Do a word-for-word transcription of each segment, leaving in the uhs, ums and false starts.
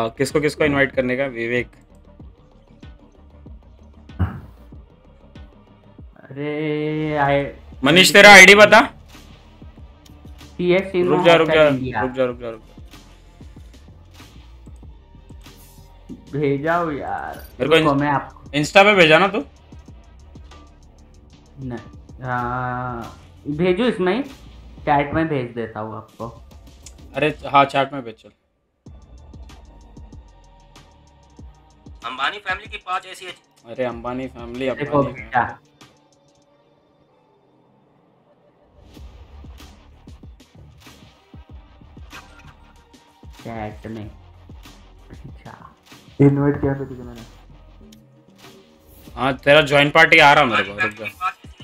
किसको किसको इनवाइट करने का? विवेक। अरे आई मनीष तेरा आईडी बता। टीएस रुक जा रुक जा रुक जा रुक जा रुक जा भेजाओ यार मेरे को मैं आपको इंस्टा पे भेजा ना तू। नहीं भेजू इसमें ही चैट में भेज देता हूँ आपको। अरे हाँ चैट में भेज चल। अंबानी फैमिली की पांच ऐसी। अरे अंबानी फैमिली अंबानी चैट में इनवाइट किया था तुझे मैंने। हाँ तेरा ज्वाइन पार्टी आ रहा मेरे को। रुक जा।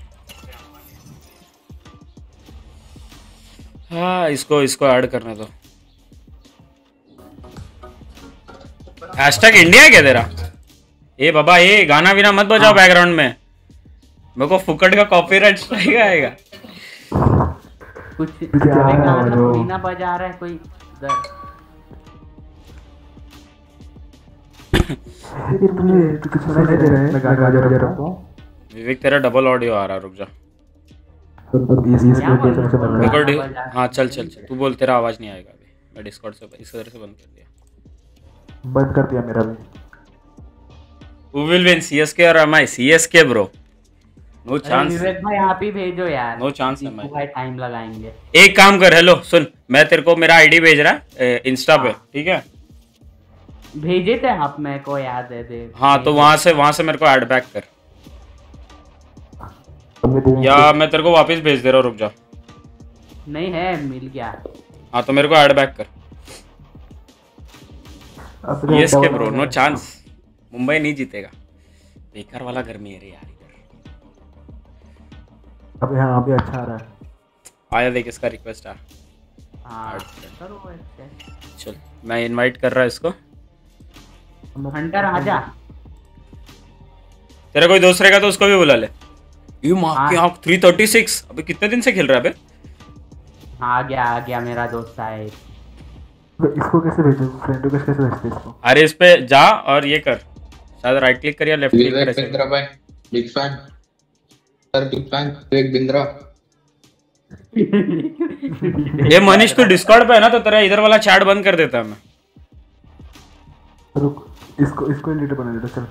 हाँ इसको इसको ऐड करने दो। हैशटैग इंडिया है क्या तेरा? ए बाबा ये गाना बिना मत बजाओ बैकग्राउंड में, मेरे को फुकट का कॉपीराइट स्ट्राइक आएगा। कुछ गाना थोड़ी ना बजा रहा है कोई इधर। कुछ सुनाई दे रहा है? मैं गाना बजा रहा हूं। विवेक तेरा डबल ऑडियो आ रहा, रुक जा। रिकॉर्ड। हाँ चल चल चल तू बोल, तेरा आवाज नहीं आएगा अभी। मैं डिस्कॉर्ड से इस तरह से बंद कर दिया। बंद कर दिया मेरा भी। Who will win, C S K or M I? C S K bro. No chance. विवेक भाई आप ही भेजो यार। No chance है मैं। भाई टाइम लगाएंगे। एक काम कर, हेलो सुन, मैं तेरे को मेरा आईडी भेज रहा है इंस्टा पे, ठीक है? भेजे थे आप, मेरे को याद है दे। हाँ तो वहां से वहां से मेरे को ऐड बैक कर, या मैं तेरे को वापस भेज दे रहा हूँ, रुक जा। नहीं है, मिल गया। हाँ तो मेरे को ऐड बैक कर। C S K bro, no chance. Mumbai नहीं जीतेगा, बेकार वाला गर्मी है रे यार इधर। अबे हाँ अभी अच्छा आ रहा है। आया देख इसका रिक्वेस्ट आ। हाँ करो ऐसे। चल मैं इनवाइट कर रहा इसको। हंटर आजा। तेरा कोई दोस्त रहेगा तो उसको भी बुला ले। ये माँ की आँख तीन सौ छत्तीस। अबे कितने दिन से खेल रहा है बे? आ गया आ गया मेरा दोस्त है। इसको कैसे भेजूं? फ्रेंड रिक्वेस्ट कैसे भेजते इसको? अरे इस पे जा और ये कर, शायद राइट क्लिक कर या लेफ्ट क्लिक कर। बिंद्रा भाई big fan sir, big fan Vivek Bindra. ये मनीष तू डिस्कॉर्ड पे है ना, तो तेरा इधर वाला चैट बंद कर देता है मैं। रुक इसको इसको एडिटर बना देता चल।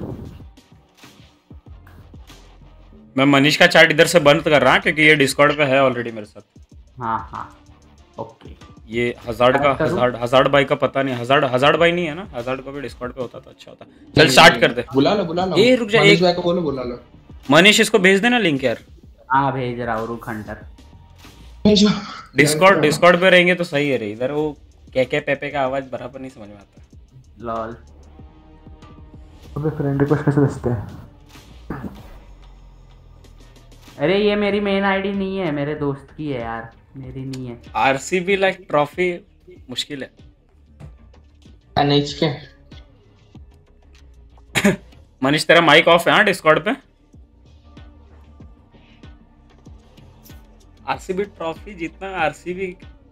मैं मनीष का चैट इधर से बंद कर रहा क्योंकि ये डिस्कॉर्ड पे है ऑलरेडी मेरे साथ। हाँ हाँ ओके। ये हजार्ड का हजार्ड हजार्ड भाई का पता नहीं, हजार्ड हजार्ड भाई नहीं है ना? हजार्ड को भी डिस्कॉर्ड पे होता तो अच्छा होता। चल स्टार्ट कर दे। बुला लो बुला लो। ए रुक जा, एक को बोलो बुला लो। मनीष इसको भेज देना लिंक यार। हाँ भेज रहा हूँ, रुक हंटर। डिस्कॉर्ड डिस्कॉर्ड पे रहेंगे तो सही है रे, इधर वो क्या क्या पेपे का आवाज बराबर नहीं समझ में आता। लॉल। अबे फ्रेंड रिक्वेस्ट कैसे भेजते हैं? अरे ये मेरी मेन आईडी नहीं है, मेरे दोस्त की है यार, मेरी नहीं है। आरसीबी लाइक ट्रॉफी मुश्किल है। एनएचके मनीष तेरा माइक ऑफ है हाँ डिस्कॉर्ड पे? आरसीबी ट्रॉफी जीतना, आरसीबी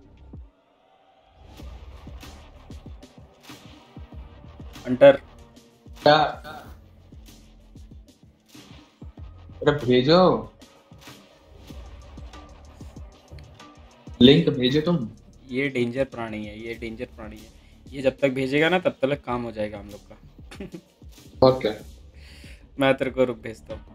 हंटर क्या? अरे भेजो लिंक, भेजो तुम। ये डेंजर प्राणी है, ये डेंजर प्राणी है। ये जब तक भेजेगा ना तब तक काम हो जाएगा हम लोग का। और क्या? मैं तेरे को रुक भेजता हूँ।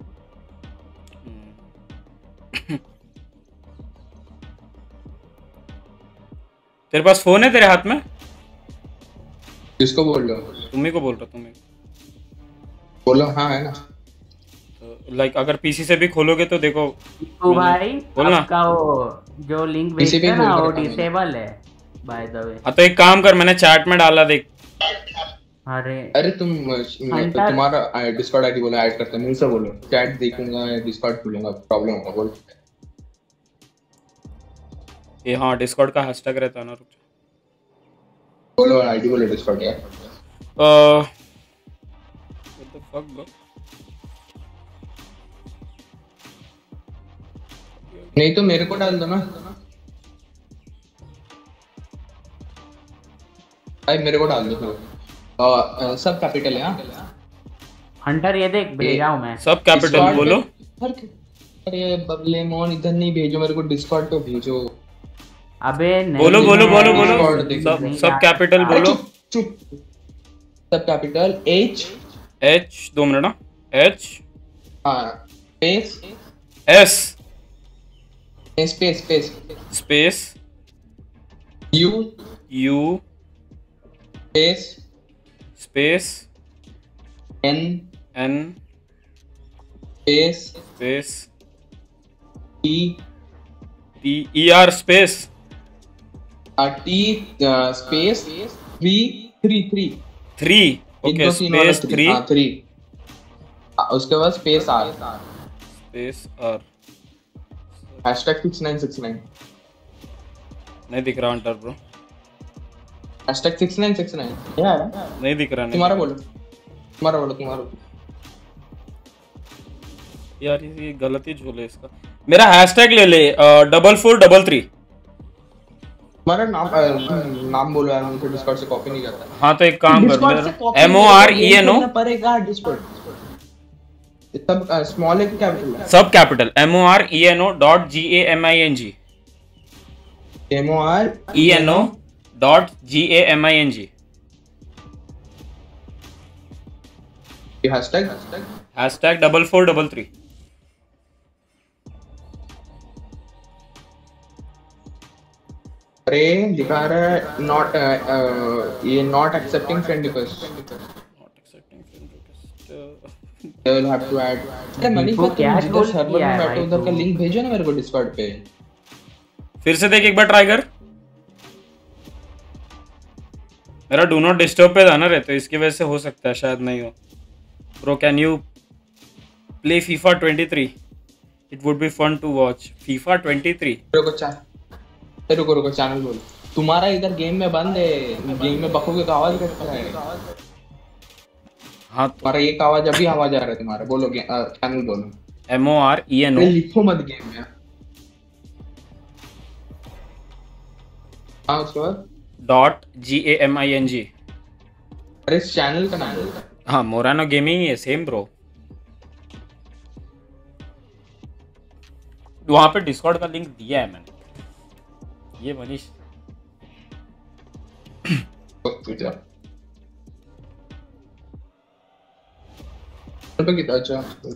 तेरे पास फोन है तेरे हाथ में? किसको बोल रहे हो? तुम्ही को बोल रहा, तुम्हें बोलो। हाँ है ना। लाइक अगर पीसी से भी खोलोगे तो देखो तो भाई बोलना आपका वो जो लिंक भेजते हैं ना वो डिसेबल है बाय द वे। हाँ तो एक काम कर, मैंने चैट में डाला देख। अरे अरे तुम तुम्हारा डिस्कॉर्ड आईडी बोलो, ऐड करते हैं। मुझसे बोलो, चैट देखूंगा या डिस्कॉर्ड खोलूंगा, प्रॉब्लम होगा। बोल ये हाँ डिस्कॉर्ड का हैशटैग रहता है ना। रुक बोलो आईडी बोलो डिस्कॉर्ड यार। What the fuck bro? नहीं तो मेरे को डाल दो ना भाई, मेरे को डाल दो फिर। और सब कैपिटल है हाँ। हंटर ये देख भेजा हूँ मैं। सब कैपिटल Discord बोलो। पे- अरे बबले मोन इधर नहीं भेजो मेरे को, डिस्कॉर्ड पे भेजो। अबे नहीं बोलो बोलो है, बोलो बोलो Discord देख- सब नहीं सब जा कैपिटल सकता। बोलो। चुप सब कैपिटल एच एच दो मिनट ना एच हाँ space S space space space U U space space N N space space T T E R space T space three three three three okay space three हाँ three उसके बाद space R space R hashtag six nine six nine नहीं दिख रहा hunter bro, hashtag six nine six nine यार नहीं दिख रहा नहीं तुम्हारा बोलो तुम्हारा बोलो तुम्हारा बोलो। यार ये गलत ही झोल है इसका। मेरा हैशटैग ले ले डबल फोर डबल थ्री। तुम्हारा नाम अ, नाम बोलो यार, मुझे डिस्कॉर्ड से कॉपी नहीं करता। हाँ तो एक काम कर M O R E N O पड़ेगा डिस्कॉर्ड सब स्मॉल है कि कैपिटल है? सब capital M O R E N O dot G A M I N G M O R E N O dot G A M I N G hashtag hashtag double four double three. अरे दिखा रहा है not ये not accepting friend request, they will have to add। अरे मनी वो का क्या तुम जिधर troll सर्वर किया में है बैठे भाई उधर का तू? लिंक भेजो ना मेरे को डिस्कॉर्ड पे। फिर से देख एक बार ट्राई कर। मेरा डू नॉट डिस्टर्ब पे था ना रे, तो इसकी वजह से हो सकता है, शायद नहीं हो। Bro can you play FIFA twenty three? It would be fun to watch FIFA twenty three. रुको चा रुको रुको चैनल बोलो। तुम्हारा इधर गेम में बंद है, गेम में बकोगे का आवाज करता है। हाँ तो तुम्हारा एक आवाज अभी आवाज आ रहा है तुम्हारा, बोलो चैनल बोलो। M O R E N O अरे लिखो मत गेम में। हाँ उसके बाद dot G A M I N G. अरे इस चैनल का नाम बोलो। हाँ मोरानो गेमिंग ही है सेम ब्रो। वहां पे डिस्कॉर्ड का लिंक दिया है मैंने, ये मनीष। तो कितना अच्छा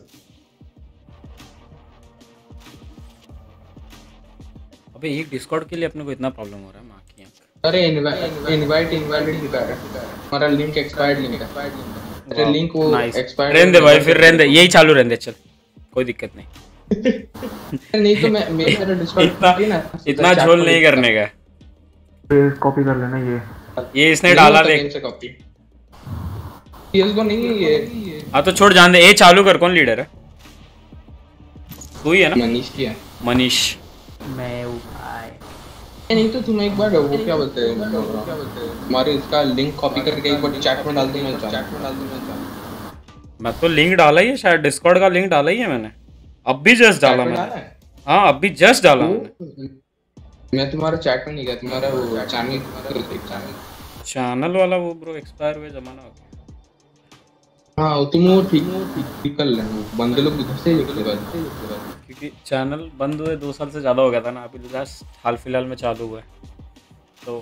अबे एक डिस्कॉर्ड के लिए अपने को इतना प्रॉब्लम हो रहा है, माँ की आंख। अरे इनवाइट इनवैलिड दिखा रहा है, हमारा लिंक एक्सपायर्ड लिंक है। अरे लिंक वो नाइस, एक्सपायर्ड रहने दे भाई, फिर रहने दे, यही चालू रहने दे, चल कोई दिक्कत नहीं। नहीं तो मैं मेरा डिस्कॉर्ड इतना इतना झोल नहीं करने का। कॉपी कर लेना ये। ये इसने डाला देख। कॉपी सीएसगो नहीं है ये। हाँ तो छोड़ जान दे। ए चालू कर, कौन लीडर है? तू ही है ना? मनीष की है। मनीष। मैं उठाए नहीं तो तुम एक बार वो क्या बोलते हैं हमारे इसका लिंक कॉपी करके एक बार चैट में डाल देना। चैट में डाल देना। मैं तो लिंक डाला ही है, शायद डिस्कॉर्ड का लिंक डाला ही है मैंने, अब भी जस्ट डाला मैंने। हाँ अब भी जस्ट डाला मैंने। मैं तुम्हारा चैट में नहीं गया, तुम्हारा वो चैनल चैनल चैनल वाला वो ब्रो एक्सपायर हुए जमाना हो गया। हाँ तुम वो ठीक ठीक कर लेना, बंदे लोग इधर से लिख लेगा क्योंकि चैनल बंद हुए दो साल से ज़्यादा हो गया था ना, अभी जस्ट हाल फिलहाल में चालू हुआ है तो।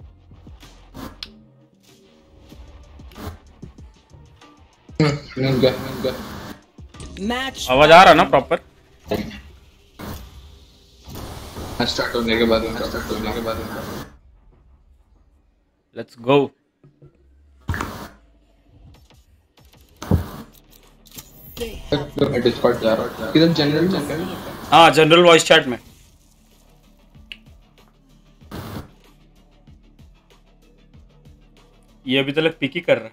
आवाज आ रहा ना प्रॉपर? स्टार्ट होने के बाद स्टार्ट होने के बाद लेट्स गो। डिस्कॉर्ड जा रहा है किधर? जनरल में? हाँ जनरल वॉइस चैट में। ये अभी तक पिक ही कर रहा है।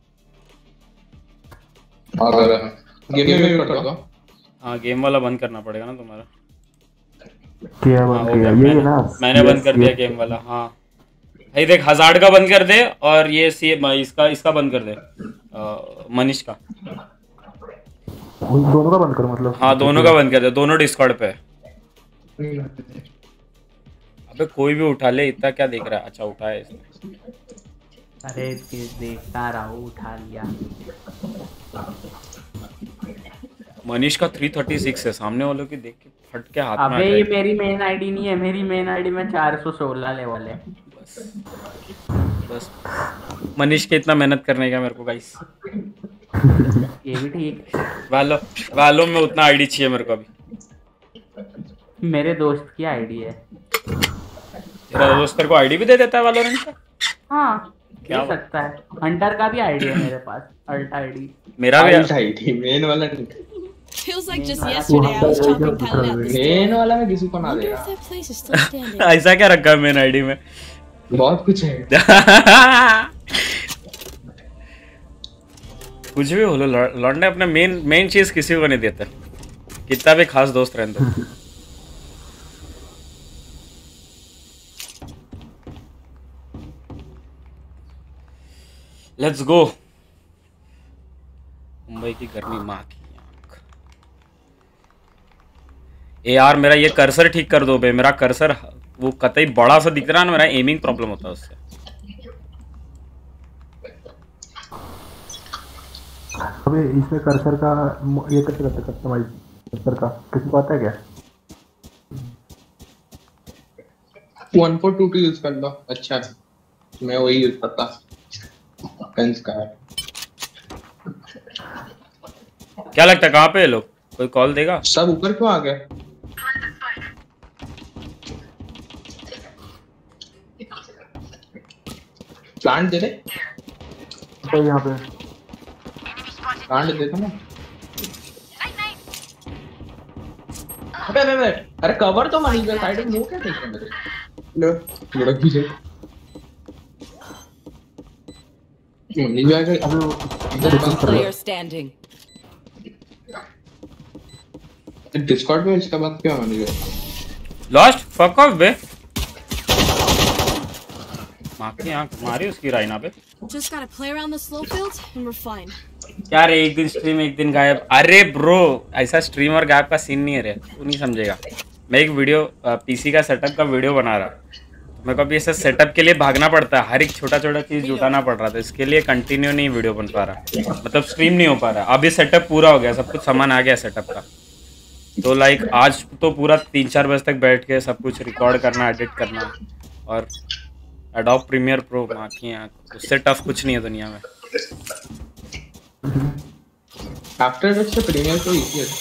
गेम में कर दो। हाँ गेम वाला बंद करना पड़ेगा ना तुम्हारा। किया हाँ, बंद हो किया गया, ये मैंने, ना मैंने बंद कर दिया गेम वाला। हाँ भाई देख, हजार का बंद कर दे और ये सी इसका इसका बंद कर दे, मनीष का। उन दोनों का बंद करो मतलब। हाँ दोनों का बंद कर दे, दोनों डिस्कॉर्ड पे। अबे कोई भी उठा ले, इतना क्या देख रहा है? अच्छा उठाया इसने। अरे किस देखता रहा हूँ, उठा लिया। मनीष का तीन सौ छत्तीस है, सामने वालों की देख के फट के हाथ में आ अबे ये जाएगी। मेरी मेन आईडी नहीं है, मेरी मेन आईडी में चार सौ सोलह लेवल है। बस बस मनीष के इतना मेहनत करने का मेरे को गाइस। ये भी ठीक। वालो वालो में उतना आईडी चाहिए मेरे को अभी। मेरे दोस्त की आईडी है। तेरा दोस्त तेरे को आईडी भी दे देता है वालोरेंट का? हाँ क्या दे सकता है। हंटर का भी आईडी है मेरे पास, अल्ट आईडी। मेरा भी Alt I D, मेन वाला नहीं। Feels like just yesterday I was chopping Talon at the main store. वाला में किसी को ना Wonder देगा। if that place is still standing. ऐसा क्या रखा है मेन आईडी में? बहुत कुछ है। कुछ भी बोलो, लौंडे अपने मेन मेन चीज किसी को नहीं देते, कितना भी खास दोस्त रहते। Let's go. मुंबई की गर्मी माँ की आंख। ए यार मेरा ये कर्सर ठीक कर दो बे, मेरा कर्सर वो कतई बड़ा सा दिख रहा है ना, मेरा एमिंग प्रॉब्लम होता है उससे। अबे इसमें कर्सर का ये कैसे करते कस्टमाइज कर्सर का, किसी को आता है क्या? One four two two use कर लो। अच्छा मैं वही यूज करता पेंस का। क्या लगता है कहाँ पे है लोग? कोई कॉल देगा? सब ऊपर क्यों आ गए? प्लांट दे दे। तो यहाँ पे प्लांट दे दो ना। अबे अबे अबे अरे कवर तो मनी का साइड में मुंह क्या देख रहे हैं मेरे? लो लुढ़क भी जाए। मनी भी आ गई। अबे वो Last player standing. डिस्कॉर्ड में इसका बात क्या मनी है? लॉस्ट फक ऑफ बे। माँ की आंख मारी उसकी राइना पे। Just gotta play around the slow fields and we're fine. क्या रे, एक दिन स्ट्रीम एक दिन गायब? अरे ब्रो ऐसा स्ट्रीम और गायब का सीन नहीं है रे, तू नहीं समझेगा। मैं एक वीडियो पीसी का सेटअप का वीडियो बना रहा, मेरे को अभी ऐसा सेटअप के लिए भागना पड़ता है, हर एक छोटा छोटा चीज जुटाना पड़ रहा था, इसके लिए कंटिन्यू नहीं वीडियो बन पा रहा, मतलब स्ट्रीम नहीं हो पा रहा। अभी सेटअप पूरा हो गया, सब कुछ सामान आ गया सेटअप का, तो लाइक आज तो पूरा तीन चार बजे तक बैठ के सब कुछ रिकॉर्ड करना, एडिट करना, और एडोब प्रीमियर प्रो माँ की आंख, उससे टफ कुछ नहीं है दुनिया में। आफ्टर इफेक्ट्स से प्रीमियर तो इजी है।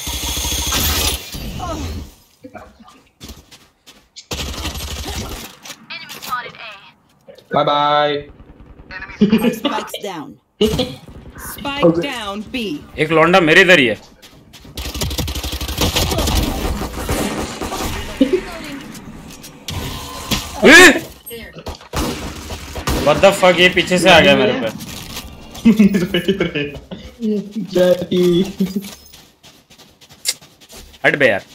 Bye bye. Spike's down. Spike down B. एक लौंडा मेरे इधर ही है। What the fuck, ये पीछे से आ गया मेरे पे। हट बे यार।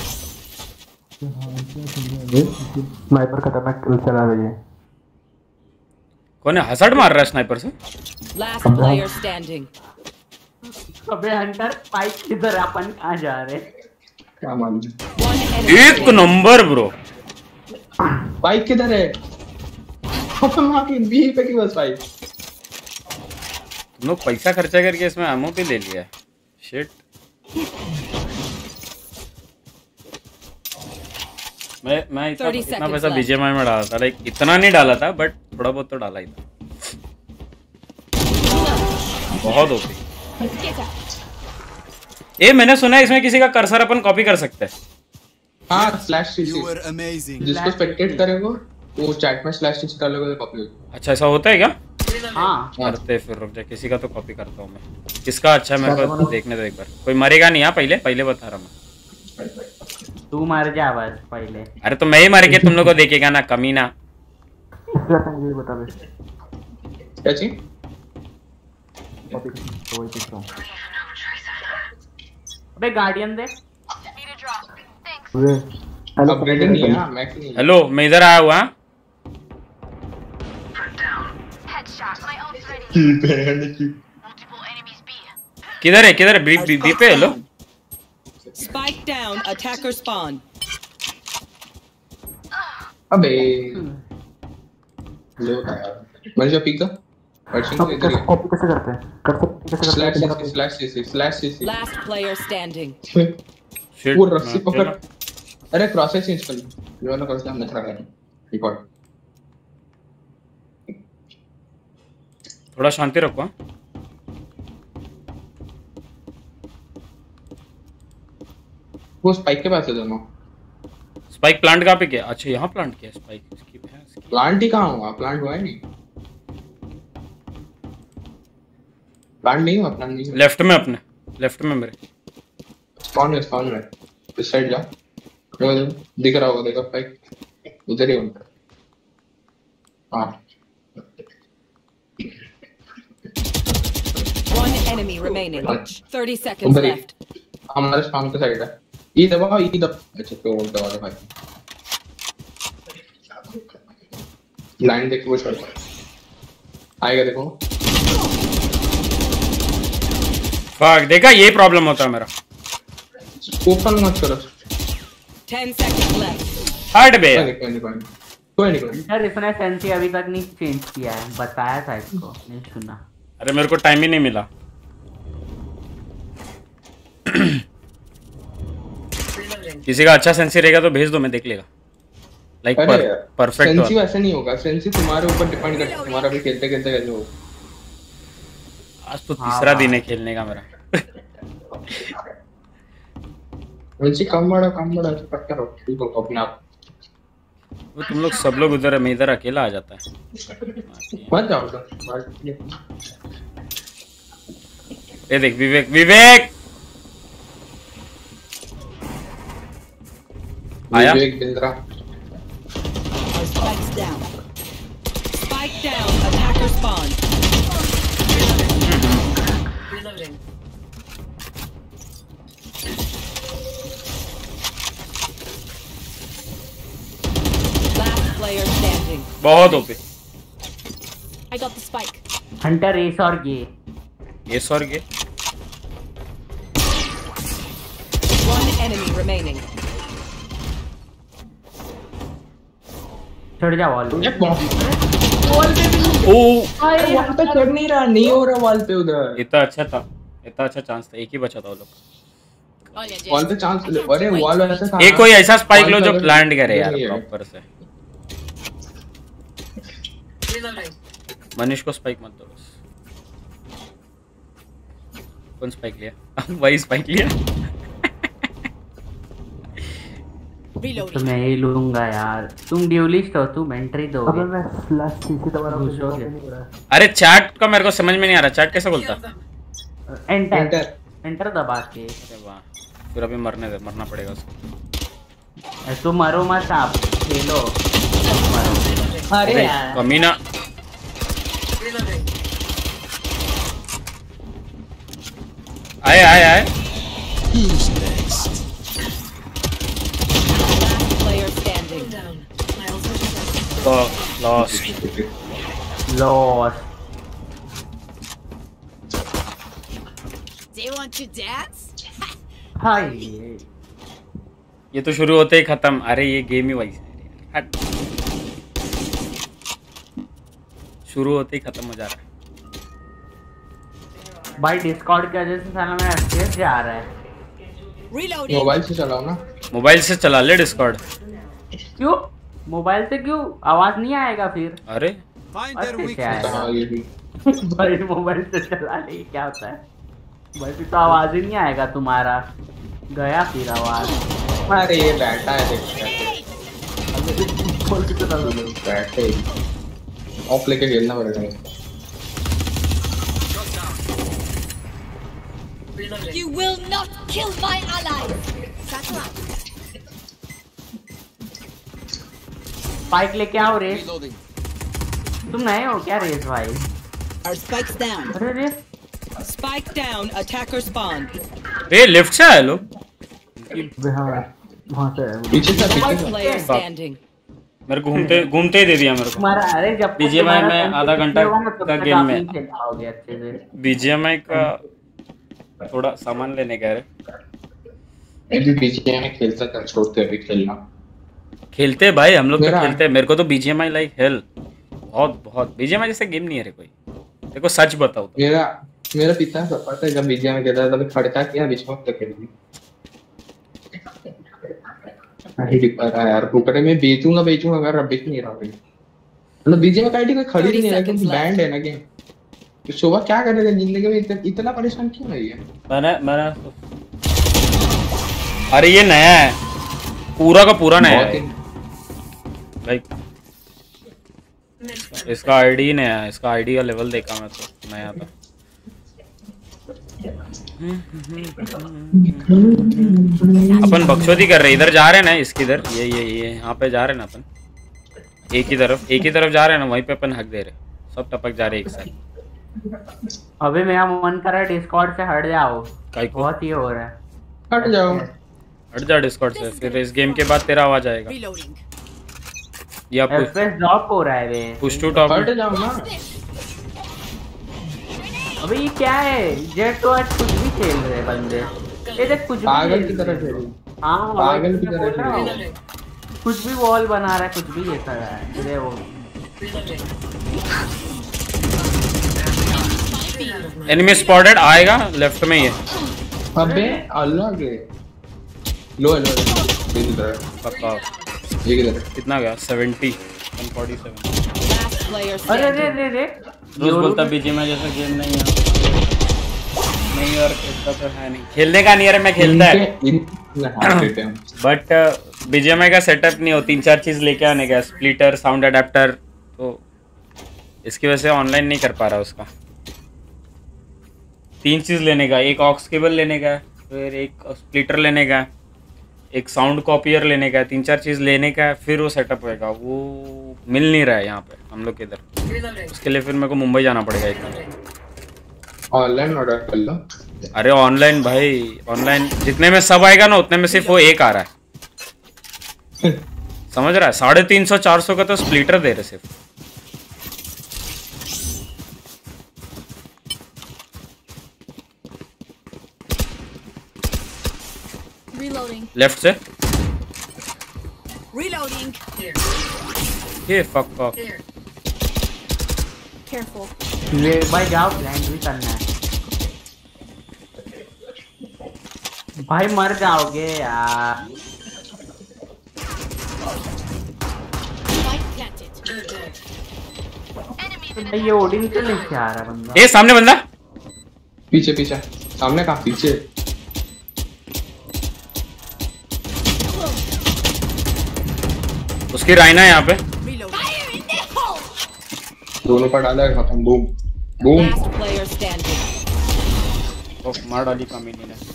स्नाइपर खतरनाक किल चला रही है। कौन है हसड़ मार रहा है स्नाइपर से? Last player standing. अबे हंटर स्पाइक किधर, अपन कहाँ जा रहे हैं? क्या मालूम। One enemy. एक नंबर ब्रो। बाइक किधर है? अपन वहाँ की बी पे की बस बाइक। तुम लोग पैसा खर्चा करके इसमें एमओ भी ले लिया है। शिट। मैं मैं इतना, thirty इतना seconds पैसा left. बीजेएमआई में डाला था, लाइक इतना नहीं डाला था बट थोड़ा बहुत तो डाला ही था। बहुत ओपी। ए मैंने सुना है इसमें किसी का कर्सर अपन कॉपी कर सकते हैं। हाँ slash You TC were amazing. जिसको स्पेक्टेट करेगा वो चैट में स्लैश टीसी डालोगे तो कॉपी होगी। अच्छा ऐसा होता है क्या? हाँ करते फिर रुक जा, किसी का तो कॉपी करता हूँ मैं। किसका अच्छा है मेरे को देखने दो एक बार। कोई मरेगा नहीं, हाँ पहले पहले बता रहा मैं। तू मर जा बस पहले। अरे तो मैं ही मर के तुम लोग को देखेगा ना कमीना। इसका मुझे बता दे। क्या चीज? कॉपी तो वही पूछ रहा हूँ। अबे गार्डियन दे। अबे अपग्रेडेड नहीं है हाँ मैक नहीं है। हेलो मैं इधर आया हुआ। किधर है किधर है? बी बी बी पे hello. Spike down. Attacker spawn. अबे लो यार मनीषा पीक का वर्षिंग अब तो इधर ही कैसे है। कॉपी कैसे करते हैं? कर सकते कैसे स्लैश करते CC slash CC slash CC Last player standing. Shit, वो रस्सी मैं पकड़। अकेला। अरे क्रॉस चेंज कर लो। ये वाला क्रॉस हम नखरा कर रिकॉर्ड। थोड़ा शांति रखो हाँ। वो स्पाइक के पास है दोनों। स्पाइक प्लांट कहाँ पे किया? अच्छा यहाँ प्लांट किया स्पाइक। इसकी भैंस की। प्लांट ही कहाँ हुआ? प्लांट हुआ है नहीं। प्लांट नहीं हुआ प्लांट नहीं हुआ। लेफ्ट में अपने लेफ्ट में मेरे स्पॉन में स्पॉन में इस साइड जा। वो दिख रहा होगा देखो स्पाइक उधर ही होगा। हाँ One enemy remaining. thirty seconds उधर ही left. हमारे स्पॉन के साइड है। ये दबाओ ये दब अच्छा तो वो दबा दे भाई। लाइन देख वो छोड़ आएगा देखो। फक देखा ये प्रॉब्लम होता है मेरा। ओपन मत करो। ten seconds left. हट बे कोई नहीं कोई नहीं कोई नहीं कोई नहीं कोई नहीं। सर इसने सेंसी अभी तक नहीं चेंज किया है, बताया था इसको, नहीं सुना। अरे मेरे को टाइम ही नहीं मिला। किसी का अच्छा सेंसी रहेगा तो भेज दो, मैं देख लेगा। लाइक अरे परफेक्ट सेंसी वैसे नहीं होगा। सेंसी तुम्हारे ऊपर डिपेंड करता है तुम्हारा भी खेलते खेलते कैसे हो। आज तो तीसरा दिन है खेलने का मेरा। सेंसी कम बड़ा कम बड़ा पक्का रहो ठीक हो अपने आप। वो तुम लोग सब लोग उधर है, मैं इधर अकेला आ जाता है। मत जाओ तो ये देख विवेक विवेक आया। Vivek Bindra Spikes down. Spike down. Attacker spawn. Reloading. Last player standing. बहुत OP. I got the spike. Hunter एस और गे। ये सॉर के One enemy remaining. चढ़ जा वॉल। ये वॉल पे भी ओ अरे वॉल पे चढ़ नहीं रहा नहीं हो रहा वॉल पे उधर। इतना अच्छा था, इतना अच्छा चांस था, एक ही बचा था वो लोग। Oh yeah, वॉल पे चांस अरे वॉल वैसे था। एक कोई ऐसा स्पाइक लो जो प्लांट करे यार प्रॉपर से। मनीष को स्पाइक मत दो बस। कौन स्पाइक लिया? वही स्पाइक लिया। Reloading. तो मैं ही लूंगा यार, तुम ड्यूलिस्ट हो, तुम एंट्री अबे दोगे। मैं स्लैश सीसी दबा रहा हूँ घुस हो गया। नहीं हो रहा है। अरे चैट का मेरे को समझ में नहीं आ रहा, चैट कैसे बोलता? एंटर एंटर एंटर दबा के। अरे वाह, फिर अभी मरने दे, मरना पड़ेगा उसको। तुम मरो मत, आप खेलो मरो। अरे अरे यार कमीना। आए आए आए। Last player standing. Lost. Loss. Do you want to dance? Hi ये तो शुरू होते ही खत्म। अरे ये गेम ही वही है। हट। शुरू होते ही खत्म हो जा रहा है। भाई डिस्कॉर्ड की वजह से साला मेरा एफपीएस जा रहा है। Reloading. मोबाइल से चलाओ ना। मोबाइल से चला ले डिस्कॉर्ड। क्यों मोबाइल से क्यों आवाज नहीं आएगा फिर? अरे अच्छे से आएगा। हाँ ये भी भाई मोबाइल से चला ले क्या होता है भाई, फिर तो आवाज ही नहीं आएगा तुम्हारा, गया फिर आवाज। अरे ये बैठा है देख खोल के चला लो। बैठे ऑफ लेके खेलना पड़ेगा। You will not kill my allies. Satchel out. Spike लेके आओ रेस। तुम नए हो क्या रेस भाई? Our spikes down. अरे रेस Spike down. Attacker spawn. ये लेफ्ट से आए लोग। अबे हाँ वहाँ से है वो। पीछे से पीछे Last से player standing. मेरे को घूमते घूमते ही दे दिया मेरे को। तुम्हारा अरे जब तक B G M I तुम्हारा में कंटेंट आधा घंटा नहीं होगा ना, तब का तक गेम आप में। नहीं खेल पाओगे अच्छे से। B G M I का थोड़ा सामान लेने गए। अभी बीजीएम में खेलता था छोड़ते अभी खेलना। खेलते भाई हम लोग तो मेरा- खेलते। मेरे को तो B G M I like hell बहुत बहुत। B G M I जैसे गेम नहीं है रे कोई। देखो सच बताओ तो। मेरा मेरा पिता सब पता है जब बीजे में खेलता था तब खड़का किया बीच में तक खेल दी नहीं दिख पा रहा यार फुकरे में बेचूंगा बेचूंगा अगर अब बेच नहीं रहा भाई मतलब बीजे में आईडी कोई खरीद ही नहीं रहा क्योंकि बैंड है ना गेम तो शोभा क्या करेगा जिंदगी में इतना इतना परेशान क्यों है ये मैंने मैंने अरे ये नया है पूरा का पूरा नया है लाइक इसका आईडी नया है इसका आईडी का लेवल देखा मैं तो नया था अपन बकचोदी कर रहे इधर जा रहे हैं ना इसकी इधर ये ये ये यहाँ पे जा रहे हैं ना अपन एक ही तरफ एक ही तरफ जा रहे हैं ना वहीं पे अपन हक दे रहे सब टपक जा रहे एक साथ अबे मेरा मन कर रहा है डिस्कॉर्ड से हट जाओ काई को बहुत ही हो रहा है हट जाओ हट जा डिस्कॉर्ड से फिर इस गेम के बाद तेरा आवाज आएगा Reloading. या पुश एफपीएस ड्रॉप हो रहा है बे पुश टू टॉप हट जाओ ना अबे ये क्या है जेट तो आज कुछ भी खेल रहे हैं बंदे ये देख कुछ भी पागल खेल की तरह रहे हैं। खेल हाँ पागल की मैं तरह बोल रहा हूँ। खेल कुछ भी वॉल बना रहा है कुछ भी ये कर रहा है अरे वो एनिमी स्पॉटेड आएगा लेफ्ट में ये अबे अलग है लो लो एक इधर पक्का एक इधर कितना गया seventy one forty seven Last player अरे standing. रे रे रे रोज बोलता बीजी में जैसा गेम नहीं है नहीं और खेलता तो है नहीं खेलने का नहीं है मैं खेलता है बट बीजीएमआई का सेटअप नहीं हो तीन चार चीज लेके आने का स्प्लिटर साउंड अडेप्टर तो इसकी वजह से ऑनलाइन नहीं कर पा रहा उसका तीन चीज लेने का एक ऑक्स केबल लेने का फिर एक स्प्लिटर लेने का एक साउंड कॉपियर लेने का तीन चार चीज लेने का फिर वो सेटअप होएगा वो मिल नहीं रहा है यहाँ पे हम लोग के इधर उसके लिए फिर मेरे को मुंबई जाना पड़ेगा इतना ऑनलाइन ऑर्डर कर लो अरे ऑनलाइन भाई ऑनलाइन जितने में सब आएगा ना उतने में सिर्फ वो एक आ रहा है समझ रहा है साढ़े तीन सौ चार सौ का तो स्प्लिटर दे रहे सिर्फ Reloading. लेफ्ट से Reloading. ये फक फक Careful. ये भाई जाओ प्लान भी करना है भाई मर जाओगे यार Spike planted. तो भाई ये ओडिन क्यों लेके आ रहा है बंदा ए सामने बंदा पीछे पीछे सामने कहाँ पीछे उसकी राइना है यहाँ पे Reloading. दोनों पर डाला है खत्म boom boom Last player standing. ओह मार डाली कमीनी ने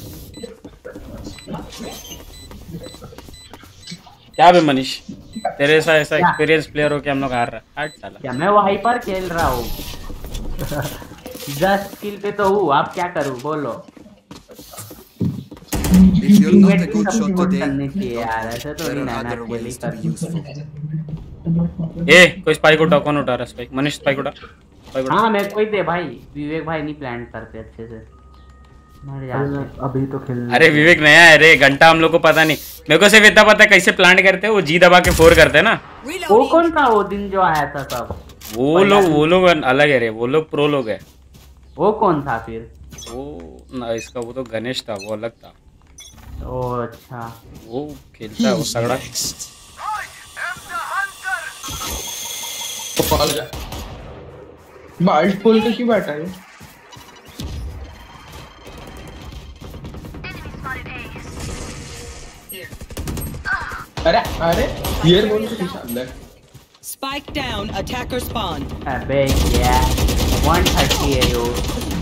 क्या बे मनीष तेरे ऐसा ऐसा एक्सपीरियंस प्लेयर हो कि हम लोग हार रहा है हट साला क्या मैं वहीं पर खेल रहा हूँ दस किल पे तो हूँ आप क्या करूँ बोलो If you're not a good shot support today, करने चाहिए यार ऐसे तो there नहीं are रहना other अकेले ways to be useful. ए कोई स्पाइक उठा कौन उठा रहा है स्पाइक मनीष स्पाइक उठा स्पाइक उठा हाँ मैं कोई दे भाई विवेक भाई नहीं प्लान करते अच्छे से मर अरे जाते मैं अभी तो खेल अरे विवेक नया है रे घंटा हम लोग को पता नहीं मेरे को सिर्फ इतना पता है कैसे प्लांट करते हैं वो जी दबा के फोर करते हैं ना वो Reloading. कौन था वो दिन जो आया था सब वो लोग वो लोग अलग है रे वो लोग प्रो लोग है वो कौन था फिर वो ना इसका वो तो गणेश था वो अलग था ओ अच्छा वो खेलता है वो तगड़ा तो पाल जा बाल्ट खोल के क्यों बैठा है अरे अरे ये बोल के पीछे अंदर Spike down, attacker spawn. अबे यार वन थर्टी है यो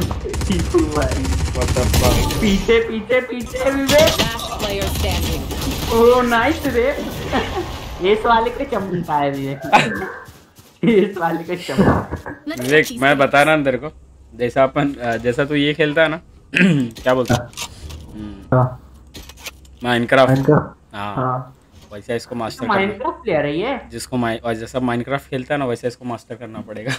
पीछे पीछे पीछे Vivek Last player standing. Oh nice रे इस वाले के चमका है विवेक इस वाले के चमका विवेक मैं बता रहा हूँ तेरे को जैसा अपन जैसा तू ये खेलता है ना क्या बोलता है माइनक्राफ्ट माइनक्राफ्ट हाँ हाँ वैसा इसको मास्टर करना माइनक्राफ्ट प्लेयर है ये जिसको माइ और जैसा माइनक्राफ्ट खेलता है ना वैसा इसको मास्टर करना पड़ेगा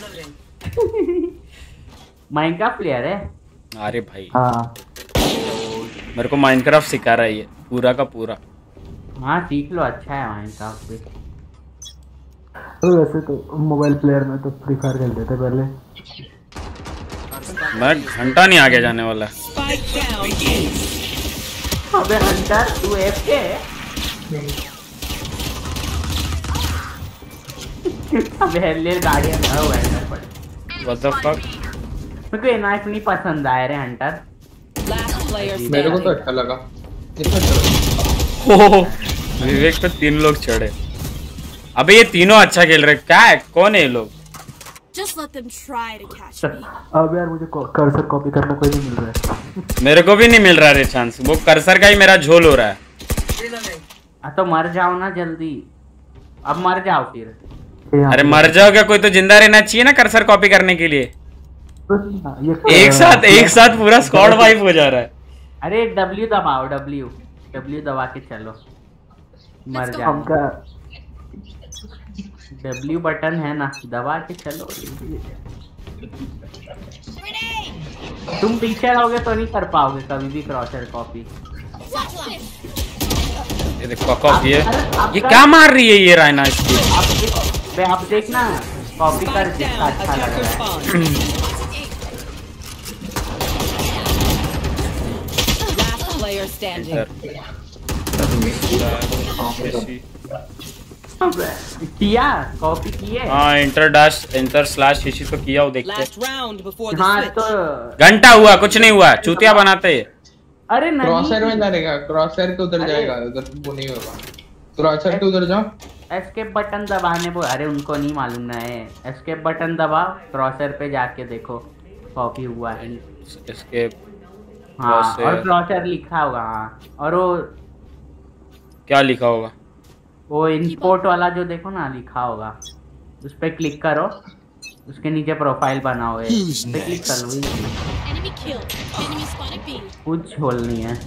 माइनक्राफ्ट प्लेयर है अरे भाई हाँ मेरे को माइनक्राफ्ट सिखा रहा है ये पूरा का पूरा हाँ सीख लो अच्छा है माइनक्राफ्ट भी तो वैसे तो मोबाइल प्लेयर में तो फ्री फायर खेलते थे पहले मैं घंटा नहीं आगे जाने वाला। Spike down. अबे हंटर तू एफ के अबे ले गाड़ियां ना हुआ है पड़े। What the fuck. मेरे को ये नाइफ नहीं पसंद आया रे हंटर। Last player मेरे को तो standing. अच्छा लगा, कितना अच्छा लगा। ओह विवेक पे तीन लोग चढ़े। अबे ये तीनों अच्छा खेल रहे, क्या है, कौन है ये लोग? Just let them try to catch me. अब यार मुझे कर्सर कॉपी करना कोई नहीं मिल रहा है। मेरे को भी नहीं मिल रहा रे चांस, वो कर्सर का ही मेरा झोल हो रहा है। आ तो मर जाओ ना जल्दी, अब मर जाओ फिर। ये यहाँ अरे पे- मर जाओ क्या, कोई तो जिंदा रहना चाहिए ना कर्सर कॉपी करने के लिए। ये एक साथ एक साथ पूरा स्क्वाड वाइप हो जा रहा है। अरे डब्ल्यू दबाओ, डब्ल्यू डब्ल्यू दबा के चलो, मर Let's go. जाओ। हम क्या डब्ल्यू बटन है ना, दबा के चलो। तुम पीछे रहोगे तो नहीं कर पाओगे कभी भी क्रॉसर कॉपी। ये देखो कॉपी है, ये क्या मार रही है ये रायना इसकी। अब देख- बे अब देखना कॉपी कर Spike जिसका down. अच्छा लग Attacker रहा है। spawn. Last player standing. किया कॉपी किए। हाँ इंटर डैश इंटर स्लैश शीशी तो किया हो, देखते Last round before the हाँ switch. तो घंटा हुआ, कुछ नहीं हुआ, चूतिया बनाते हैं। अरे क्रॉसर में नहीं, डालेगा, क्रॉसर तो उधर अरे। जाएगा, उधर वो नहीं होगा। क्रॉसर तो उधर जाओ। एस्केप बटन दबाने वो, अरे उनको नहीं मालूम ना है। एस्केप बटन दबाओ, क्रॉसर पे जाके देखो कॉपी हुआ है। इसके हाँ Crosshair। और क्रॉसर लिखा होगा। हाँ और वो क्या लिखा होगा? वो इंपोर्ट वाला जो देखो ना लिखा होगा, उस पे क्लिक करो, उसके नीचे प्रोफाइल बनाओ, है उस पे क्लिक कर लो। Enemy killed. Enemy spotted B. कुछ छोल नहीं है।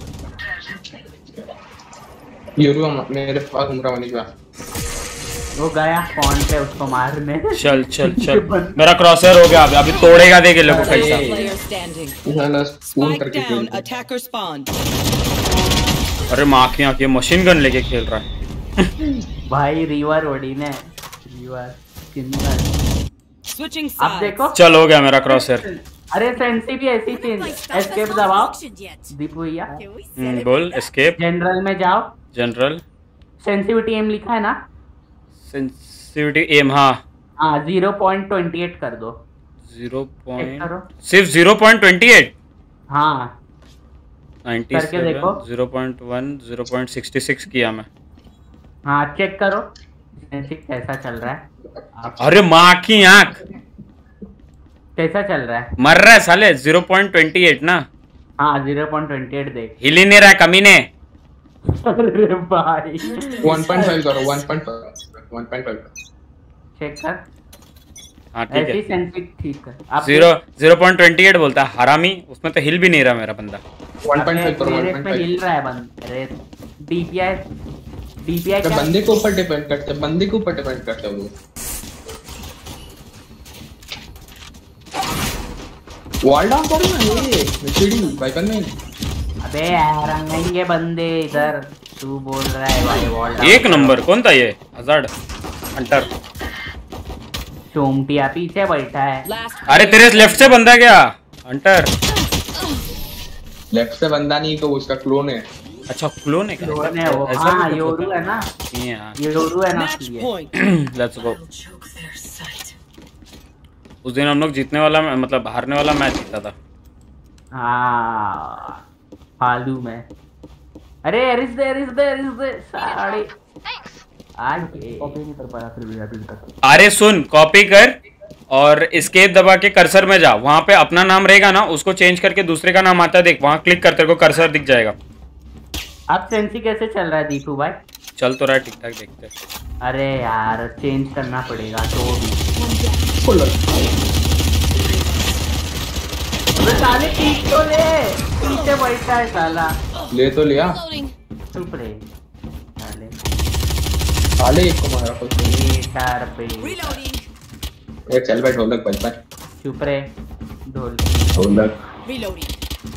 यूरो मेरे पास उमरा वाली का वो गया फोन पे उसको मारने। चल चल चल, मेरा क्रॉसर हो गया, अभी अभी तोड़ेगा, देखे लोगों Last कैसा। player standing. साला फोन Spike करके down. खेल। Attacker spawned. अरे माँ की आंखें, मशीन गन लेके खेल रहा है। भाई रिवर ओडी ने रिवर किन्नर। Switching अब sides. देखो, चल हो गया मेरा क्रॉसर। अरे सेंसी भी ऐसी change. My stuff has escape not दबाओ functioned yet. दीपू भैया, Can we हम्म, celebrate बोल that? एस्केप जनरल में जाओ, जनरल सेंसिटिविटी एम लिखा है ना। सेंसिटिविटी एम, हाँ हाँ जीरो पॉइंट ट्वेंटी एट कर दो। जीरो चेक पॉइंट करो। सिर्फ जीरो पॉइंट ट्वेंटी एट हाँ नाइन्टी करके देखो। Seven zero point one zero point sixty six किया मैं। हाँ चेक करो सेंसी कैसा चल रहा है। आप अरे माँ की आंख, कैसा चल रहा है। मर रहा है साले। जीरो पॉइंट ट्वेंटी एट ना, हाँ जीरो पॉइंट ट्वेंटी एट देख। हिल ही नहीं रहा है कमीने। अरे भाई वन पॉइंट फाइव करो, one point five one point five check कर, हाँ ठीक ऐसी है। सेंसी ठीक है। आप zero zero point twenty eight बोलता है हरामी, उसमें तो हिल भी नहीं रहा मेरा बंदा। वन पॉइंट फाइव करो, वन मेरे पॉइंट पे फाइव। हिल रहा है बंद। अरे डीपीआई डीपीआई तो क्या। बंदे के ऊपर डिपेंड करते हैं, बंदे के ऊपर डिपेंड करते हैं वो। वॉल डाउन करो ना ये सीढ़ी वाइपर में। अबे रंगेंगे बंदे इधर, तू बोल रहा है भाई वॉल डाउन एक करो। नंबर कौन था ये? Hazard Hunter. चोमटिया पीछे बैठा है। Last. अरे तेरे लेफ्ट से बंदा क्या हंटर? लेफ्ट से बंदा नहीं तो उसका क्लोन है। अच्छा क्लोन है क्या? योरू है वो। ऐसा भी हाँ कुछ योरू होता है ना, नहीं है, हाँ। योरू है ना Match इसलिए। point. Let's go. उस दिन हम लोग जीतने वाला मतलब हारने वाला मैच जीता था। हाँ मालूम है। अरे एरिस दे एरिस दे एरिस दे साड़ी आगे। कॉपी नहीं कर पाया फिर भी अभी तक। अरे सुन, कॉपी कर और एस्केप दबा के कर्सर में जा, वहां पे अपना नाम रहेगा ना, उसको चेंज करके दूसरे का नाम आता है, देख वहां क्लिक कर, तेरे को कर्सर दिख जाएगा। अब सेंसी कैसे चल रहा है दीपू भाई? चल तो रहा है, ठीक ठाक देखते हैं। अरे यार चेंज करना पड़ेगा तो भी। अबे साले पीछ तो ले, पीछे बैठा है साला। ले तो लिया। Loading. चुप रे साले। साले एक को मारा कुछ नहीं। मीटर पे Reloading. ये चल भाई ढोलक बज भाई। चुप रे ढोल। ढोलक Reloading.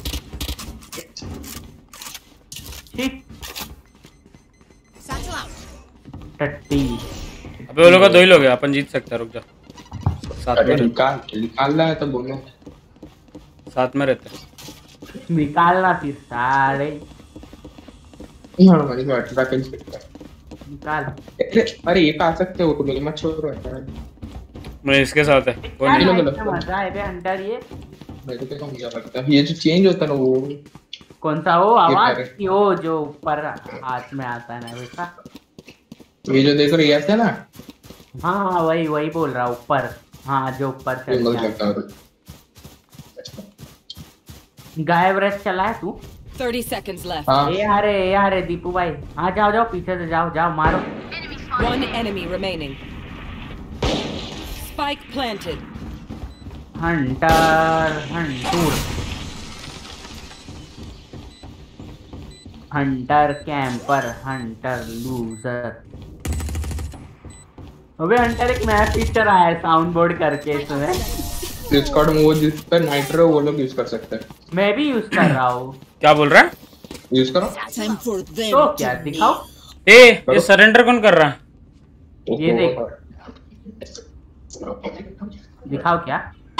ठीक Satchel out. टट्टी। अबे वो लोग का दो ही लोग हैं, अपन जीत सकते हैं, रुक जा। साथ अरे में निकाल निकालना है तो बोलो। साथ में रहते हैं। निकालना फिर सारे हाँ हमारी को अठारह किल्स निकाल। अरे ये आ सकते हो तुम मत छोड़ो यार। मैं इसके साथ है कौन क्या नहीं लो, लो, नाइस लो। मजा है बे हंटर ये। मेरे को तो मजा लगता है ये जो चेंज होता है ना वो। कौन सा वो आवाज पैरेट। की वो जो ऊपर हाथ में आता है ना वैसा। ये जो देखो ये ऐसे ना हाँ हाँ वही वही बोल रहा हूँ ऊपर। हाँ जो ऊपर ये चल मुझे गया। लगता है गायब रश चला है तू। thirty seconds left. हाँ ए अरे ए अरे दीपू भाई हाँ जाओ जाओ पीछे से जाओ जाओ मारो। One enemy remaining. Spike planted. Hunter हंटूर हंटर कैंपर हंटर लूजर। अबे हंटर एक नया फीचर आया है साउंड बोर्ड करके इसमें। डिस्कॉर्ड में वो जिस पर नाइट्रो वो लोग यूज कर सकते हैं। मैं भी यूज कर रहा हूँ। क्या बोल रहा है? यूज करो। Time for them. तो क्या दिखाओ। ए ये सरेंडर कौन कर रहा है? ये देख दिखाओ क्या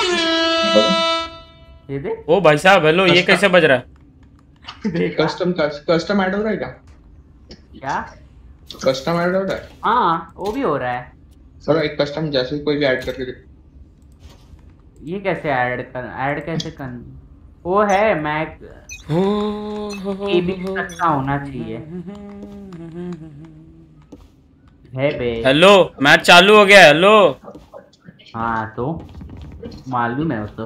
ये देख। ओ भाई साहब हेलो ये कैसे बज रहा है? देखा कस्टम कस्टम ऐड हो रहा है क्या? क्या? कस्टम ऐड हो रहा है? हाँ वो भी हो रहा है। चलो एक कस्टम जैसे कोई भी ऐड करके देखो। ये कैसे ऐड कर ऐड कैसे कर वो है मैक ये भी अच्छा होना चाहिए है बे। हेलो मैच चालू हो गया हेलो। हाँ तो मालूम है वो तो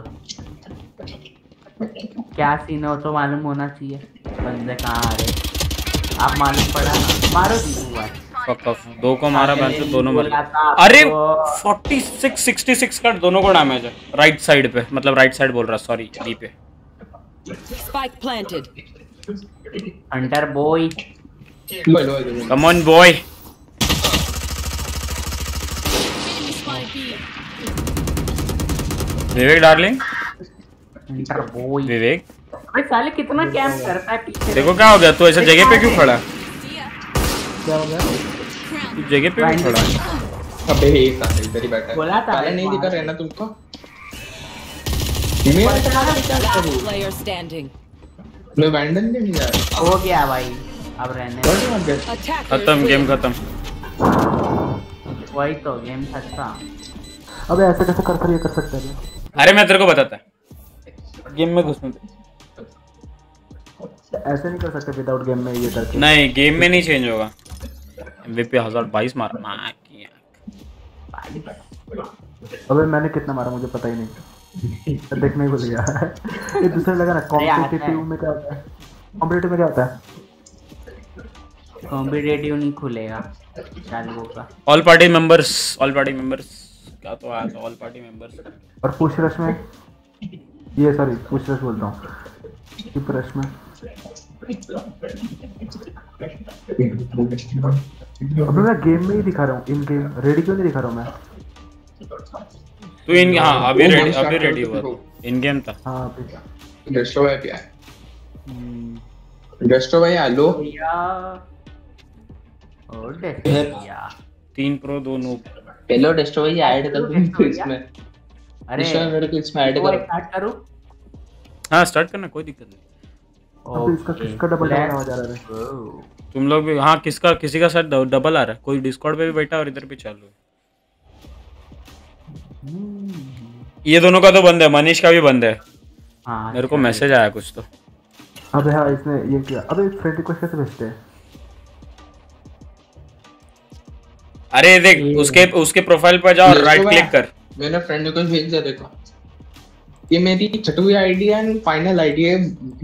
क्या सीन है वो तो मालूम होना चाहिए। बंदे कहाँ आ रहे आप मालूम पड़ा मारो दीपू भाई। फक ऑफ दो को मारा मैंने तो दोनों मर बोला गए। था अरे आपको। छियालीस छियासठ का दोनों को डैमेज है राइट साइड पे मतलब राइट साइड बोल रहा सॉरी डी पे। Spike planted. हंटर बॉय लो लो लो। Come on boy. Vivek darling hunter boy. Vivek अरे साले कितना कैंप करता है पीछे। देखो क्या हो गया तू ऐसे जगह पे क्यों खड़ा है? क्या हो गया? तू जगह पे क्यों खड़ा है? अबे एक साथ इधर ही बैठा है। बोला था पहले एक नहीं बार। दिखा रहा है ना तुमको? मैं Last player standing. मैं वैंडल नहीं जा रहा। हो गया भाई अब रहने दो। कौन मर गया? Attackers खत्म गेम win. खत्म। वही तो गेम खत्म। अबे ऐसे कैसे कर कर ये कर सकते हैं? अरे मैं तेरे को बताता है गेम में घुसने दे। ऐसे नहीं कर सकते विदाउट गेम में ये करके। नहीं गेम में नहीं चेंज होगा। एमवीपी एक हज़ार बाईस मारा मां की आंख। अबे मैंने कितना मारा मुझे पता ही नहीं। देखने ही भूल गया। ये दूसरा लगा ना कॉम्पिटिटिव में क्या होता है? कॉम्पिटिटिव में क्या होता है? कॉम्पिटिटिव नहीं खुलेगा चालू होगा। All party members all party members क्या तो आया था ऑल पार्टी मेंबर्स। और पुश रश में ये सॉरी पुश रश बोलता हूँ कीप रश में। अबे मैं गेम में ही दिखा रहा हूँ इन गेम रेडी क्यों नहीं दिखा रहा हूँ मैं? तू इन हाँ अभी वो रेडी start अभी करो रेडी तो हुआ देखो। तू इन गेम था। हाँ अभी डेस्ट्रो भाई क्या है? डेस्ट्रो भाई हेलो। भैया और भैया तीन प्रो दो नूब। हेलो डेस्ट्रो भाई ऐड कर दो इसमें। अरे इसमें मेरे को इसमें ऐड वो करो। स्टार्ट करूं। हाँ स्टार्ट करना कोई दिक्कत नहीं। अबे इसका किसका डबल डबल आवाज आ रहा है? तुम लोग भी हाँ किसका किसी का शायद डबल आ रहा है कोई डिस्कॉर्ड पे भी बैठा है और इधर भी चालू है। ये दोनों का तो बंद है मनीष का भी बंद है। हाँ मेरे को मैसेज आया कुछ तो। अबे हाँ इसने ये किया। अबे फ्रेंड रिक्वेस्ट कैसे भेजते हैं? अरे देख उसके उसके प्रोफाइल पर जाओ और राइट क्लिक कर। मैंने फ्रेंड को भेज दिया देखो। ये मेरी छठवीं आईडी है एंड फाइनल आईडी है।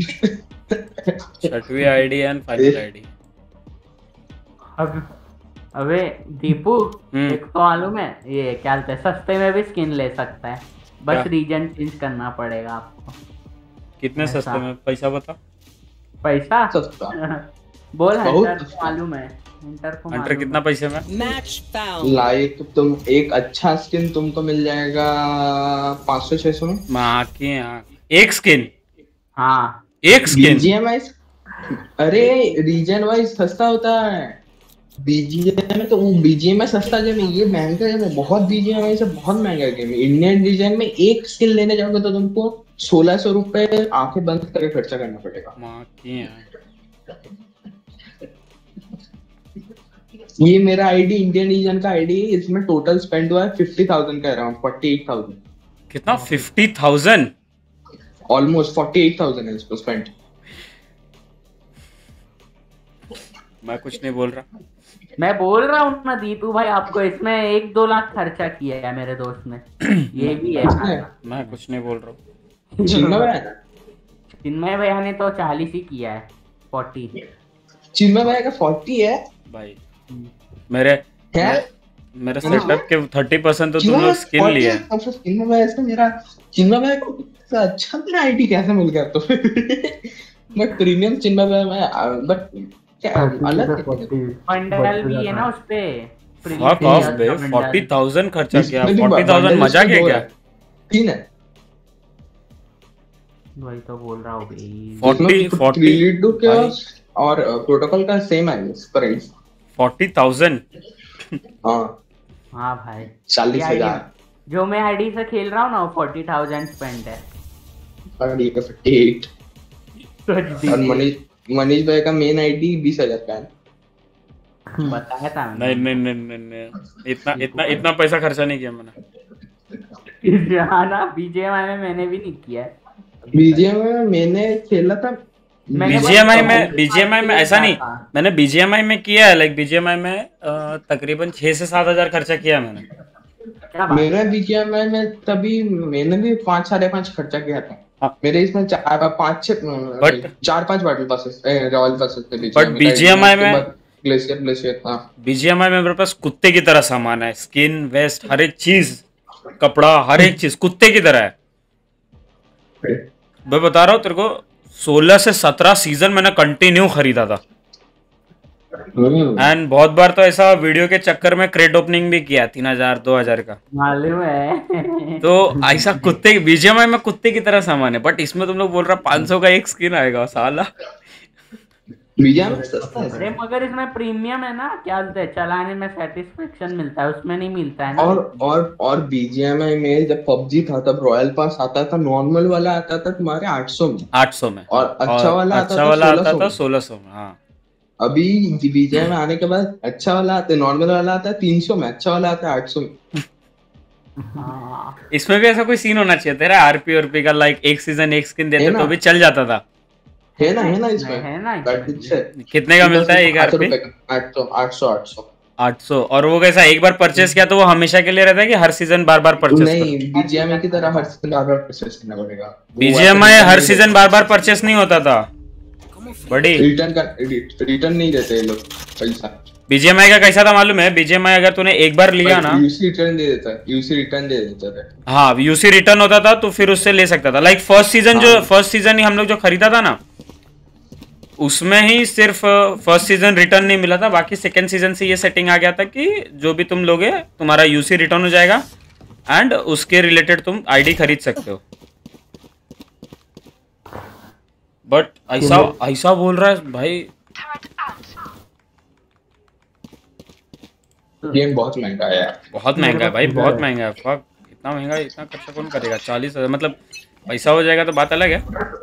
छठवीं आईडी एंड फाइनल आईडी। अब अबे दीपू हम्म। एक तो मालूम है ये क्या बोलते हैं सस्ते में भी स्किन ले सकता है बस क्या? रीजन चेंज करना पड़ेगा आपको। कितने ऐसा। सस्ते में पैसा बता। पैसा सस्ता। बोल बहुत हंटर को सस्ता। मालूम है हंटर को हंटर मालूम कितना पैसे में? Match found. लाइक तुम एक अच्छा स्किन तुमको मिल जाएगा पाँच सौ छह सौ में। माँ की आँख। एक स्किन हाँ एक स्किन बीजीएम वाइज अरे रीजन वाइज सस्ता होता है। बीजीएम में तो बीजीएम में सस्ता गेम है ये महंगा गेम है बहुत। बीजीएम वाइज से बहुत महंगा गेम है। इंडियन रीजन में एक स्किन लेने जाओगे तो तुमको सोलह सौ रुपए आंखें बंद करके खर्चा करना पड़ेगा। माँ की है। ये मेरा आईडी इंडियन रीजन का आईडी है, इसमें टोटल स्पेंड हुआ है फिफ्टी थाउजेंड का अराउंड फोर्टी एट थाउजेंड। कितना? Fifty thousand? Almost forty eight thousand है इसको स्पेंड। मैं कुछ नहीं बोल रहा। मैं बोल रहा हूँ ना दीपू भाई, आपको इसमें एक दो लाख खर्चा किया है मेरे दोस्त ने। ये भी है। मैं कुछ नहीं बोल रहा हूँ। चिन्मय भाई चिन्मय भैया ने तो चालीस ही किया है, फोर्टी। चिन्मय भाई का फोर्टी है भाई। मेरे है मेरे सेटअप के थर्टी परसेंट तो तुम लोग स्किन लिए हैं। अब चिन्मय भाई से मेरा चिन्मय भाई को अच्छा मेरा आईडी कैसे मिल गया तो बट प्रीमियम चिन्मय भाई मैं बट क्या अलग बंडल भी है ना उस पे। फक ऑफ बे, फोर्टी थाउजेंड खर्चा किया। फोर्टी थाउजेंड मजाक है क्या? तीन है वही तो बोल रहा हूँ भाई। फोर्टी फोर्टी और प्रोटोकॉल का सेम है प्राइस फोर्टी थाउजेंड। हाँ हाँ भाई चालीस हजार जो मैं आईडी से खेल रहा हूँ ना वो फोर्टी थाउजेंड स्पेंड है। और ये का फिफ्टी एट और मनीष मनीष भाई का मेन आईडी बीस हजार का है। बताया था नहीं नहीं नहीं नहीं नहीं इतना इतना इतना पैसा खर्चा नहीं किया मैंने। हाँ ना बीजेएमआई में मैंने भी नहीं किया है। बीजेएमआई में मैंने खेला था। बीजीएमआई में बीजीएमआई में ऐसा नहीं, मैंने बीजीएमआई में किया है। लाइक बीजीएमआई में तकरीबन छह से सात हजार खर्चा किया मैंने। मेरा बीजीएमआई में तभी मैंने भी पाँच साढ़े पाँच खर्चा किया था। हाँ। मेरे इसमें चार पाँच छह बट चार पाँच बैटल पासेस रॉयल पासेस थे। बट बीजीएमआई में ग्लेशियर ग्लेशियर हाँ बीजीएमआई में मेरे पास कुत्ते की तरह सामान है। स्किन वेस्ट हर एक चीज, कपड़ा हर एक चीज कुत्ते की तरह है। मैं बता रहा हूँ तेरे को, सोलह से सत्रह सीजन मैंने कंटिन्यू खरीदा था। एंड बहुत बार तो ऐसा वीडियो के चक्कर में क्रेट ओपनिंग भी किया, तीन हजार दो हजार का मालूम है। तो ऐसा कुत्ते बीजीएमआई में कुत्ते की तरह सामान है। बट इसमें तुम लोग बोल रहा पाँच सौ का एक स्किन आएगा साला। बीजीएमआई सस्ता है अरे मगर इसमें प्रीमियम है ना, क्या बोलते हैं, चलाने में सेटिस्फेक्शन मिलता है, उसमें नहीं मिलता है ना। और और और बीजीएमआई में जब पबजी था तब रॉयल पास आता था, नॉर्मल वाला आता था तुम्हारे आठ सौ में आठ सौ में और अच्छा वाला आता अच्छा वाला आता था सोलह सौ में। हाँ अभी बीजीएमआई आने के बाद अच्छा वाला आता है, नॉर्मल वाला आता है तीन सौ में, अच्छा वाला आता है आठ सौ में। हाँ। इसमें भी ऐसा कोई सीन होना चाहिए तेरा आरपी आरपी का, लाइक एक सीजन एक स्किन देते तो भी चल जाता था। है ना है ना इसमें है ना कितने का मिलता है एक आरपी? आठ सौ आठ सौ आठ सौ आठ सौ। और वो कैसा एक बार परचेस किया तो वो हमेशा के लिए रहता है कि हर सीजन बार बार परचेस? नहीं बीजीएमआई की तरह हर सीजन बार बार परचेस करना पड़ेगा। बीजीएमआई हर सीजन बार बार परचेस नहीं होता था बड़ी। रिटर्न का रिटर्न नहीं देते ये लोग पैसा। बीजीएमआई का कैसा था मालूम है? बीजीएमआई अगर तूने एक बार लिया ना, यूसी रिटर्न दे देता है, यूसी रिटर्न दे देता था। हाँ यूसी रिटर्न होता था तो फिर उससे ले सकता था। लाइक फर्स्ट सीजन जो फर्स्ट सीजन ही हम लोग जो खरीदा था ना, उसमें ही सिर्फ फर्स्ट सीजन रिटर्न नहीं मिला था। बाकी सेकंड सीजन से ये सेटिंग आ गया था कि जो भी तुम लोगे तुम्हारा यूसी रिटर्न हो जाएगा एंड उसके रिलेटेड तुम आईडी खरीद सकते हो। बट ऐसा ऐसा बोल रहा है भाई, गेम बहुत महंगा है यार, बहुत महंगा है भाई, बहुत महंगा है। फक इतना महंगा, इतना खर्चा कौन करेगा? चालीस हजार मतलब पैसा हो जाएगा तो बात अलग है।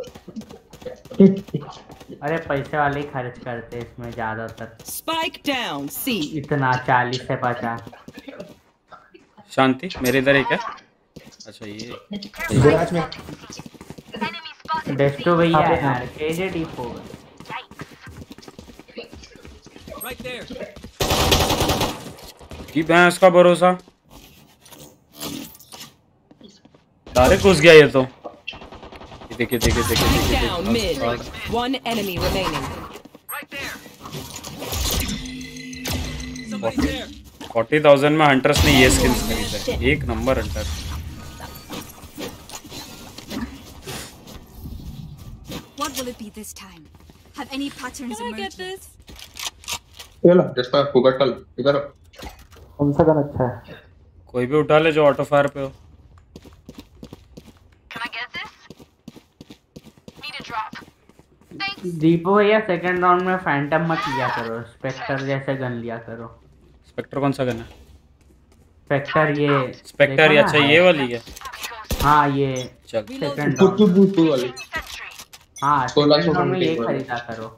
अरे पैसे वाले ही खर्च करते हैं इसमें ज्यादातर। Spike down, C. इतना चालीस से पचास। शांति मेरे इधर एक है। अच्छा ये गैराज में डेस्टो भैया यार, KJ D four Right there. की भैंस का भरोसा, डायरेक्ट घुस गया ये तो। देखिए देखिए देखिए Spike down mid. One enemy remaining. Right there. Somebody there. Forty thousand में हंटर्स ने ये स्किल्स खरीदा है। एक number hunter. What will it be this time? Have any patterns Can I emerged? get this? चलो जिसका फुगटल इधर कौन सा गन अच्छा है? कोई भी उठा ले जो ऑटो फायर पे हो। दीपू भैया सेकंड राउंड में फैंटम मत लिया करो, स्पेक्टर जैसे गन लिया करो। स्पेक्टर कौन सा गन है? स्पेक्टर ये स्पेक्टर, अच्छा ये वाली है। हाँ ये चल second two two two two वाली हाँ सोलह सौ सेकंड राउंड में ये समथिंग खरीदा करो।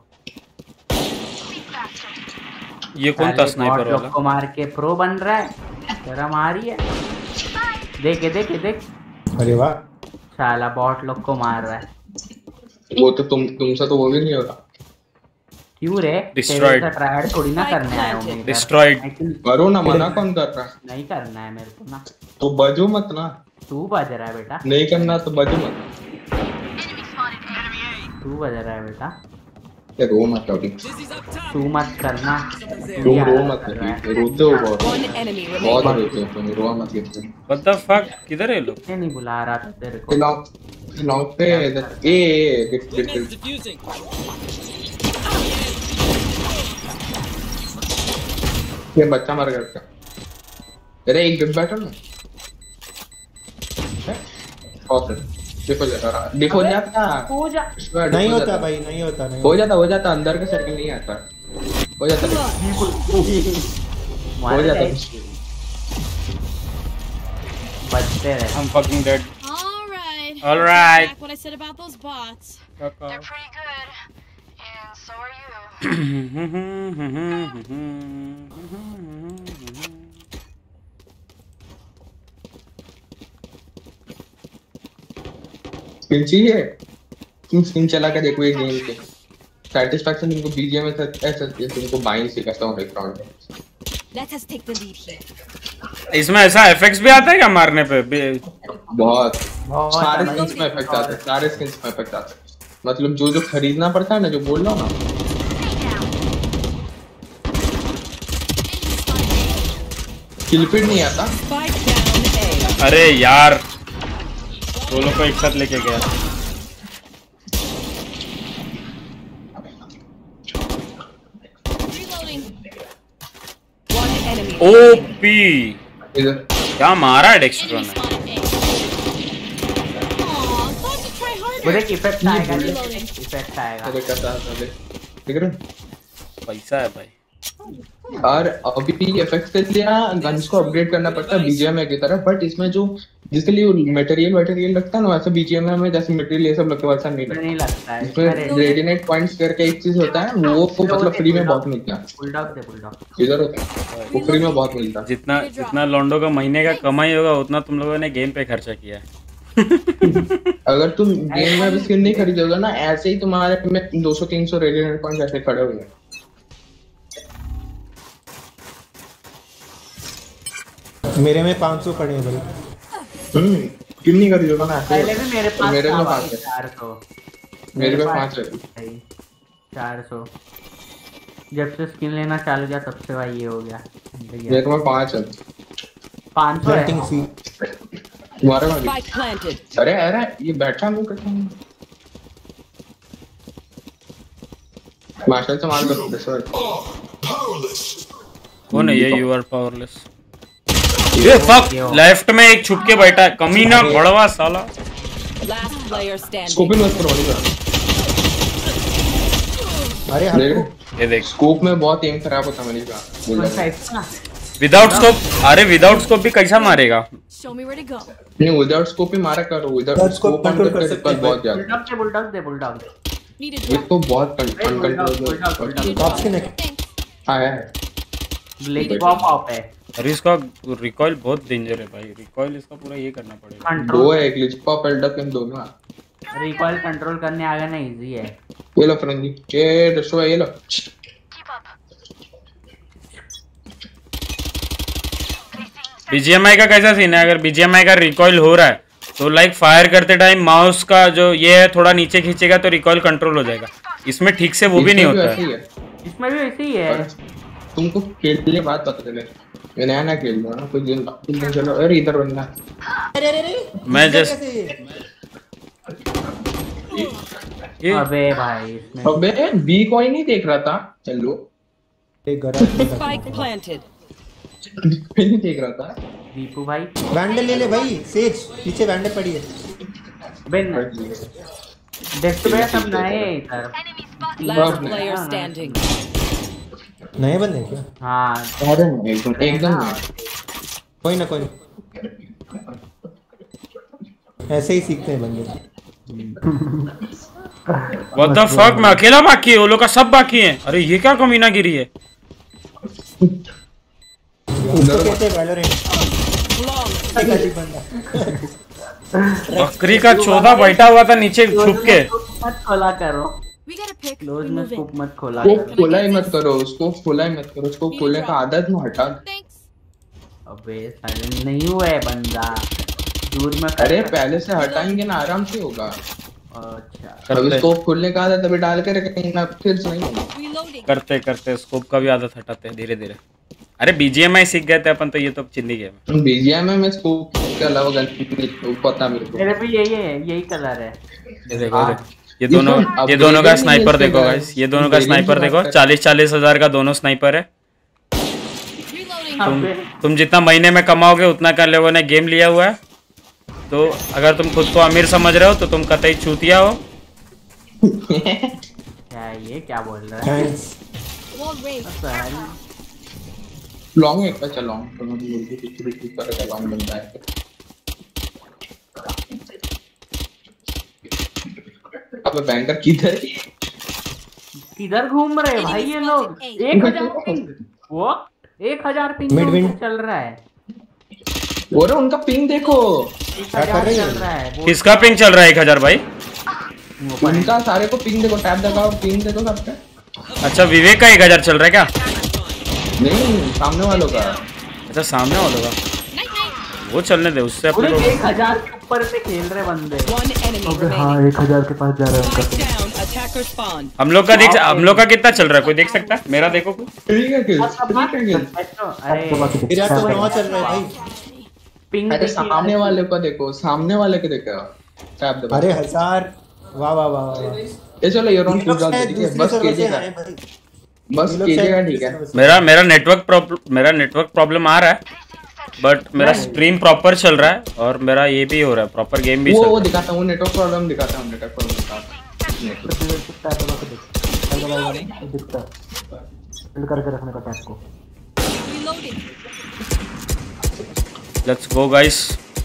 ये कौन था स्नाइपर बॉट वाला? को मार के प्रो बन रहा है, शर्म आ रही है। देख देख देख अरे वाह साला बॉट लोग को मार रहा है। वो तो तुम तुमसे तो वो भी नहीं होगा। क्यों रे? Destroyed. ट्रायल थोड़ी ना करने आया हूँ मैं इधर। Destroyed. लेकिन करो ना, मना कौन कर रहा है? नहीं करना है मेरे को ना। तो बजो मत ना। तू बज रहा है बेटा, नहीं करना तो बजो मत। तू बज रहा है बेटा, ये रो मत अभी। Dizzy's up top. तू मत करना। तुम रो मत अभी, रोते हो बहुत। One enemy बहुत remaining. रोते हो तुम, रो मत ये तुम। What the fuck? किधर है ये लोग? ये नहीं बुला रहा था तेरे को। लॉन्ग लॉन्ग पे इधर A A gift Wingman's gift defusing. ये बच्चा मर गया। अरे एक गिफ्ट बैठो ना। और देखो जरा देखो जाता हो जा। नहीं होता भाई, नहीं होता, नहीं हो जाता हो जाता अंदर का सर्किल नहीं आता। हो जाता हो जाता। बचते रहे। I'm fucking dead. All right. All right. Back what I said about those bots. Fuck They're off. pretty good, and so are you. Skin चाहिए? तुम स्किन चला के देखो ये गेम के सैटिस्फैक्शन तुमको बीजीएम में ऐसा तुमको बाइंग सिखाता हूं एक राउंड में। Let us take the lead here. इसमें ऐसा एफेक्ट्स भी आता है क्या मारने पे? बे- बहुत बहुत सारे अलग स्किन्स में इफेक्ट आते हैं, सारे स्किन्स में इफेक्ट आते हैं। मतलब जो जो खरीदना पड़ता है ना, जो बोल रहा हूं ना, किलफिट नहीं आता। Spike down A. अरे यार दोनों को एक साथ लेके गया। Reloading. One enemy. ओपी इधर क्या मारा है डेक्स्ट्रो Enemy ने? spotted A. Aw, thought to try harder. वो देख इफेक्ट आएगा, Reloading. इफेक्ट आएगा। अरे कैसा है देख रहे हो? पैसा है भाई। और अभी इफेक्ट्स के लिए गन्स को अपग्रेड करना पड़ता है बीजीएम की तरह, बट इसमें जो जिसके लिए मटेरियल मटेरियल लगता है ना, वैसे बीजीएम में जैसे मटेरियल ये सब लगता है वैसा नहीं लगता। नहीं लगता है इसमें रेडिनेट पॉइंट्स करके एक चीज होता है, वो वो मतलब फ्री में बहुत मिलता है। बुलडॉग दे बुलडॉग। इधर होता है वो फ्री में बहुत मिलता है। जितना जितना लॉन्डो का महीने का कमाई होगा उतना तुम लोगों ने गेम पे खर्चा किया है। अगर तुम गेम में भी स्किन नहीं खरीदोगे ना, ऐसे ही तुम्हारे में दो सौ तीन सौ रेडिनेट पॉइंट्स ऐसे खड़े हुए हैं। मेरे में पाँच सौ पड़े हैं भाई। हम्म क्यों नहीं खरीदोगे ना ऐसे? पहले भी मेरे पास मेरे था में भाई पाँच है। चार सौ। मेरे में पाँच है। चार सौ। जब से स्किन लेना चालू किया तब से भाई ये हो गया। मेरे में पाँच है। पाँच सौ है। Planting fee। तुम्हारे में भी? Spike planted. अरे अरे ये बैठा मुंह करता हूँ। मार्शल से मार कर दो सर। कौन है ये? You are powerless. ये फक लेफ्ट में एक छुप के बैठा है, कमीना बड़वा साला। Last player standing. स्कोप में मत करो नहीं कर। अरे देख ये देख स्कोप में बहुत एम खराब होता है मैंने कहा। बोल कौन रहा सा हूँ। इसका? Without scope. अरे विदाउट स्कोप भी कैसा मारेगा? Show me where to go. नहीं विदाउट स्कोप ही मारा करो, without Without scope scope control अंदर कर का सकते हैं रिकॉल बहुत ज्यादा। बुलडॉग दे बुलडॉग दे बुलडॉग। Need a drop. इसको बहुत bulldog uncontrol bulldog bulldog. Top skin है। Thanks. आया है। ब्लेक पॉप ऑफ है। अरे इसका रिकॉइल बहुत डेंजर है भाई। रिकॉइल इसका पूरा ये करना पड़ेगा। दो कंट्रोल है, ग्लिच पॉप एल्डअप इन दोनों। रिकॉइल कंट्रोल करने आगे ना इजी है। ये लो फ्रेंडी, ये दसो ये लो। बीजीएमआई का कैसा सीन है? अगर बीजीएमआई का रिकॉइल हो रहा है तो लाइक फायर करते टाइम माउस का जो ये है थोड़ा नीचे खींचेगा तो रिकॉइल कंट्रोल हो जाएगा। इसमें ठीक से वो भी नहीं होता है। इसमें भी ऐसे ही है। तुमको खेल के बात पता चले, मैं नया ना खेल रहा हूँ कुछ दिन कुछ दिन चलो। अरे इधर बनना। अरे अरे अरे मैं जस्ट ये अबे भाई इसमें अबे बी कोई नहीं देख रहा था। चलो एक गराज में Spike planted. कोई नहीं देख रहा था। दीपू भाई वैंडल ले ले भाई। सेज पीछे वैंडल पड़ी है। बिन देख तो सब नए इधर। Last player standing. नए बंदे क्या? हाँ अरे नहीं, एकदम एकदम नहीं। कोई ना कोई ना। ऐसे ही सीखते हैं बंदे। What the fuck, मैं अकेला बाकी है, वो लोग का सब बाकी है। अरे ये क्या कमीना गिरी है? उसको कहते हैं वैलोरेंट। बकरी का चौदह बैठा हुआ था नीचे छुप के। मत खोला करो। We gotta pick. क्लोज में स्कोप मत खोला वो करो। खोला ही मत करो उसको, खोला ही मत करो उसको, खोलने का आदत में हटा दो। Thanks. अबे साइलेंट नहीं हुआ है बंदा, दूर में। अरे पहले से हटाएंगे ना, आराम से होगा। अच्छा अब इसको खोलने का आदत अभी डाल के रखेंगे ना, फिर से नहीं होगा। Reloading. करते करते स्कोप का भी आदत हटाते हैं धीरे धीरे। अरे बीजीएमआई सीख गए थे अपन तो, ये तो चिंदी गेम है। बीजीएमआई में स्कोप के अलावा गन पता मेरे को। मेरे भी यही है, यही कलर है। ये देखो ये दोनों ये दोनों का स्नाइपर देखो गाइस, ये दोनों का स्नाइपर देखो, चालीस चालीस हजार का दोनों स्नाइपर है। तुम तुम जितना महीने में कमाओगे उतना कर लोगों ने गेम लिया हुआ है। तो अगर तुम खुद को अमीर समझ रहे हो तो तुम कतई चूतिया हो। क्या ये क्या बोल रहा है? Wall raised. लॉन्ग एक बचा लॉन्ग, तो मैं बोल के कुछ भी कुछ करेगा लॉन्ग बनता है। अब बैंकर किधर किधर घूम रहे हैं भाई ये लोग? एक हजार पिंग, वो एक हजार पिंग चल रहा है। और उनका पिंग देखो, एक हजार चल रहा है। किसका पिंग चल रहा है एक हजार भाई? उनका सारे को पिंग देखो, टैब दबाओ, पिंग देखो सबका। अच्छा विवेक का एक हजार चल रहा है क्या? नहीं सामने वालों का। अच्छा सामने वालों का वो चलने दे, उससे अपने लोग एक हजार के ऊपर से खेल रहे बंदे। अबे हाँ एक हजार के पास जा रहा है उनका। हम लोग का देख, हम लोग का कितना चल रहा है कोई देख सकता है? मेरा देखो कोई। ठीक है किल, ठीक है किल। अरे मेरा तो नौ चल रहा है भाई। पिंग अरे सामने वाले को देखो, सामने वाले को देखो, टैब दबाओ। अरे हजार, वाह वाह वाह वाह। ये चलो ये राउंड पूरा ठीक है, बस केजे का, बस केजे का ठीक है। मेरा मेरा नेटवर्क प्रॉब्लम मेरा नेटवर्क प्रॉब्लम आ रहा है, बट मेरा स्ट्रीम प्रॉपर चल रहा है और मेरा ये भी हो रहा है, प्रॉपर गेम भी चल वो रहा वो है। दिखाता हूँ, नेटवर्क प्रॉब्लम दिखाता हूँ, नेटवर्क प्रॉब्लम दिखाता हूँ। दिखता है फिल करके रखने का टैब को। Reloading. Let's go guys.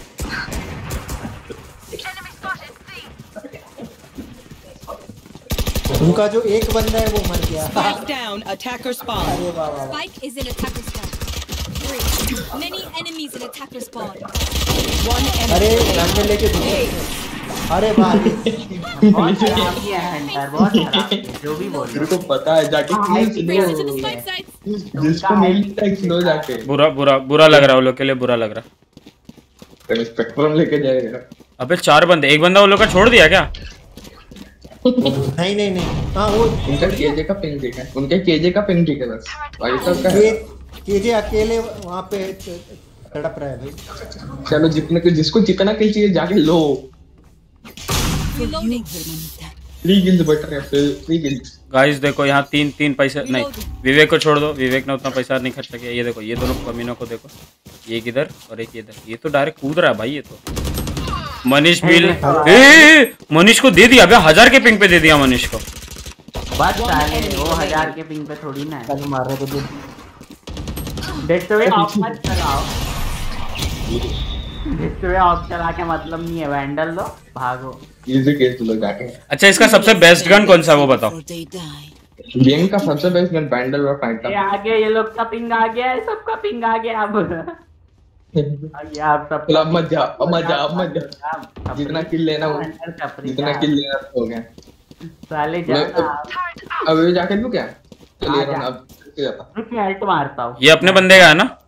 उनका जो एक बंदा है वो मर गया। Spike down, attacker spawn. अरे वाह वाह। Spike is in attacker spawn. Three. Many enemies in attacker spawn. One अरे enemy. रंग लेके दूसरे। अरे वाह। बहुत खराब किया है हंटर, बहुत खराब किया, जो भी बोल मेरे को पता है, जाके Brings it to the low spike sites. जिसको मिलता है स्लो जाके बुरा बुरा बुरा लग रहा है वो लोग के लिए, बुरा लग रहा है। स्पेक्ट्रम लेके जाएगा। अबे चार बंदे, एक बंदा वो लोग का छोड़ दिया क्या? नहीं नहीं नहीं, हाँ वो उनका केजे का पिंग ठीक है, उनके केजे का पिंग ठीक है बस, भाई सब का है। के केजे अकेले वहाँ पे तड़प रहा है भाई। चलो जितने को जिसको जितना किल चाहिए जाके लो। Reloading. थ्री किल्स बेटर है, थ्री किल्स। गाइस देखो यहाँ तीन तीन पैसे नहीं, विवेक को छोड़ दो, विवेक ने उतना पैसा नहीं खर्चा किया। ये देखो ये दोनों कमीनों को देखो, एक इधर और एक इधर, ये तो डायरेक्ट कूद रहा है भाई। ये तो मनीष बिल, ए मनीष को दे दिया अबे, हजार के पिंग पे दे दिया मनीष को। बस साले वो हजार के पिंग पे थोड़ी ना है। मार रहे तो देखते हुए ऑफ मत चलाओ, देखते हुए ऑफ चला के मतलब नहीं है, वैंडल लो भागो। इजी केस लो जाके। अच्छा इसका सबसे बेस्ट गन कौन सा है वो बताओ? गेम का सबसे बेस्ट गन बैंडल और फाइटर। ये आ गया, ये लोग का पिंग आ गया है, सबका पिंग आ गया। अब ये आप सब अब मत जा, अब मत जा, अब मत जा। जितना किल लेना हो, जितना किल लेना हो गया साले जाना। अब ये जाके तू क्या चलिए रन अब जाता। रुक मैं अल्ट मारता हूं। ये अपने बंदे का है ना?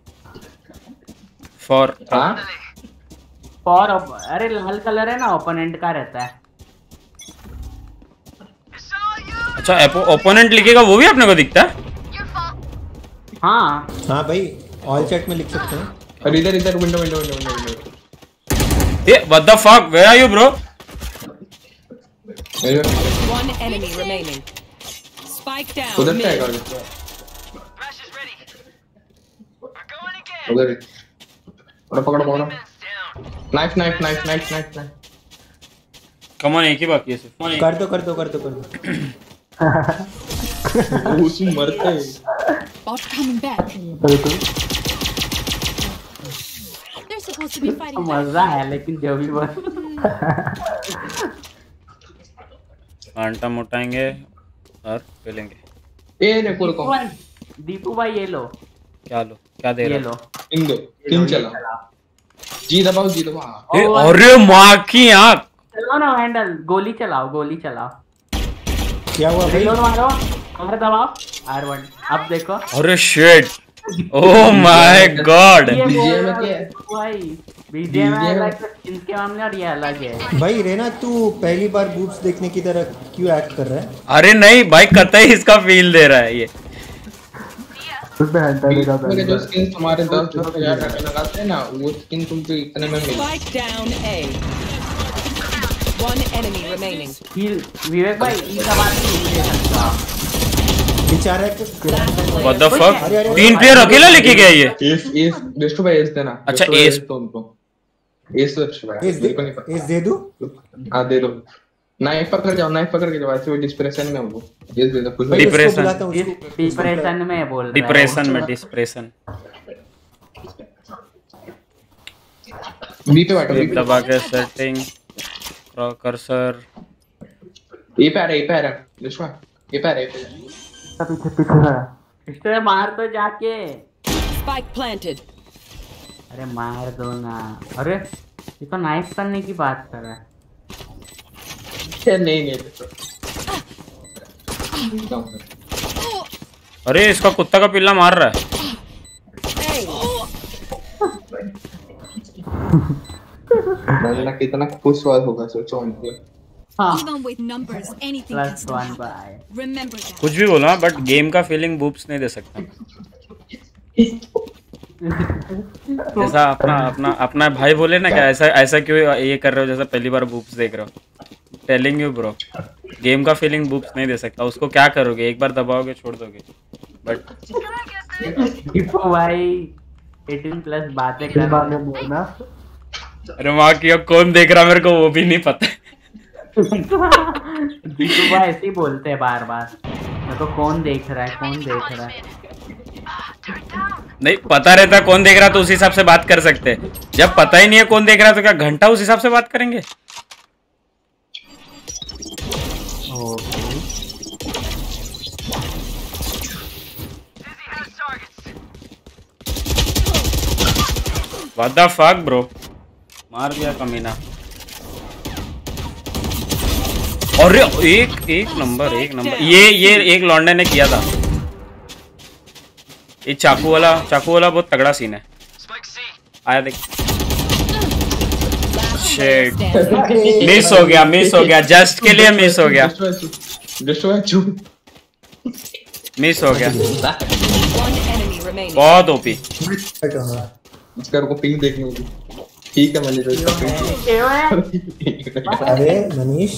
फॉर हां फॉर अरे लाल कलर है ना, ओपोनेंट का रहता है। अच्छा ओपोनेंट लिखेगा वो भी अपने को दिखता है? हाँ हाँ भाई ऑल चैट में लिख सकते हैं। और इधर इधर विंडो विंडो विंडो विंडो। ए what the fuck, where are you bro? One enemy remaining. Spike down. उधर से आएगा उधर। और पकड़ो पकड़ो। Knife knife knife knife knife knife. Come on, एक ही बाकी है सिर्फ। कर दो कर दो कर दो कर दो। उस मरते हैं। Bot coming back. They're supposed to be fighting. मजा है लेकिन जो भी बस आंटा मोटाएंगे और पेलेंगे। ए रे कोल को दीपू भाई ये लो। क्या लो? क्या दे ये रहे लो। इन दो तीन चला जी दबाओ जी दबाओ। ए अरे माँ की आँख। चलो ना हैंडल गोली चलाओ गोली चलाओ। क्या हुआ भाई? रिलोड मारो और दबाओ आर वन। अब देखो अरे shit oh my god. BGM में क्या है भाई बीजीएम अलग इनके मामले और ये अलग है। भाई रेना तू पहली बार बूट्स देखने की तरह क्यों एक्ट कर रहा है? अरे नहीं भाई कतई इसका फील दे रहा है ये। उसमें हंटर लेगा मेरे जो स्किन तुम्हारे दस हजार रुपए लगाते हैं ना वो स्किन तुमको इतने में मिले। Spike down A. One enemy remaining. Heal Vivek भाई ये सवाल नहीं ले सकता। बेचारा के What the fuck? तीन प्लेयर अकेला लेके गया ये। एस एस डिस्ट्रो भाई एस देना। अच्छा एस तो उनको एस डिस्ट्रो भाई एस दे एस दे दूं? हां दे दो। नाइफ पकड़ जाओ नाइफ पकड़ के जाओ ऐसे वो डिस्प्रेशन में वो ये दे दो कुछ डिप्रेशन डिप्रेशन में बोल रहा है डिप्रेशन में डिप्रेशन बी पे बैठो बी पे दबा के सेटिंग कर्सर ए पे आ रहा ए पे आ रहा डिस्ट्रो ए पे आ रहा पीछे पीछे है। इससे मार तो जाके। Spike planted. अरे मार दो ना। अरे ये तो नाइफ करने की बात कर रहा है। नहीं नहीं अरे इसका कुत्ता का पिल्ला मार रहा है। मैंने कितना खुश हुआ होगा सोचो उनके। Even with numbers, anything can plus one happen. Bye. Remember that. कुछ भी बोला बट गेम का फीलिंग बूप्स नहीं दे सकता। जैसा अपना अपना अपना भाई बोले ना क्या ऐसा ऐसा क्यों ये कर रहे हो जैसा पहली बार बूप्स देख रहे हो। टेलिंग यू ब्रो गेम का फीलिंग बूप्स नहीं दे सकता। उसको क्या करोगे एक बार दबाओगे छोड़ दोगे बट दीपू भाई अठारह प्लस बातें कर बाद में बोलना अरे माँ की अब कौन देख रहा मेरे को वो भी नहीं पता। दीपू भाई ऐसे ही बोलते हैं बार बार मेरे को कौन देख रहा है कौन देख रहा है। नहीं पता रहता कौन देख रहा तो उस हिसाब से बात कर सकते हैं। जब पता ही नहीं है कौन देख रहा तो क्या घंटा उस हिसाब से बात करेंगे। What the fuck bro मार दिया कमीना। अरे एक एक नंबर एक नंबर ये ये एक लॉन्डे ने किया था। ये चाकू वाला चाकू वाला बहुत तगड़ा सीन है। आया देख शिट मिस हो गया मिस हो गया जस्ट के लिए मिस हो गया मिस हो गया। बहुत ओपी इसका को पिंग देखने होगी। ठीक है मनी तो इसका पिंग। अरे मनीष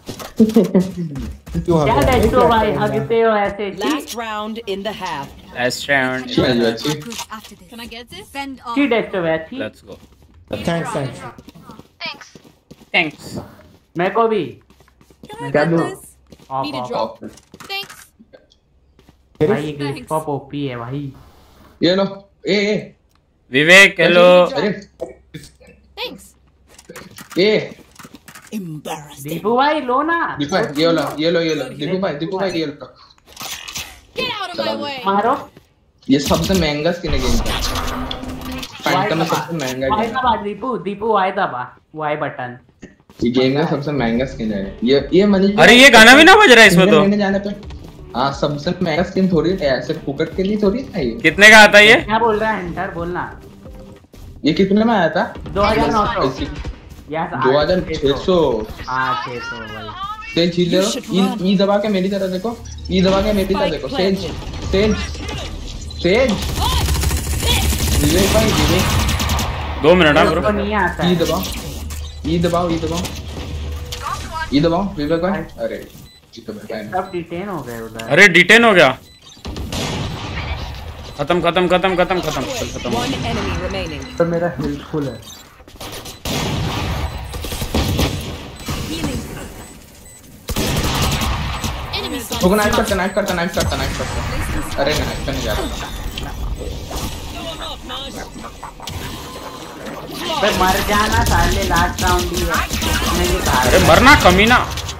क्यों क्या देखो भाई हगते हो ऐसे। Last round in the half. Last round. Can I get this? Send off. की देखो वैसी। Let's go. Thanks thanks Thanks. Thanks. मैं को भी Can I क्या get दो? this? Off Need a off. drop. Thanks. भाई ग्लिच पॉप ओपी है भाई। ये लो ए ए विवेक हेलो। अरे Thanks. ए दीपू भाई लो ना। दीपू भाई ये लो ये लो ये लो दीपू भाई दीपू भाई ये लो Get out of my way. मारो। ये सबसे महंगा स्किन है गेम का। फैंटम में सबसे महंगा वाई है दबा दीपू दीपू वाई दबा वाई बटन। ये गेम का सबसे महंगा स्किन है। ये ये मनी अरे ये गाना भी ना बज रहा है इसमें तो। मैंने जाने पे हाँ सबसे महंगा स्किन थोड़ी है ऐसे फुकट के लिए थोड़ी है ये। कितने का आता है ये? क्या बोल रहा है एंटर बोलना। ये कितने में आया था? दो हजार नौ सौ। दो हजार छह सौ। हाँ छह सौ भाई। सेंज हिल ले ई ई दबा के मेरी तरह देखो ई दबा के मेरी तरह देखो सेंज सेंज सेंज विवेक भाई विवेक दो मिनट हाँ ब्रो। नहीं आता ई दबाओ ई दबाओ ई दबाओ ई दबाओ विवेक भाई। अरे सब डिटेन हो गए उधर। अरे डिटेन हो गया। खत्म खत्म खत्म खत्म खत्म चल खत्म। One enemy remaining. तो मेरा हेल्थ फुल है। Healing. Enemy spotted. रुको नाइफ करता नाइफ करता नाइफ करता नाइफ करता। अरे नाइफ करने जा रहा बे मर जाना साले, लास्ट राउंड ही है। नहीं कहा अरे मरना कमीना।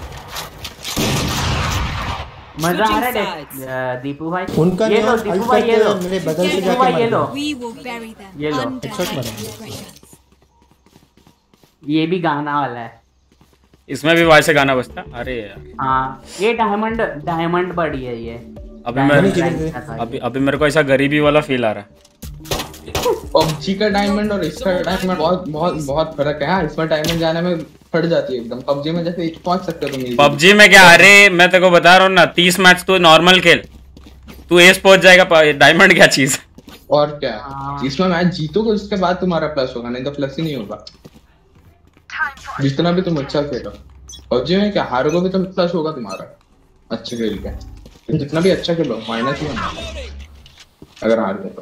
मजा आ रहा है दीपू भाई। उनका ये लो नियॉन दीपू भाई, ये लो मेरे बगल से दीपू जाके भाई, ये मार लो We will bury them ये लो under हेडशॉट मारा। aggressions. ये भी गाना वाला है। इसमें भी वैसे गाना बजता। अरे यार हाँ ये डायमंड डायमंड बड़ी है ये। अभी मैं अभी अभी मेरे को ऐसा गरीबी वाला फील आ रहा है। पबजी का डायमंड और इसका डायमंड बहुत बहुत बहुत फर्क है। हाँ, इसमें डायमंड जाने में फट जाती है एकदम। पबजी में जैसे एक पहुंच सकते हो तुम। पबजी में क्या, अरे मैं तेरे को बता रहा हूँ ना, तीस मैच तो नॉर्मल खेल, तू एस पहुंच जाएगा। डायमंड क्या चीज। और क्या, इसमें मैच जीतोगे उसके बाद तुम्हारा प्लस होगा, नहीं तो प्लस ही नहीं होगा जितना भी तुम अच्छा खेलो। पबजी में क्या, हारोगे भी तो प्लस होगा तुम्हारा अच्छे खेल के। तुम जितना भी अच्छा खेलो माइनस ही होगा अगर हार गए तो।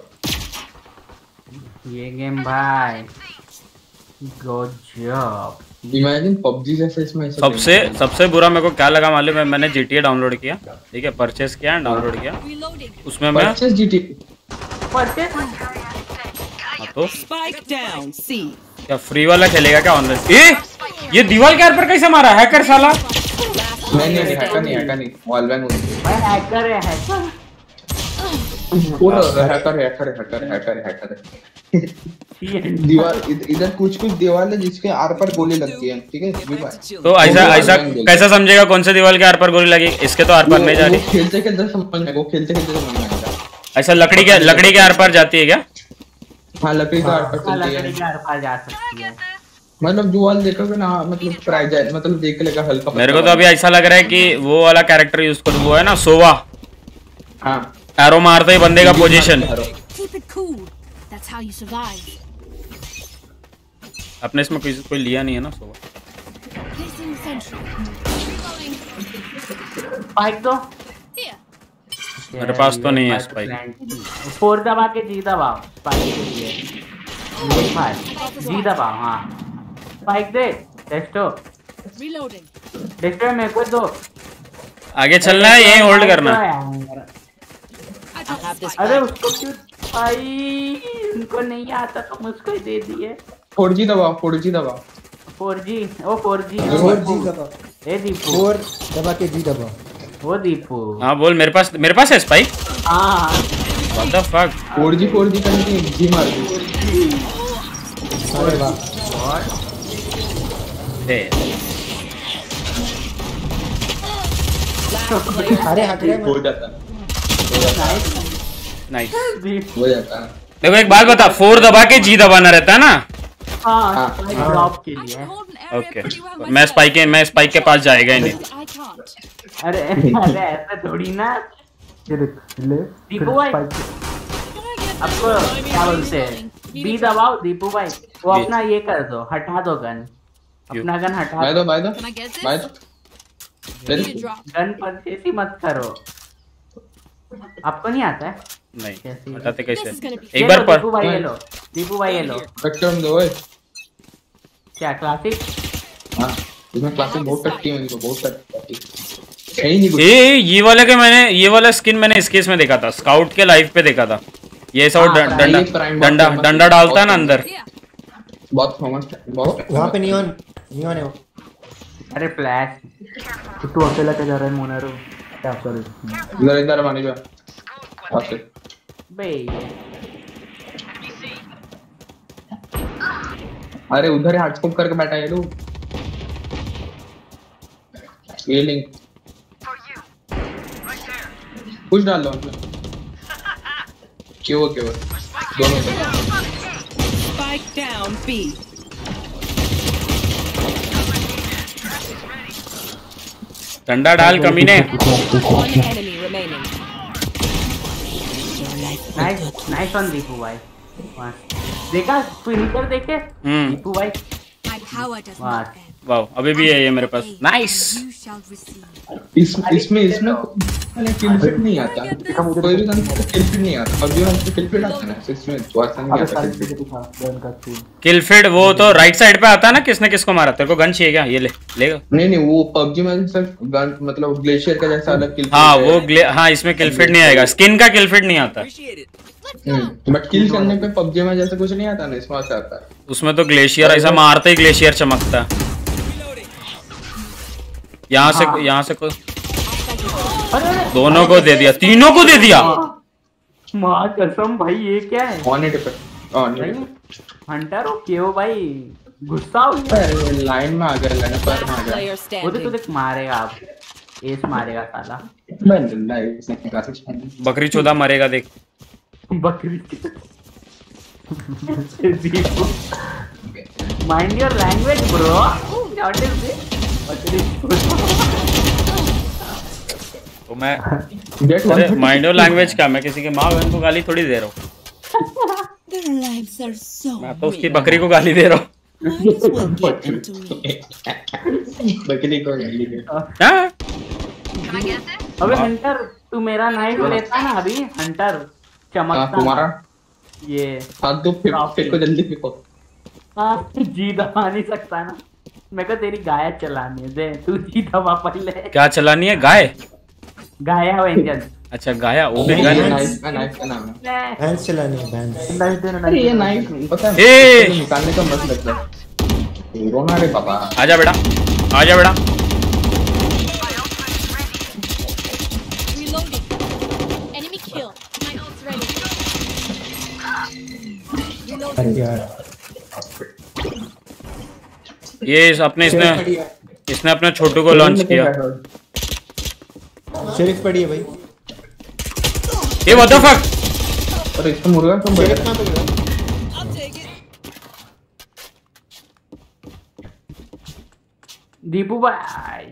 ये गेम भाई गजब। इमेजिन पबजी जैसे इसमें ऐसा सबसे सबसे बुरा मेरे को क्या लगा मालूम है, मैंने जीटीए डाउनलोड किया, ठीक है, परचेस किया, डाउनलोड किया, उसमें मैं परचेस जीटी परचेस तो Spike down C. क्या फ्री वाला खेलेगा क्या ऑनलाइन? ए ये दीवार के यार पर कैसे मारा हैकर साला? नहीं नहीं हैकर नहीं, हैकर नहीं, वॉल बैंग भाई हैकर है, हैकर पूरा hacker hacker hacker hacker hacker दीवार इधर कुछ कुछ दीवार है जिसके आर पर गोली लगती है, ठीक है। तो ऐसा ऐसा कैसा समझेगा कौन से दीवार के आर पर गोली लगी? इसके तो आर पर नहीं जा रही। खेलते खेलते समझ में, वो खेलते खेलते समझ में आता। ऐसा लकड़ी के लकड़ी के आर पर जाती है क्या? हाँ लकड़ी का आर पर चलती है, लकड़ी के आर पार जा सकती है। मतलब जो वाल देखोगे ना, मतलब प्राइस है, मतलब देख लेगा हल्का। मेरे को तो अभी ऐसा लग रहा है कि वो वाला कैरेक्टर यूज करूँ, वो है ना सोवा। हाँ एरो मारते ही बंदे का position. Keep it cool. That's how you survive. अपने इसमें कोई कोई लिया नहीं है ना Sova. Placing sentry. Reloading. Spike दो। Here. मेरे पास तो नहीं है स्पाइक। फोर दबा के जी दबाओ स्पाइक के लिए। ये भाई जी दबाओ। हाँ स्पाइक दे। टेस्टो Reloading. टेस्टो मेरे को दो। आगे चलना है, यहीं होल्ड करना। I have this. अरे उसको क्यों भाई, उनको नहीं आता तो मुझको ही दे दिए। फोर जी दबाओ, फोर जी दबाओ। फोर जी ओ फोर जी फोर जी दबा, ए दीपू फोर दबा के जी दबा। वो दीपू हाँ बोल, मेरे पास मेरे पास है स्पाइक। हाँ what the fuck. Four G four G करने की जी मार दी। अरे वाह, दे अरे हटरे में हो जाता नाइस। हो जाता है। देखो एक बात बता, फोर दबा के जी दबाना रहता है ना? हाँ ड्रॉप के लिए। ओके मैं स्पाइक के मैं स्पाइक के पास जाएगा ही नहीं। I can't. अरे अरे ऐसा थोड़ी ना ये देख ले दीपू भाई। आपको क्या बोलते हैं, बी दबाओ दीपू भाई। वो अपना ये कर दो, हटा दो गन, अपना गन हटा बाय दो। दो बाय दो Can I get this? Buy दो। Need a drop. Gun purchase ही मत करो। आपको नहीं आता है? नहीं कैसे? हटाते कैसे? This is gonna be- एक ये बार लो, पर दीपू भाई ये लो, दीपू भाई ये लो। स्पेक्ट्रम दो ओए। क्या क्लासिक? हां इसमें क्लासिक बहुत कट्टी है, इनको बहुत कट्टी है ही नहीं कुछ। ए ये वाला के मैंने ये वाला स्किन मैंने इस केस में देखा था, स्काउट के लाइव पे देखा था। ये सब हाँ, डंडा ये प्राइम बॉक्स डंडा में डंडा डालता है ना अंदर। Here. बहुत फेमस है बहुत। वहाँ पे नियॉन नियॉन है वो। अरे फ्लैश तो तू अकेला क्या जा रहा है मोनारो? क्या सॉरी इधर इधर मानी जा ओके। बे। अरे उधर हार्ड स्कोप करके बैठा है लोग। ये लिंक कुछ डाल लो क्यों क्यों दोनों Spike down B. डंडा डाल कमीने। One enemy remaining. Nice nice one Deepu भाई। वाह। देखा फिनिशर देखे हम्म दीपू भाई। My power does वाह। not end. वाओ अभी भी है ये मेरे पास। नाइस। You shall receive. इस इसमें इसमें किल फिट नहीं आता, कोई भी गन किल फिट नहीं आता। अब जो है किल फिट आता है ना इसमें तो आसान नहीं अबे आता सारी kill fit। चीजें दिखा गन का स्किल। किल फिड वो तो राइट साइड पे आता है ना, किसने किसको मारा? तेरे को गन चाहिए क्या? ये ले लेगा। नहीं नहीं वो पबजी में सिर्फ गन मतलब ग्लेशियर का जैसा अलग किल हाँ वो ग्ले हाँ इसमें किल फिड नहीं आएगा, स्किन का किल फिड नहीं आता। Appreciate it. बट किल करने पे पबजी में जैसे कुछ नहीं आता ना, इसमें आता है। उसमें तो ग्लेशियर ऐसा मारते ही ग्लेशियर चमकता है। यहाँ से हाँ। यहाँ से को दोनों को दे दिया, तीनों को दे दिया। माँ कसम भाई, ये क्या है? ऑन इट पे ऑन इट। हंटर हो क्यों भाई? गुस्सा हो गया। लाइन में आ गया, लाइन पर आ गया। Player वो standing. तो देख मारेगा आप, एस मारेगा साला। मैं डंडा है इसने काफी। बकरी चौदह मरेगा देख। बकरी mind your language bro. What is this? तो मैं माइंड और लैंग्वेज क्या, मैं किसी के माँ बहन को गाली थोड़ी दे रहा हूँ। Their lives are so मैं तो उसकी बकरी को गाली दे रहा हूँ। Might as well get into it. बकरी को गाली दे। हाँ? अबे हंटर, तू मेरा नाइफ लेता ना अभी। हंटर हाँ, चमकता तुम्हारा ये हाथ दो, फिर फिर को जल्दी फेंको। हाँ, जी दबा नहीं सकता ना। मैं कहा तेरी गाय चलानी है, दे तू जी दबा पहले। क्या चलानी है? गाय? गाया व्यंजन। अच्छा गाया, वो भी ये गाय। नाइफ का नाइफ का नाम है। भैंस चलानी है, भैंस। नाइफ देना, अरे ये नाइफ नाइफ पता है ए! इसको निकालने का मत लगता है। रोना रे पापा। आजा बेटा, आजा बेटा। Reloading. Enemy kill. My ult's ready. Reloading. अरे यार, ये इस अपने इसने इसने अपने छोटू को लॉन्च किया। शेरिफ पड़ी है भाई। ये व्हाट द फक? और इसको मुर्गा क्यों शेरिफ बजा? कहाँ पे गिरा? I'll take it. दीपू भाई।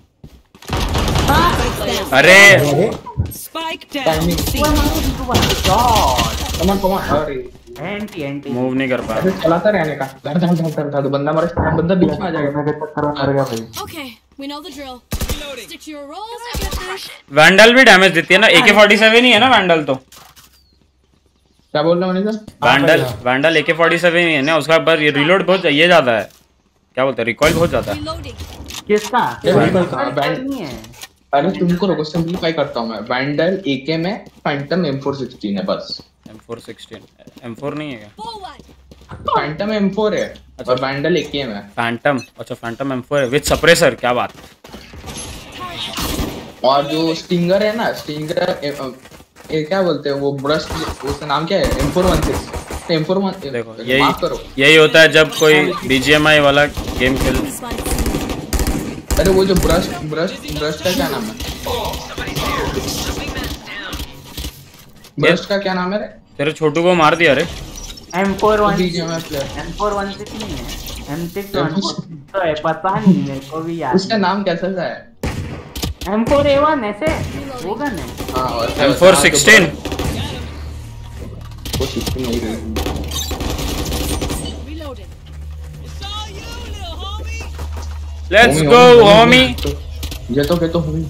अरे अरे Spike down. C. दीपू भाई गॉड। कमान कमान। अरे एंटी एंटी। मूव नहीं कर पाया। ऐसे चलाता रहने का। धर धर धर धर धर, बंदा मरा, बंदा बीच में आ जाएगा। मैं चक्कर में मर गया भाई। Okay, we know the drill. Stick to your roles. I get this. Vandal भी डैमेज देती है ना। ए के फोर्टी सेवन ही है ना वैंडल तो। क्या बोल रहा हूँ मनीषा? वैंडल वैंडल ए के फोर्टी सेवन ही है ना। उसका पर ये रिलोड बहुत ये ज्यादा है, क्या बोलते हैं, रिकॉइल बहुत ज्यादा है। Reloading. किसका? ये Rifle हाँ, वैंड- नहीं है। अरे तुमको रुको, सिंपलीफाई करता हूँ मैं। वैंडल एके में फैंटम एम फोर सिक्सटीन है बस। M four sixteen M four नहीं है क्या? Forward. फैंटम एम फोर है और वैंडल एके में। फैंटम, अच्छा फैंटम एम फोर है विद सप्रेसर, क्या बात। और जो स्टिंगर है ना, स्टिंगर ये क्या बोलते हैं वो ब्रश, उसका नाम क्या है? M four one six. M four one देखो माफ यही करो। यही होता है जब कोई बी जी एम आई वाला गेम खेल। अरे वो जो ब्रश ब्रश ब्रश का क्या नाम है? ब्रश का क्या नाम है रे? तेरे छोटू को मार दिया रे। M four one BGMI player. M four one six नहीं है, एम सिक्स वन तो है, पता नहीं मेरे को भी याद। उसका नाम कैसा सा है? एम फोर ए वन ऐसे वो गन है। हाँ, और एम फोर सिक्सटीन। वो सिक्सटीन नहीं रही। Reloading. Let's go homie. ये तो के तो हुई।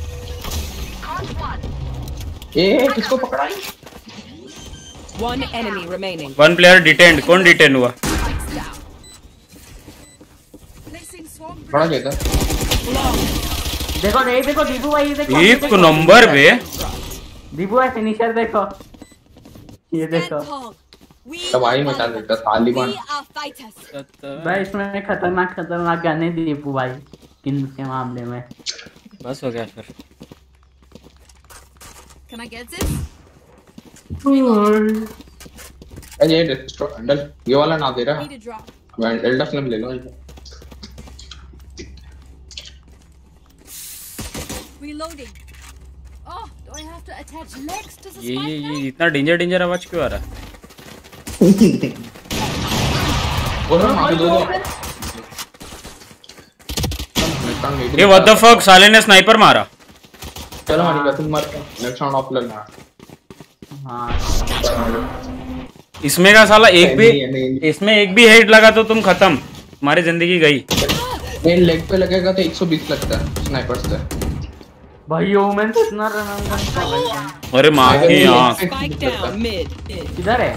ए किसको पकड़ा? One enemy remaining. One player detained. कौन डिटेंड हुआ? Placing swarm. बड़ा क्या था? देखो नहीं, देखो दीपू भाई, ये देखो एक नंबर पे दीपू भाई फिनिशर देखो, ये देखो We तबाही मचा देता तालिबान। we are fighters. भाई, इसमें खतरनाक खतरनाक गाने दीपू भाई किन के मामले में। बस हो गया फिर। Can I get this? अरे ये डिस्ट्रॉय हैंडल ये वाला ना दे रहा। Need a drop. वैंडल डफ ले लो। Reloading. Oh, do I have to attach legs to the ये spike ये now? ये इतना डेंजर डेंजर आवाज क्यों आ रहा है? बोलो ना दो दो। ये व्हाट द फक, साले ने स्नाइपर मारा। चलो मानिका तुम मर के नेक्स्ट राउंड ऑफ लेना। हाँ इसमें का साला एक भी नहीं, नहीं, नहीं। इसमें एक भी हेड लगा तो तुम खत्म, तुम्हारी जिंदगी गई। ये लेग पे लगेगा तो एक सौ बीस लगता है स्नाइपर से। भाई ओमेन तो इतना रन अरे माँ की आँख। Spike down mid. किधर है?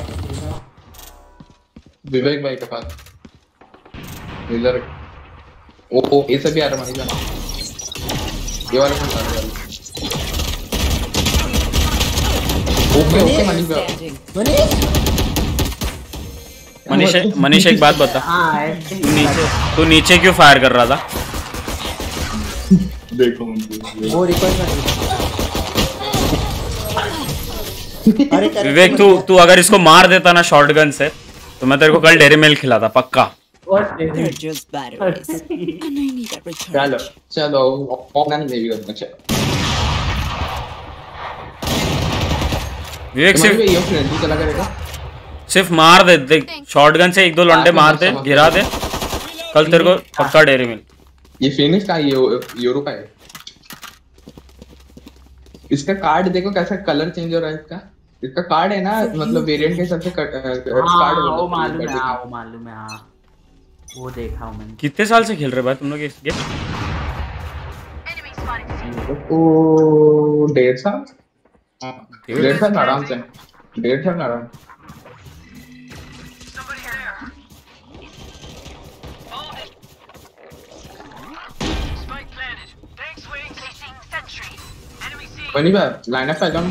विवेक भाई के पास इधर। ओ ओ ये सब भी आ रहा है मानिका। ये वाला कौन सा है? ओ ओके ओके मनीष भाई मनीष मनीष एक बात बता, हाँ ऐसे तू नीचे तू नीचे क्यों फायर कर रहा था? देखो वो रिकॉर्ड कर अरे क्या विवेक तू तू अगर इसको मार देता ना शॉटगन से तो मैं तेरे को कल डेरी मिल्क खिलाता पक्का। They're just batteries. And I need a return. चलो चलो ऑनलाइन में भी करना चलो। विवेक सिर्फ ये फ्रेंड चला करेगा सिर्फ मार दे, देख शॉटगन से एक दो लंडे मार दे, गिरा दे, कल तेरे को पक्का डेरी मिल्क। ये फिनिश का ये यूरो का है। इसका कार्ड देखो कैसा कलर चेंज हो रहा है इसका। इसका कार्ड है ना मतलब वेरिएंट के हिसाब से कार्ड वो मालूम है, हाँ वो मालूम है, हाँ वो देखा हूँ मैंने। कितने साल से खेल रहे भाई तुम लोग इस गेम? ओ डेढ़ साल डेढ़ साल आराम से डेढ़ साल आराम। बनी बात लाइन अप आइटम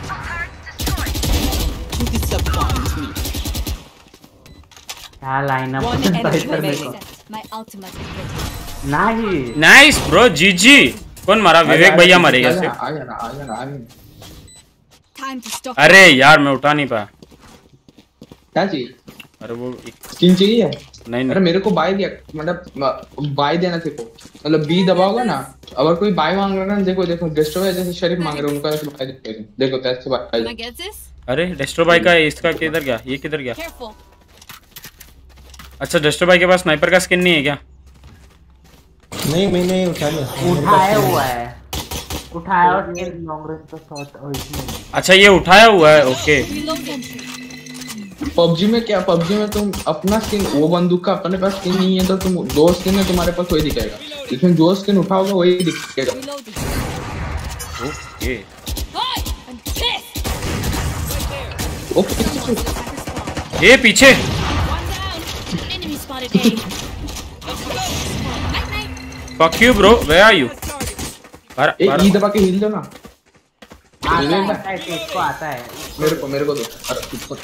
क्या line up One enemy remaining. My ultimate is ready. नहीं नाइस ब्रो, जीजी। कौन मारा? विवेक भैया मरेगा सिर्फ। आ गया ना आ गया ना आ गया। Time to stop. अरे यार मैं उठा नहीं पाया। क्या चाहिए? अरे वो स्किन चाहिए? नहीं अरे नहीं मेरे को बाय दिया मतलब बाय देना तेरे को मतलब बी दबाओगे ना अगर कोई बाय मांग रहा है ना देखो देखो डिस्ट्रॉय जैसे शरीफ मांग रहे हैं उनका ऐसे बाय देते हैं देखो ऐसे bye. Can I get this? अरे डेस्ट्रो भाई का है, इसका किधर गया? ये किधर गया? Careful. अच्छा डेस्ट्रो भाई के पास स्नाइपर का स्किन नहीं है क्या? नहीं मैंने उठा लिया उठाया हुआ है, उठाया और लॉन्ग रेंज का शॉट और इसमें अच्छा ये उठाया हुआ है, ओके। Reloading. पबजी में क्या पबजी में तुम अपना स्किन वो बंदूक का अपने पास स्किन नहीं है तो तुम दो स्किन है तुम्हारे पास वही दिखेगा इसमें जो स्किन उठाओगे वही दिखेगा। Reloading. Okay Hi! I'm pissed. Okay ये पीछे One down. Enemy spotted A. Night night. Fuck you bro, where are you? बारह एक बारह ई दबा के हिल दो ना। आता है, इसको आता है। मेरे को मेरे को दो अरे ऊपर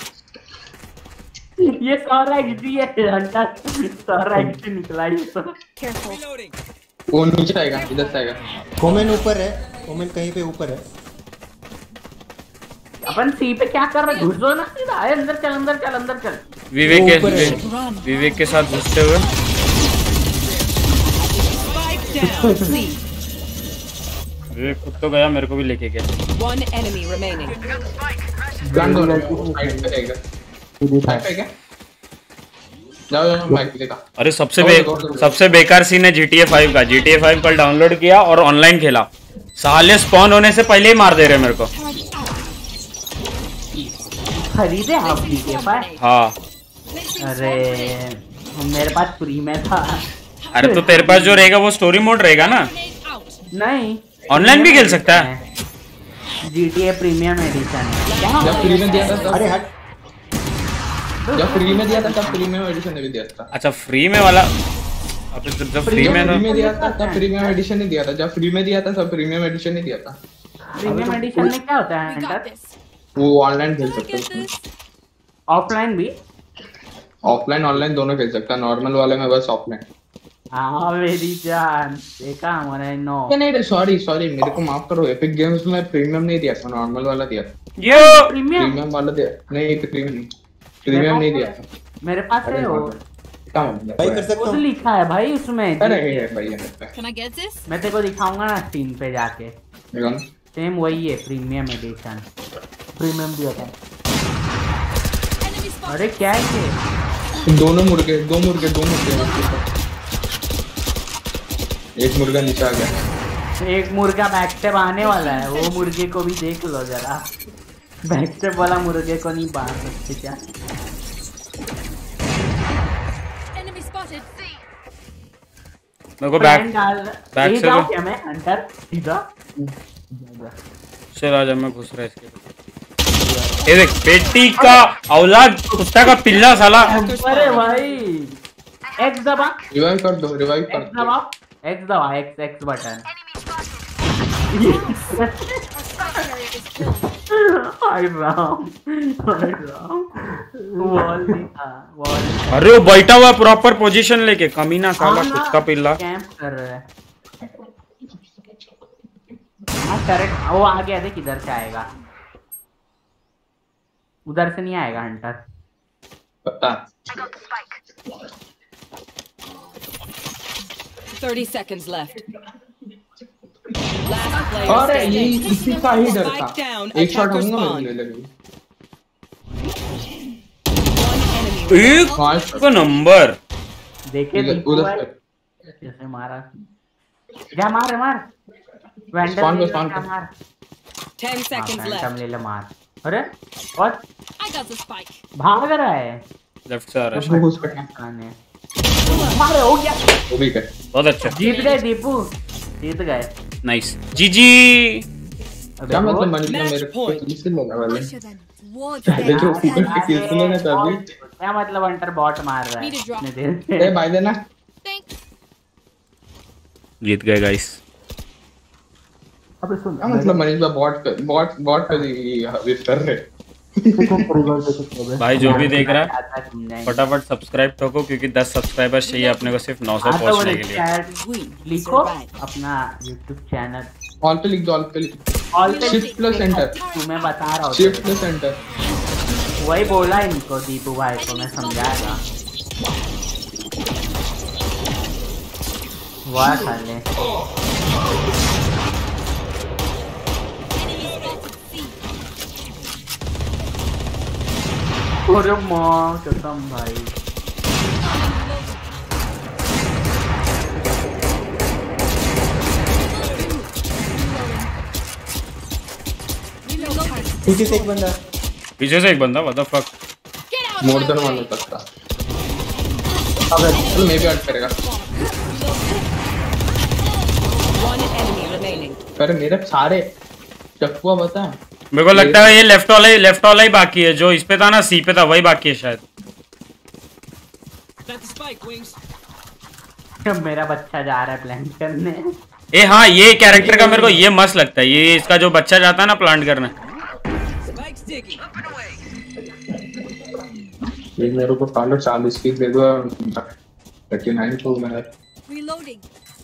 ये सारा एग्जी है हंटर, सारा एग्जी निकला ये तो। Careful. वो नीचे आएगा इधर से आएगा। कमेंट ऊपर है, कमेंट कहीं पे ऊपर है। अपन सी पे क्या कर रहे? घुसो ना सीधा, आए अंदर चल अंदर चल अंदर चल। विवेक के ऊपर है। विवेक के साथ घुसते हुए Spike down. C. विवेक खुद तो गया, मेरे को भी लेके गया। One enemy remaining. गन दो साइड पे आएगा साइड पे क्या जाओ जाओ माइक देखा। अरे सबसे बे, सबसे बेकार सीन है जी टी ए फाइव का। जी टी ए फाइव कल डाउनलोड किया और ऑनलाइन खेला, साले स्पॉन होने से पहले ही मार दे रहे मेरे को। खरीदे आप जी के पास? हाँ अरे मेरे पास फ्री में था। अरे तो तेरे पास जो रहेगा वो स्टोरी मोड रहेगा ना, नहीं ऑनलाइन भी खेल सकता है। G T A premium edition जब फ्री में दिया था अरे हट जब फ्री में दिया था तब प्रीमियम एडिशन ने भी दिया था। अच्छा फ्री में वाला, अब जब जब फ्री में फ्री में था दिया था तब प्रीमियम एडिशन नहीं दिया था जब फ्री में दिया था तब प्रीमियम एडिशन नहीं दिया था। प्रीमियम एडिशन में क्या होता है We got हंटर? this. वो ऑनलाइन खेल Can I सकते get हो this? ऑफलाइन भी? ऑफलाइन ऑनलाइन दोनों खेल सकता है नॉर्मल वाले में बस ऑफलाइन। हाँ मेरी जान देखा हमारे नो। नहीं नहीं सॉरी सॉरी मेरे को माफ करो एपिक गेम्स में प्रीमियम नहीं दिया था नॉर्मल वाला दिया था। यो प्रीमियम प्रीमियम वाला दिया नहीं प्रीमियम नहीं प्रीमियम नहीं दिया था। मेरे पास है वो, क्या मतलब भाई कर सकता खुद हूँ। लिखा है भाई उसमें। अरे है भाई है Can I get this? मैं तेरे को दिखाऊंगा ना स्क्रीन पे जाके, देखो सेम वही है प्रीमियम एडिशन। प्रीमियम दिया था। Enemy spotted. अरे क्या है ये? दोनों मुर्गे दो मुर्गे दो मुर्गे एक मुर्गा नीचे आ गया। एक मुर्गा बैक स्टेप आने वाला है, वो मुर्गे को भी देख लो जरा। बैक स्टेप वाला मुर्गे को नहीं बांध सकते क्या? Enemy spotted. मेरे को बैक Plan डाल बैक ये से जाओ तो- क्या मैं हंटर सीधा? चल आजा, मैं घुस रहा इसके। ये देख पेटी का औलाद, कुत्ता का पिल्ला साला। अरे भाई एक्स दबा, रिवाइव कर दो रिवाइव कर एक्स दो। दबा, एक्स दबा, X X button. barrier is killed. हाय राम, हाय राम, वॉल दिखा, वॉल। अरे वो बैठा हुआ प्रॉपर पोजीशन लेके, कमीना साला खुद का पिल्ला कैंप कर रहा है। हाँ करेक्ट, वो आ गया, देख इधर से आएगा, उधर से नहीं आएगा हंटर। पता thirty seconds left. Last player अरे ये standing. इसी का ही डर Spike था, down, एक शॉट attacker होगा spawn. मुझे लगी। एक नंबर देखे इधर- दीपू उधर भाई, से। जैसे मारा, जा मार मार, वेंडर Spawn पे, ले spawn ले, पे। मार। Ten हाँ, seconds फैंटम left. ले ले मार। अरे और I got the spike. भाग रहा है, लेफ्ट से आ रहा है वो शायद। घुस पड़ा, खाने मारे, हो गया, वो भी कर। बहुत अच्छा, जीत गए दीपू, जीत गए। नाइस जीजी। क्या अबे मतलब वो- मनी का Match मेरे को point. किससे लगा वाले? I should have watched पहले जो that. ऊपर से किस ने ना तभी क्या मतलब अंटर बॉट मार रहा है Need a drop. इतने देर ए से। भाई देना Thanks. जीत गए गाइस। अबे सुन, क्या मतलब मनीष भाई बॉट बॉट बॉट पे विश कर रहे रिवर्स दे सकते हो। भाई जो भी देख रहा है आता है तुमने। फटाफट सब्सक्राइब ठोको, क्योंकि दस सब्सक्राइबर्स चाहिए अपने को सिर्फ नौ सौ हाँ, तो पहुंचने वो के लिए। चैट We लिखो survive. अपना यूट्यूब चैनल, ऑल पे लिख दो, ऑल पे लिख ऑल पे शिफ्ट प्लस एंटर, तुम्हें बता रहा हूँ, शिफ्ट प्लस एंटर। वही बोला इनको दीपू भाई को, मैं समझाएगा। वाह साले, अरे माँ कसम भाई, पीछे से एक बंदा। पीछे से एक बंदा, what the fuck. Get out. More than one हो सकता। अबे चलो मैं भी ऐड करेगा। One enemy remaining. पर मेरे सारे चक्कुआ बता। मेरे को लगता है ये लेफ्ट वाला ही लेफ्ट वाला ही बाकी है, जो इस पे था ना, सी पे था, वही बाकी है शायद। That's the spike, Wings. मेरा बच्चा जा रहा है प्लांट करने। ए हाँ, ये कैरेक्टर का मेरे को ये मस्त लगता है, ये इसका जो बच्चा जाता है ना प्लांट करने। Spike's digging. ये मेरे को पालो चालीस की दे दो, थर्टी नाइन तो मैं Reloading.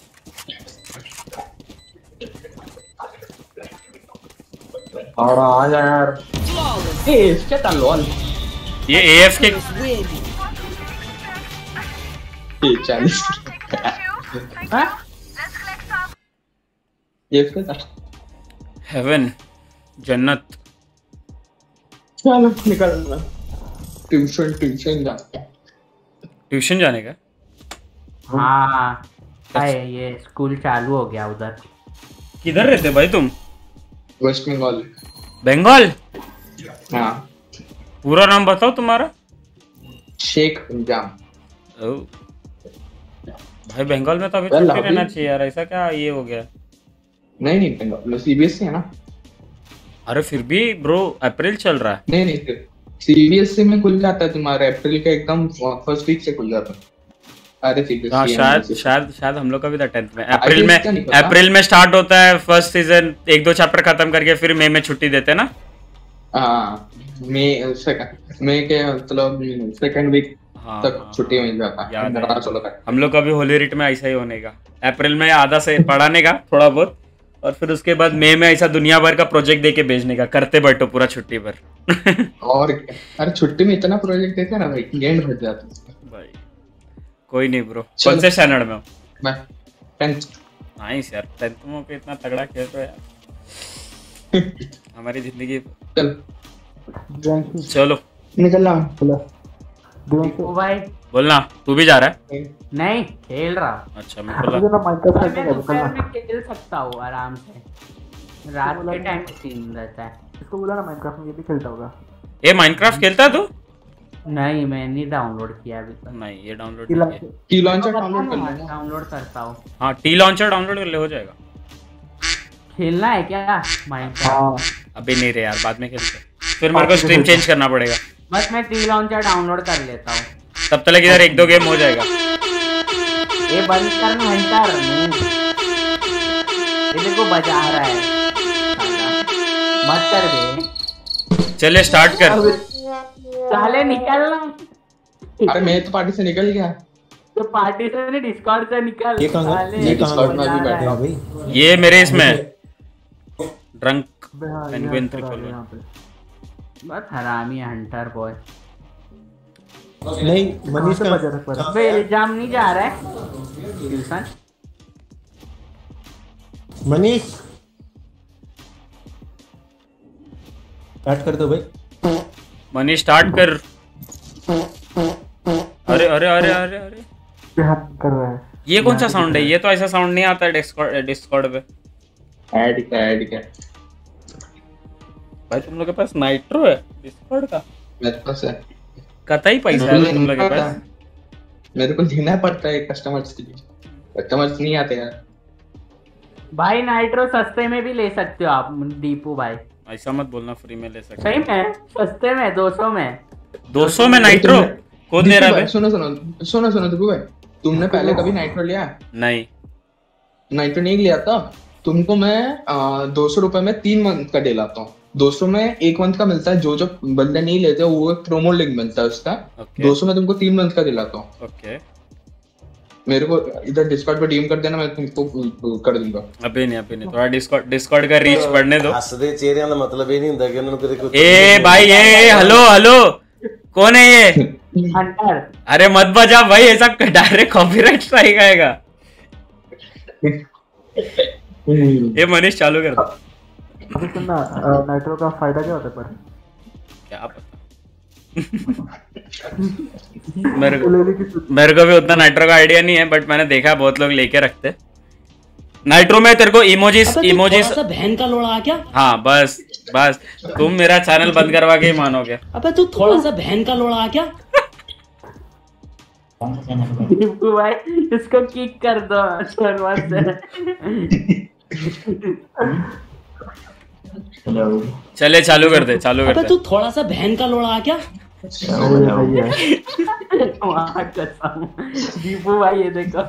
और आ जा यार। Flawless. ए इसके तालोल ये एएफ के Win. ये चालीस हाँ? ये इसके ताल हेवन, जन्नत। चलो निकल ट्यूशन ट्यूशन जा। ट्यूशन जाने का? हाँ भाई, ये स्कूल चालू हो गया उधर। किधर रहते भाई तुम? वेस्ट बंगाल। बंगाल? हाँ पूरा नाम बताओ तुम्हारा। शेख पंजाब। ओ भाई, बंगाल में तो अभी Well, छुट्टी रहना अभी- चाहिए यार, ऐसा क्या ये हो गया? नहीं नहीं बंगाल सीबीएसई है ना। अरे फिर भी ब्रो, अप्रैल चल रहा है। नहीं नहीं सीबीएसई में खुल जाता है तुम्हारा अप्रैल का एकदम फर्स्ट वीक से खुल जाता है। अरे सीबीएसई हाँ शायद है शायद शायद हम लोग का भी था टेंथ में। I अप्रैल guess में का नहीं पता। अप्रैल में स्टार्ट होता है फर्स्ट सीजन, एक दो चैप्टर खत्म करके फिर मई में छुट्टी देते हैं ना। हाँ मई सेकंड मई के मतलब सेकंड वीक हाँ, तक हाँ, छुट्टी मिल जाता है। याद है। पंद्रह सोलह तक। हम लोग का भी होली रिट में ऐसा ही होने का, अप्रैल में आधा से पढ़ाने का थोड़ा बहुत, और फिर उसके बाद मई में ऐसा दुनिया भर का प्रोजेक्ट दे के भेजने का, करते बैठो पूरा छुट्टी भर। और क्या? अरे छुट्टी में इतना प्रोजेक्ट देते ना भाई, गेंद भर जाता है। भाई कोई नहीं ब्रो। चलो। कौन से स्टैंडर्ड में हो? मैं टेंथ। नाइस यार, टेंथ में होके इतना तगड़ा खेल रहे हो यार। हमारी जिंदगी। चल चलो निकल रहा बोला दीपू भाई बोलना, तू भी जा रहा है? नहीं, खेल रहा। अच्छा मेरे को मुझे लगा- ना माइनक्राफ्ट मैं खेलना है, दोपहर बोला में खेल सकता हूँ आराम से, रात के टाइम सीन रहता है। इसको बोला ना माइनक्राफ्ट में ये भी खेलता होगा। ए माइनक्राफ्ट खेलता है तू? नहीं, मैं नहीं डाउनलोड किया अभी तक। नहीं, ये डाउनलोड किला नहीं किया। की लॉन्चर डाउनलोड कर लेना। डाउनलोड करता हूँ। हाँ, टी लॉन्चर डाउनलोड कर ले, हो जाएगा। खेलना है क्या माइनक्राफ्ट? हाँ अभी नहीं रे यार, बाद में खेलते हैं। फिर मेरे को स्ट्रीम चेंज करना पड़ेगा। बस मैं टी लॉन्चर डाउनलोड कर लेता हूँ। तब तक इधर एक दो गेम हो जाएगा। ये बंद कर घंटा ये देखो बजा रहा है साला। मत कर बे। चले स्टार्ट कर। साले निकलना। अरे मैं तो पार्टी से निकल गया। तो पार्टी से नहीं डिस्कॉर्ड से निकल। ये कहाँ साले, ये कहाँ डिस्कॉर्ड में भी बैठे हाँ भाई ये मेरे इसमें ड्रंक अबे हाँ, ये पेंगुइन अंतर आ ट्रिपल गया यहाँ पे। बस हरामी हंटर बॉय। नहीं मनीष कहाँ का से बजा रखा है? अबे इल्जाम नहीं जा रहा है ट्यूशन। मनीष स्टार्ट कर दो भाई। मनी स्टार्ट कर। अरे अरे अरे अरे अरे ये हाथ कर रहा है। ये कौन सा साउंड है? ये तो ऐसा साउंड नहीं आता है डिस्कॉर्ड डिस्कॉर्ड पे। ऐड क्या ऐड क्या भाई तुम लोग के पास नाइट्रो है डिस्कॉर्ड का? मेरे पास है। कतई पैसा है तुम लोग के पास। मेरे को लेना पड़ता है कस्टमर्स के लिए। कस्टमर्स नहीं आते यार। भाई नाइट्रो सस्ते में भी ले सकते हो आप दीपू भाई। ऐसा मत बोलना, फ्री में ले सकते। सही में सस्ते में दो सौ में दो सौ में नाइट्रो कौन दे रहा है? सुनो सुनो सुनो सुनो दीपू भाई, तुमने पहले कभी नाइट्रो लिया? नहीं नाइट्रो नहीं लिया था। तुमको मैं दो सौ रुपए में तीन मंथ का दिलाता हूँ। दो सौ में एक मंथ का मिलता है। जो जो बंदे नहीं लेते वो एक प्रोमो लिंक मिलता है उसका। दो सौ में तुमको तीन मंथ का दिलाता हूँ। ओके मेरे को इधर डिस्कॉर्ड पे डीएम कर देना, मैं तुमको कर दूंगा। अबे नहीं अबे नहीं, थोड़ा डिस्कॉर्ड डिस्कॉर्ड का रीच बढ़ने दो। हसदे चेहरे का मतलब ये नहीं होता कि उन्होंने कुछ ए भाई ए हेलो हेलो कौन है ये? हंटर। अरे मत बजा भाई, ऐसा डायरेक्ट कॉपीराइट स्ट्राइक आएगा। ये मनीष चालू कर दो। अबे सुनना, नाइट्रो का फायदा क्या होता है पर? क्या पता मेरे को मेरे को भी उतना नाइट्रो का आइडिया नहीं है, बट मैंने देखा बहुत लोग लेके रखते। नाइट्रो में तेरे को इमोजीज इमोजीज बहन का लोड़ा आ क्या? हाँ बस बस तुम मेरा चैनल बंद करवा के ही मानोगे। अबे तू थोड़ा सा बहन का लोड़ा आ क्या? दीपू भाई इसको किक कर दो सर्वर से। चले चालू कर दे चालू कर अबे दे। तू थोड़ा सा बहन का लोड़ा आ क्या? दीपू भाई ये देखो।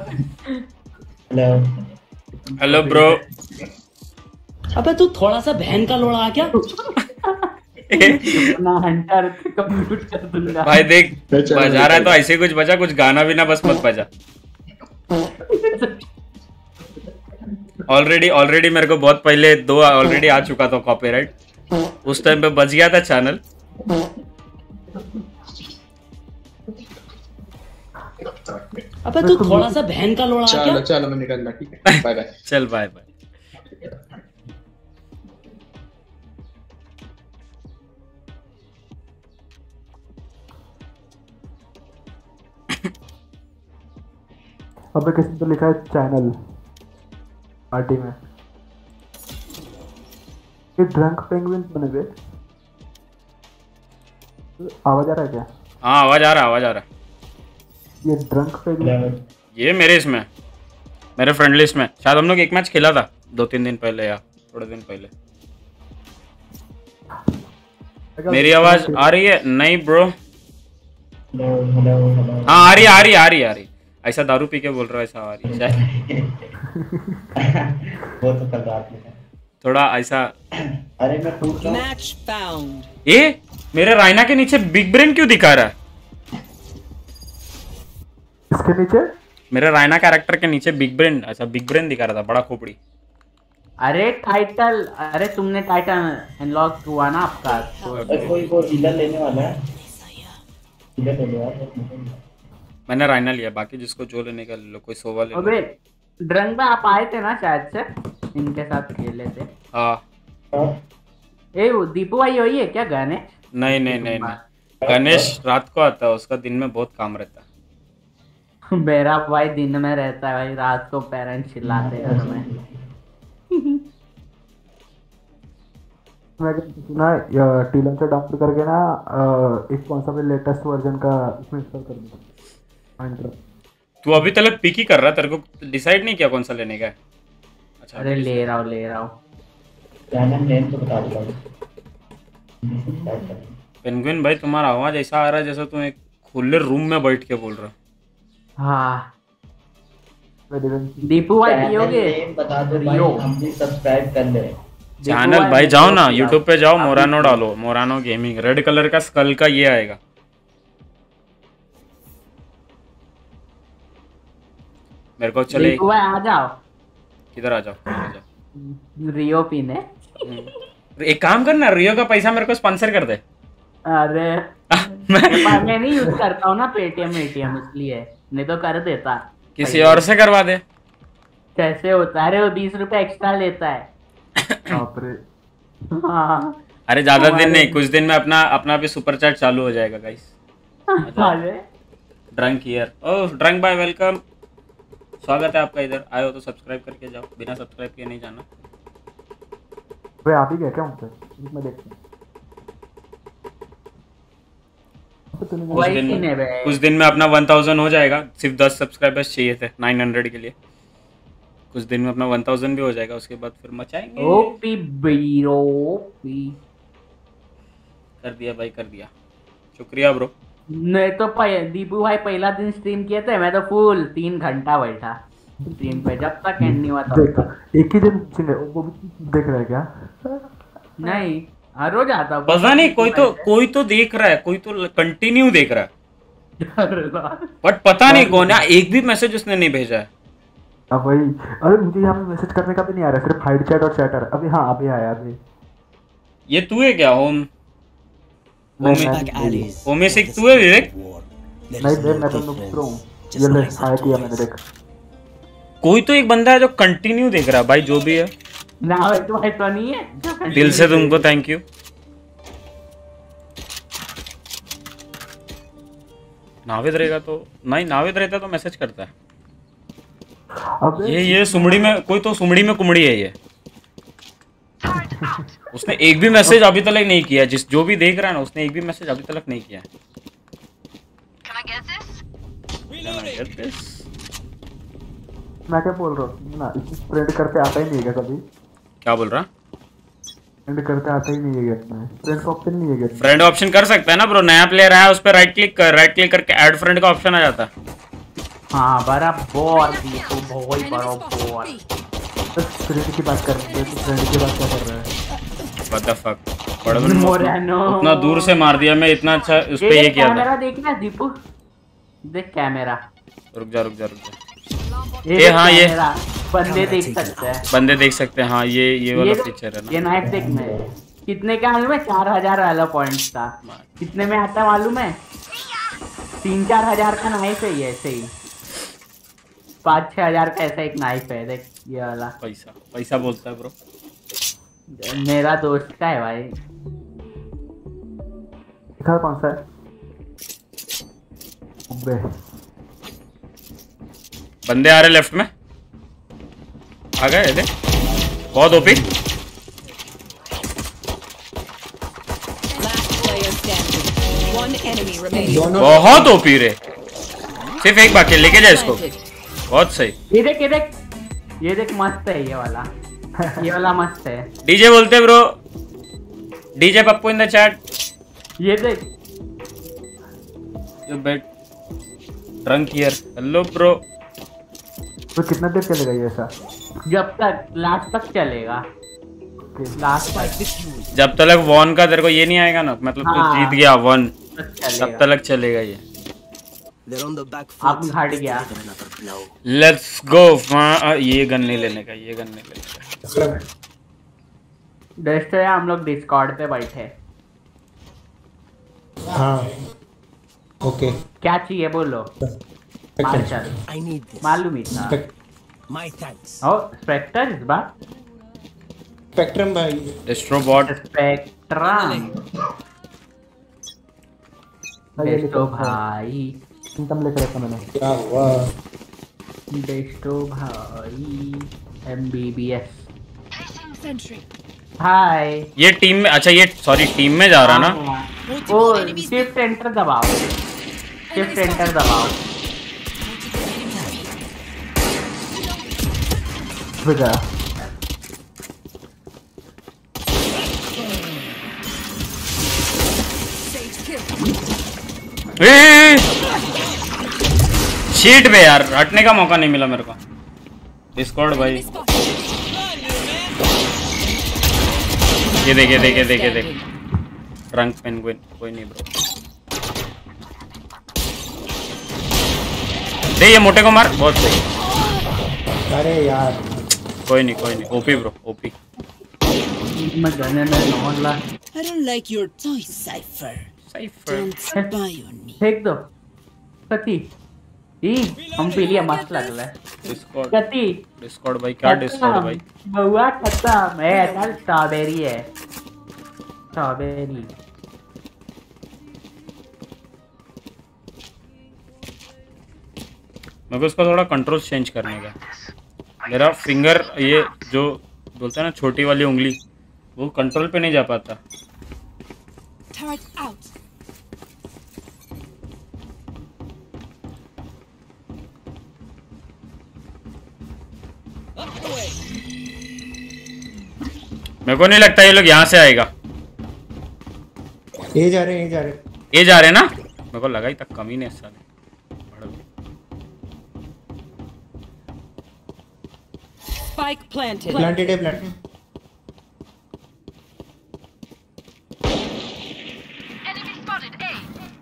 Hello bro. अबे तू थोड़ा सा बहन का लोड़ा आ क्या? ना हंटर कंप्यूट कर दूंगा भाई देख बजा रहा है तो ऐसे कुछ बजा, कुछ गाना भी ना बस मत बजा। ऑलरेडी ऑलरेडी मेरे को बहुत पहले दो ऑलरेडी आ चुका था कॉपीराइट, उस टाइम पे बच गया था चैनल। अबे तू थोड़ा सा बहन का लोड़ा आ क्या? चलो चलो मैं निकल रहा, ठीक है बाय बाय। चल बाय बाय। अबे किसी तो लिखा है चैनल पार्टी में। ये ड्रंक पेंगुइन बने हुए। आवाज आ रहा है क्या? हाँ आवाज आ रहा आवाज आ रहा। ये ड्रंक पेंगुइन ये मेरे इसमें मेरे फ्रेंड लिस्ट में शायद हम लोग एक मैच खेला था दो तीन दिन पहले या थोड़े दिन पहले। मेरी आवाज आ रही है? नहीं ब्रो। हाँ आ रही है आ रही है आ रही है आ रही है। ऐसा दारू पी के बोल रहा है ऐसा आ रही है वो तो कल रात में थोड़ा ऐसा। अरे मैं पूछ रहा हूं Match found. ए मेरे रायना के नीचे बिग ब्रेन क्यों दिखा रहा है? इसके नीचे मेरे रायना कैरेक्टर के नीचे बिग ब्रेन, अच्छा बिग ब्रेन दिखा रहा था, बड़ा खोपड़ी। अरे टाइटल, अरे तुमने टाइटल अनलॉक हुआ ना आपका? अरे कोई को डीलर लेने वाला है, डीलर ले लो। मैंने रायना लिया, बाकी जिसको जो लेने का ले लो, कोई सोवा ले लो। अबे ड्रंक में आप आए थे ना शायद से, इनके साथ खेले थे। हाँ ए वो दीपू भाई वही है क्या गाने? नहीं नहीं नहीं नहीं, गणेश रात को आता है, उसका दिन में बहुत काम रहता है। मेरा भाई दिन में रहता है भाई, रात को पेरेंट्स चिल्लाते हैं घर में। मैं सुना है टीलन से डाउनलोड करके ना एक कौन सा भी लेटेस्ट वर्जन का इसमें इंस्टॉल कर दूंगा। तू अभी तक पिक ही कर रहा है, तेरे को डिसाइड नहीं किया कौन सा लेने का है? अच्छा अरे ले रहा हूँ ले रहा हूँ। चैनल नेम तो बता दो। पेंगुइन भाई तुम्हारा आवाज ऐसा आ रहा है जैसे तुम एक खुले रूम में बैठ के बोल रहे। हाँ दीपू भाई पियोगे? नेम बता दो भाई, हम भी सब्सक्राइब कर ले। चैनल भाई जाओ ना यूट्यूब पे जाओ, मोरानो डालो, मोरानो गेमिंग, रेड कलर का स्कल का ये आएगा। मेरे को चले आ जाओ, किधर आ जाओ, आ जाओ रियो पीने। एक काम करना, रियो का पैसा मेरे को स्पॉन्सर कर दे। अरे मैं मैं नहीं यूज करता हूँ ना पेटीएम एटीएम, इसलिए नहीं तो कर देता। किसी और से करवा दे। कैसे होता है? अरे वो बीस रुपए एक्स्ट्रा लेता है। हाँ। अरे ज्यादा दिन नहीं, कुछ दिन में अपना अपना भी सुपर चैट चालू हो जाएगा guys. Drunk here, oh drunk bye welcome, स्वागत है आपका। इधर आए हो तो सब्सक्राइब करके जाओ, बिना सब्सक्राइब किए नहीं जाना। वे आप ही गए क्या उनसे? मैं देखता हूं। कुछ दिन में कुछ दिन में अपना वन थाउज़ेंड हो जाएगा। सिर्फ दस सब्सक्राइबर्स चाहिए थे नाइन हंड्रेड के लिए। कुछ दिन में अपना वन थाउज़ेंड भी हो जाएगा, उसके बाद फिर मचाएंगे। ओपी बीरो ओपी कर दिया भाई, कर दिया, शुक्रिया ब्रो। नहीं तो दीपू भाई पहला दिन स्ट्रीम किए थे, मैं तो फुल तीन घंटा बैठा स्ट्रीम पे, जब तक एंड नहीं हुआ तब तक। एक ही दिन वो देख रहा है क्या? नहीं, हर रोज आता हूँ। पता नहीं, कोई तो कोई तो देख रहा है, कोई तो कंटिन्यू देख रहा है, बट पता नहीं कौन है। एक भी मैसेज उसने नहीं भेजा है। अब वही, अरे मुझे यहाँ पे मैसेज करने का भी नहीं आ रहा, सिर्फ हाइड चैट और चैटर। अभी हाँ अभी आया अभी। ये तू है क्या? होम होमे से तू है विवेक? नहीं दे, मैं तो नुक्रो हूँ। ये ले हाय किया मैंने, देख। कोई तो एक बंदा है जो कंटिन्यू देख रहा है भाई, जो भी है। ना तो भाई तो नहीं है, दिल से तुमको थैंक यू। नाविद रहेगा तो नहीं, नाविद रहता तो मैसेज करता है। ये ये सुमड़ी में कोई तो सुमड़ी में कुमड़ी है ये। उसने एक भी मैसेज अभी तक नहीं किया, जिस जो भी देख रहा है ना, उसने एक भी मैसेज अभी तक नहीं किया है। मैं क्या बोल रहा हूँ ना, स्प्रेड करके आता ही नहीं है कभी। क्या बोल रहा? फ्रेंड करके आता ही नहीं है गेम में, फ्रेंड का ऑप्शन नहीं है गेम में। फ्रेंड ऑप्शन कर सकता है ना ब्रो, नया प्लेयर आया उस पर राइट क्लिक कर, राइट क्लिक करके ऐड फ्रेंड का ऑप्शन आ जाता है। हाँ बराबर, तो बहुत बराबर। तो फ्रेंड की बात कर रहे हैं, तो फ्रेंड की बात क्या कर रहे हैं? What the fuck? उतना दूर से मार दिया मैं, इतना अच्छा उस पे ये किया था। कैमरा देखना दीपू, देख कैमरा। रुक जा रुक जा रुक जा। ये हाँ ये बंदे देख सकते हैं, बंदे देख सकते हैं। हाँ ये ये वाला फीचर है ना। ये नाइफ देख में कितने का मालूम है? चार हजार वाला पॉइंट्स था। कितने में आता मालूम है? तीन चार हजार का नाइफ है ये, ऐसे ही पाँच छह हजार का ऐसा एक नाइफ है। देख ये वाला पैसा पैसा बोलता है ब्रो, मेरा दोस्त का है भाई। दिखा कौन सा है? अबे बंदे आ रहे लेफ्ट में, आ गए देख, बहुत ओपी। बहुत ओपी रे, सिर्फ एक बाकी, लेके जा इसको। बहुत सही। ये देख ये देख ये देख, मस्त है ये वाला। ये वाला मस्त है। डीजे बोलते bro, DJ Pappu in the chat. ये देख, you bet drunk here. Hello bro. तो कितना देर चलेगा ये ऐसा? जब तक लास्ट तक चलेगा, लास्ट तक। जब तक वन का तेरे को ये नहीं आएगा ना, मतलब तू हाँ, जीत गया वन, तब तक चलेगा ये। आप हट गया। Let's go. ये गन नहीं लेने का, ये गन नहीं लेने का। दोस्तों यार हम लोग डिस्कॉर्ड पे बैठे। हाँ ओके, क्या चाहिए बोलो। मार्शल मालूम ही था। My thanks. ओ स्पेक्टर इस बार। स्पेक्ट्रम भाई, एस्ट्रोबॉट स्पेक्ट्रम। बेस्टो भाई, सिम्टम लेकर रखा मैंने। क्या हुआ? बेस्टो भाई एमबीबीएस। हाय। ये टीम में, अच्छा ये सॉरी टीम में जा रहा ना। ओ शिफ्ट एंटर दबाओ, शिफ्ट एंटर दबाओ। बजा शीट पे यार, हटने का मौका नहीं मिला मेरे को। डिस्कॉर्ड भाई ये देख ये देख ये देख ये देख ट्रंक पेंगुइन कोई नहीं ब्रो दे ये मोटे को मार बहुत सही अरे यार कोई नहीं कोई नहीं ओपी ब्रो ओपी मैं गने में नॉन ला I don't like your toy, Cypher. Cypher. Don't spy on me. फेंक दो कति ई हम पी लिया मस्त लग रहा है डिस्कॉर्ड कति डिस्कॉर्ड भाई क्या डिस्कॉर्ड भाई बउआ खत्म है चल स्ट्रॉबेरी है स्ट्रॉबेरी मेरे को इसका थोड़ा कंट्रोल चेंज करने का मेरा फिंगर ये जो बोलते हैं ना छोटी वाली उंगली वो कंट्रोल पे नहीं जा पाता Turret out. मेरे को नहीं लगता ये लोग यहाँ से आएगा ये जा रहे हैं ये जा रहे हैं ये जा रहे हैं ना मेरे को लगा ही तक कमी नहीं साले Spike planted. प्लांटेड है प्लांटेड Enemy spotted A.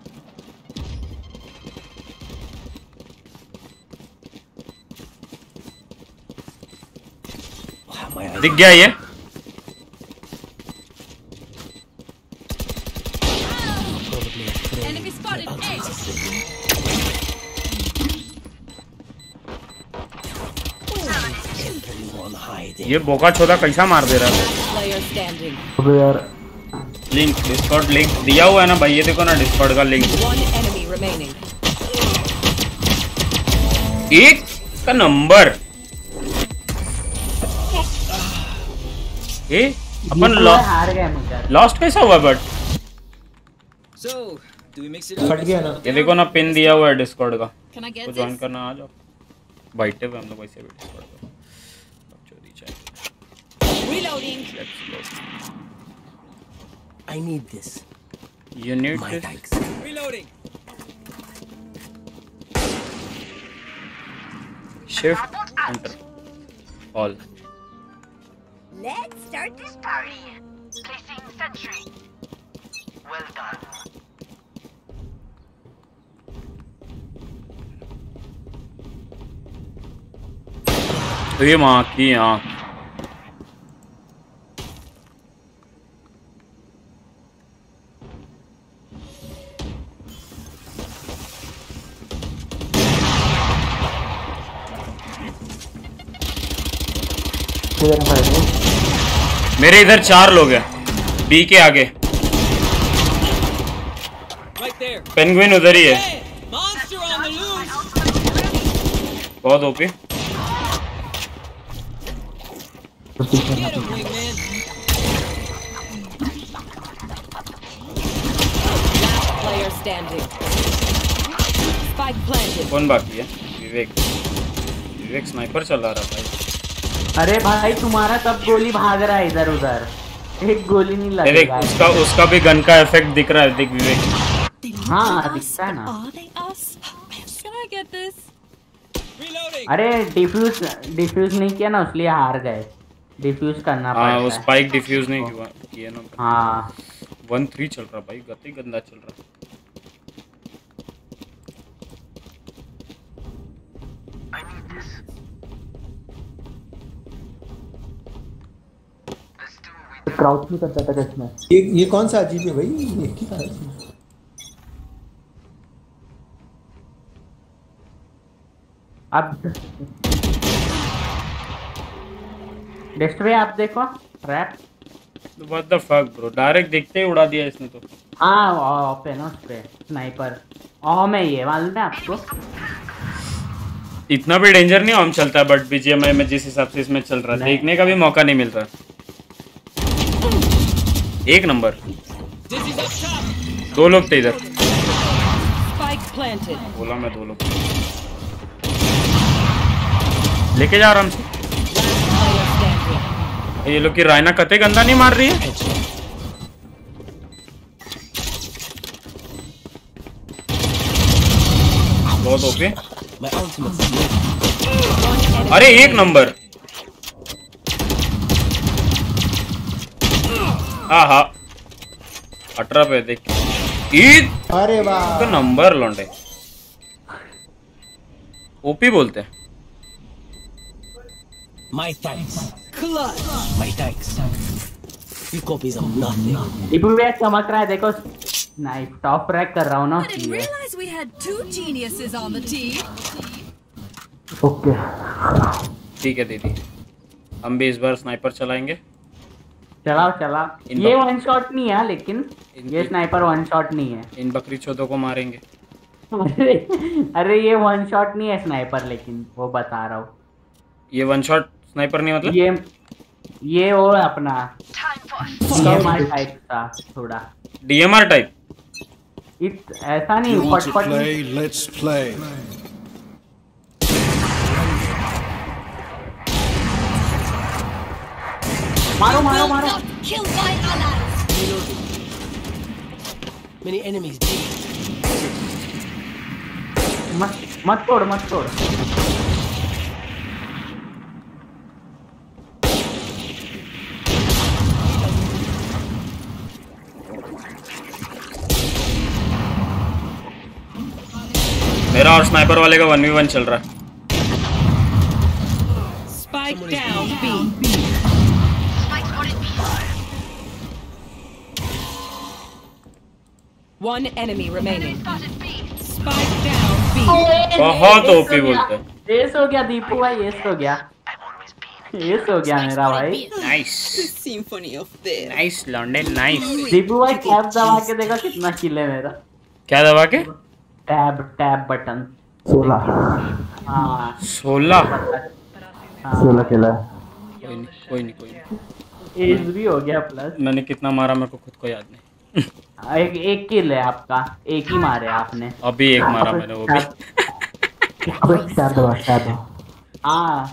दिख गया ये Enemy spotted A. ये बोका छोदा कैसा मार दे रहा है Player standing. अबे यार लिंक डिस्कॉर्ड लिंक दिया हुआ है ना भाई ये देखो ना डिस्कॉर्ड का लिंक One enemy remaining. एक का नंबर ए अपन हार गए मुझे लॉस्ट कैसा हुआ but So, do we mix it फट गया ना ये देखो ना पिन दिया हुआ है डिस्कॉर्ड का Can I get तो ज्वाइन this? करना आ जाओ बैठे हुए हम लोग वैसे भी डिस्कॉर्ड पे चोरी चाहिए Reloading. I need this. You need My this thanks. Reloading. Shift enter all Let's start this party. Placing sentry. Well done. तो ये माँ की आँख किधर है भाई मेरे इधर चार लोग हैं बी के आगे Right there. पेंगुइन उधर ही है Hey, monster on the loose. बहुत OP Get him, wingman. Last player standing. Spike planted. कौन बाकी है विवेक विवेक स्नाइपर चला रहा भाई अरे भाई तुम्हारा तब गोली भाग रहा है इधर उधर एक गोली नहीं ये लगी देख उसका उसका भी गन का इफेक्ट दिख रहा है देख विवेक हाँ दिखता है ना Are they us? Can I get this? Reloading. अरे डिफ्यूज डिफ्यूज नहीं किया ना इसलिए हार गए डिफ्यूज करना हाँ वो पड़ता है स्पाइक डिफ्यूज नहीं हुआ किया ना हाँ वन थ्री चल रहा भाई गति गंदा चल रहा I need this. Let's do it. Crouch नहीं करता था इसमें ये ये कौन सा अजीब है भाई ये क्या है अब डिस्ट्रे आप देखो रैप what the fuck bro direct देखते ही उड़ा दिया इसने तो हाँ ऑफ है ना उस पे स्नाइपर ऑम है ये मालूम है आपको इतना भी डेंजर नहीं ऑन चलता बट बीजीएमआई में जिस हिसाब से इसमें चल रहा है देखने का भी मौका नहीं मिल रहा एक नंबर Dizzy's up top. दो लोग थे इधर Spike planted. बोला मैं दो लोग लेके जा आराम से Last player standing. ये लोग की रायना कते गंदा नहीं मार रही है बहुत ओके My ultimate's ready. अरे एक नंबर हाँ हाँ अठारह पे देख ईद अरे वाह तो नंबर लौंडे ओपी बोलते हैं My thanks. Clutch. My thanks. Few copies of nothing. इबू भी चमक रहा है देखो नाइफ टॉप रैक कर रहा हूँ ना I didn't realize we had two geniuses on the team. Okay ठीक है दीदी हम भी इस बार स्नाइपर चलाएंगे चलाओ चलाओ इन ये बक- वन शॉट नहीं है लेकिन ये स्नाइपर वन शॉट नहीं है इन बकरी चौदों को मारेंगे अरे अरे ये वन शॉट नहीं है स्नाइपर लेकिन वो बता रहा हूँ ये वन शॉट स्नाइपर नहीं मतलब ये ये वो अपना डीएमआर टाइप था थोड़ा डीएमआर टाइप इत ऐसा नहीं You want to फटफट play? Let's play. मारो मारो मारो Killed by allies. Many enemies deep. मत मत तोड़ मत तोड़ मेरा और स्नाइपर वाले का वन वी वन चल रहा है Spike down B. One enemy remaining. Spike down B. बहुत ओपी बोलते हैं एस हो गया दीपू भाई एस हो गया एस हो गया मेरा भाई nice Symphony of Death. Nice लॉन्डे नाइस दीपू भाई टैब दबा के देखा कितना किल है मेरा क्या दबा के टैब टैब बटन सोलह हाँ सोलह सोलह खेला है कोई नहीं कोई नहीं कोई नहीं एज भी हो गया प्लस मैंने कितना मारा मेरे को खुद को याद नहीं एक एक किल है आपका एक ही मारे आपने अभी एक मारा मैंने वो भी अबे टैब दबा टैब दबा हाँ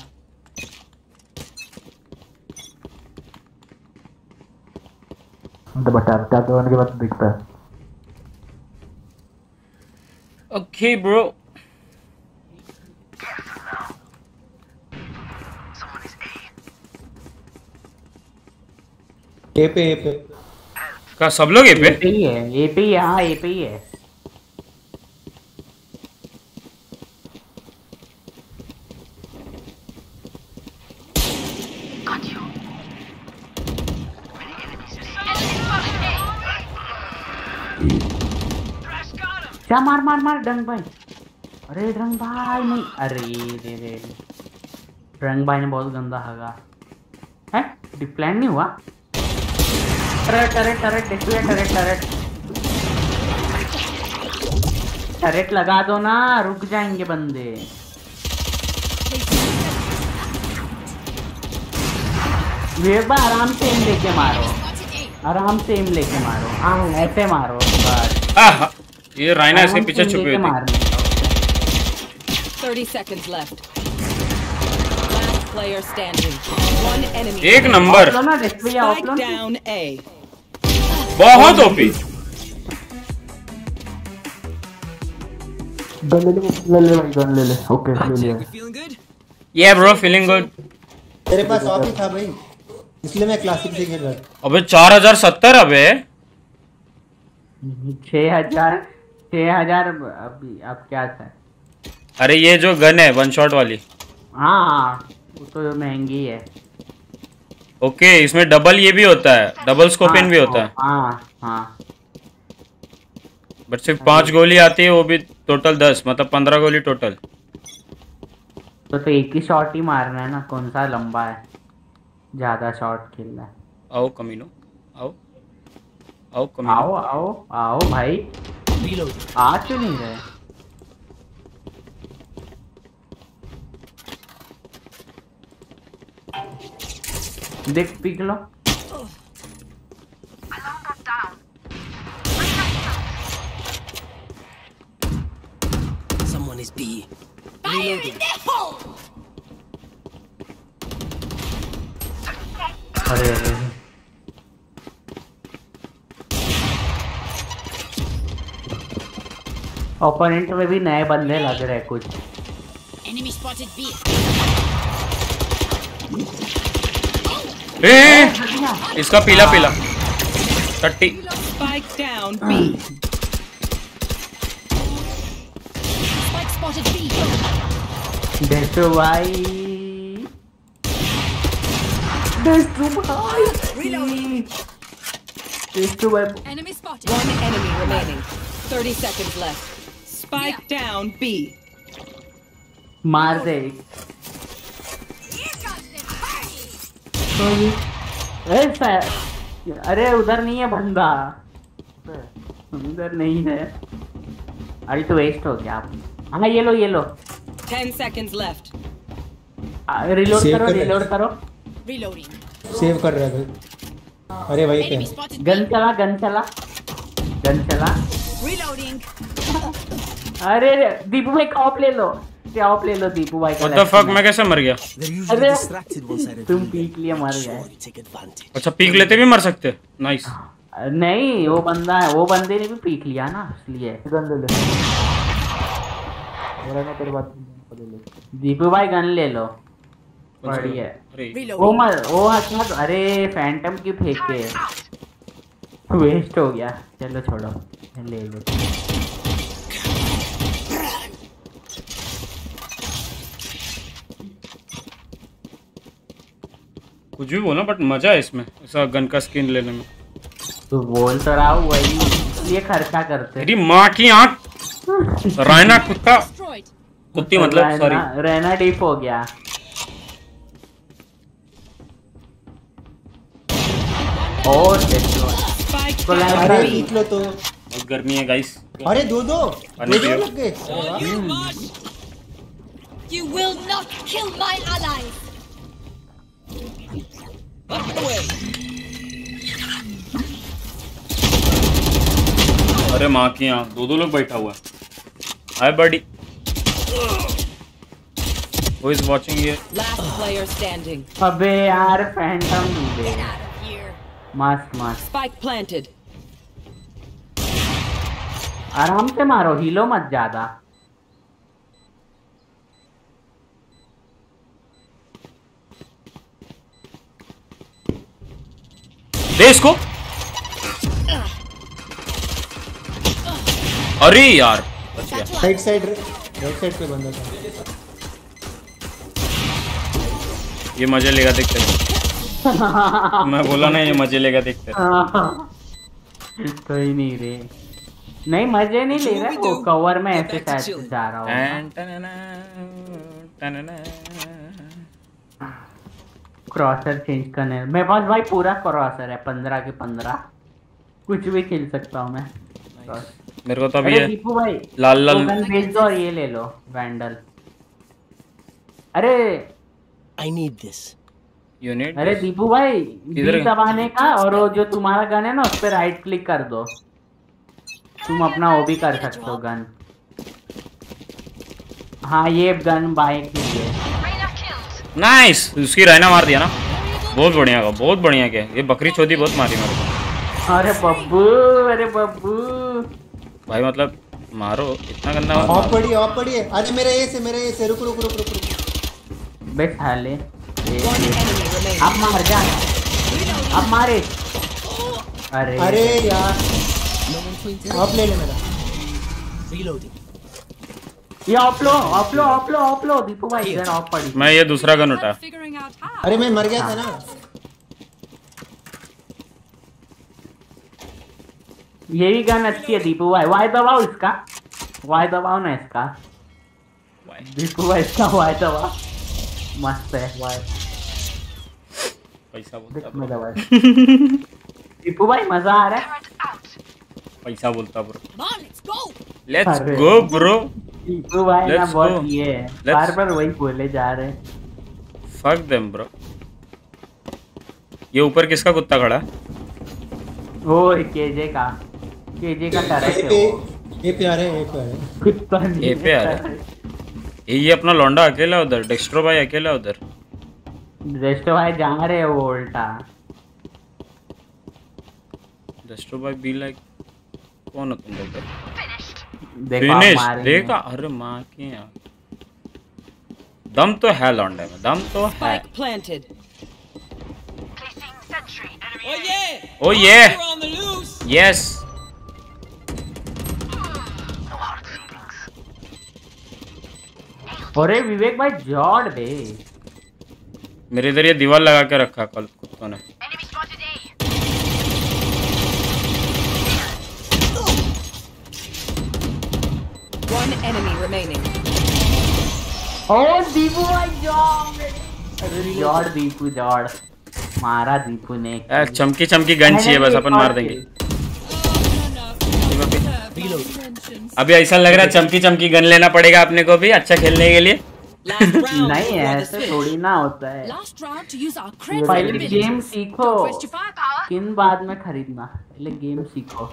दबा टैब टैब दबाने के बाद दिखता है ओके ब्रो ए पे ए पे का सब लोग ये पे ए पे ही है ए पे ही है हाँ ए पे ही है क्या मार मार मार डंग भाई अरे डंग भाई नहीं अरे रे रे डंग भाई ने बहुत गंदा हगा है डिप्लैन नहीं हुआ टरेट टरेट टरेट देखिए टरेट टरेट टरेट लगा दो ना रुक जाएंगे बंदे वेबा आराम से एम लेके मारो आराम से एम लेके मारो हाँ ऐसे मारो बस आह, ये राइना इसके पीछे छुपी हुई थी Thirty seconds left. Last player standing. One enemy. एक नंबर ऑफलो ना देख भैया Spike ऑफलो down A. बहुत ओपी गन ले ले ले ले भाई गन ले ले ओके ले लिया Feeling good? ये ब्रो फीलिंग गुड तेरे पास ऑफ ही था भाई इसलिए मैं क्लासिक से खेल रहा था अबे चार हजार सत्तर अबे छह हजार छह हजार अभी अब क्या था अरे ये जो गन है वन शॉट वाली हाँ वो तो महंगी है ओके इसमें डबल ये भी होता है डबल स्कोपिन भी होता है हाँ हाँ बट सिर्फ पांच गोली आती है वो भी टोटल दस मतलब पंद्रह गोली टोटल तो तो एक ही शॉट ही मारना है ना कौन सा लंबा है ज्यादा शॉट खेलना है आओ कमीनो आओ आओ कमीनो आओ आओ आओ भाई आ क्यों नहीं रहे देख पीक लो Someone is B. अरे अरे ओपोनेंट में भी नए बंदे लग रहे हैं कुछ Enemy spotted B. ए, इसका पीला पीला thirty. Spike down B. Spike spotted B. डेस्टो भाई डेस्टो भाई डेस्टो भाई Enemy spotted. One enemy remaining. thirty seconds left. Spike down B. मार दे ए, अरे उधर नहीं है बंदा, उधर नहीं है। अरे तो वेस्ट हो गया आप। हाँ ये लो ये लो। Ten seconds left. Reload Save करो कर रहे। रिलोड करो। Reloading. सेव कर रहा था। अरे भाई Enemy क्या spotted. गन चला गन चला गन चला। Reloading. अरे दीपू भाई ऑफ ले लो, ऑफ ले लो दीपू भाई का। What the fuck, मैं कैसे मर गया? अरे तुम पीक लिए मर गए। अच्छा पीक लेते भी मर सकते? नाइस। नहीं वो बंदा है, वो बंदे ने भी पीक लिया ना इसलिए। गन ले ले मेरा ना तेरे बात ले ले। दीपू भाई गन ले लो, बढ़िया। वो मर वो हट। अरे फैंटम की फेंक के वेस्ट हो गया। चलो छोड़ो ले लो। कुछ भी बोला बट मजा है इसमें, ऐसा गन का स्किन लेने में। तो बोल तो रहा हूँ वही, ये खर्चा करते। मेरी माँ की आँख। रायना कुत्ता, कुत्ती मतलब सॉरी। रैना डीप हो गया। और अरे पीक लो तो। बहुत गर्मी है गाइस। अरे दो दो पानी दो पियो। लग गए। You will not kill my allies. अरे माँ की आँख, दो दो लोग बैठा हुआ है। हाय बडी। Who is watching here? Last player standing. अबे यार फैंटम दे। मस्त मस्त। Spike planted. आराम से मारो, हीलो मत ज्यादा। दे इसको। अरे यार साइड साइड राइट साइड पे बंदा था। ये मजे लेगा देखते हैं। मैं बोला ना ये मजे लेगा देखते हैं। कोई नहीं रे, नहीं मजे नहीं ले रहा है, वो कवर में ऐसे शायद जा रहा हो। क्रॉसर चेंज करने मेरे पास भाई पूरा क्रॉसर है, पंद्रह के पंद्रह, कुछ भी खेल सकता हूँ मैं। मेरे को तो अभी अरे दीपू भाई लाल लाल गन भेज दो और ये ले लो वैंडल। अरे I need this. यूनिट। अरे दीपू भाई बी दबाने का और वो जो तुम्हारा गन है ना उस पर राइट क्लिक कर दो, तुम अपना वो भी कर सकते हो गन। हाँ ये गन बाय कीजिए। नाइस, उसकी रायना मार दिया ना, बहुत बढ़िया का, बहुत बढ़िया के। ये बकरी चौधी बहुत मारी मेरे को। अरे बब्बू, अरे बब्बू भाई मतलब मारो इतना गंदा। ऑफ पड़ी ऑफ पड़ी है। अरे मेरा ए से मेरा ए से रुक रुक रुक रुक रुक। बैठा ले, अब मार जा, अब मारे। अरे अरे यार ऑफ ले ले मेरा। Reloading. ये ऑफ लो ऑफ लो ऑफ लो ऑफ लो दीपू भाई इधर ऑफ पड़ी। मैं ये दूसरा गन उठा। अरे मैं मर गया था ना। ये भी गन अच्छी है दीपू भाई। वाई दबाओ इसका, वाई दबाओ ना इसका दीपू भाई, इसका वाई दबाओ, मस्त है वाई। पैसा बोलता मैं दबाए दीपू भाई, मजा आ रहा है। पैसा बोलता bro. Let's go. Let's go bro. Deepu भाई ना बहुत ये है, बार बार वही बोले जा रहे हैं। Fuck them bro. ये ऊपर किसका कुत्ता खड़ा है? वो केजे का, केजे का टरक है वो। ये प्यार है, ये प्यार है। कुत्ता नहीं ये प्यार है। ये ये अपना लौंडा अकेला उधर, डेक्स्ट्रो भाई अकेला उधर। डेक्स्ट्रो भाई जा रहे हैं वो उल्टा। डेक्स्ट्रो भाई बी लाइक कौन हो तुम लोग? फिनिश देखा? अरे माँ की यार, दम तो है लौंडे में, दम तो है। planted. Placing sentry. Enemy. Oh yeah. Oh yeah. We're on the loose. Yes अरे विवेक भाई जॉर्ड बे मेरे इधर ये दीवार लगा के रखा कल कुत्तों ने। One enemy remaining. ओ दीपू भाई जॉर्ड जॉर्ड दीपू जॉर्ड मारा दीपू ने। ए, चमकी चमकी गन चाहिए बस अपन मार देंगे। अभी ऐसा लग रहा है चमकी चमकी गन लेना पड़ेगा अपने को भी अच्छा खेलने के लिए। नहीं ऐसे थोड़ी ना होता है। पहले गेम सीखो किन बाद में खरीदना। पहले गेम सीखो।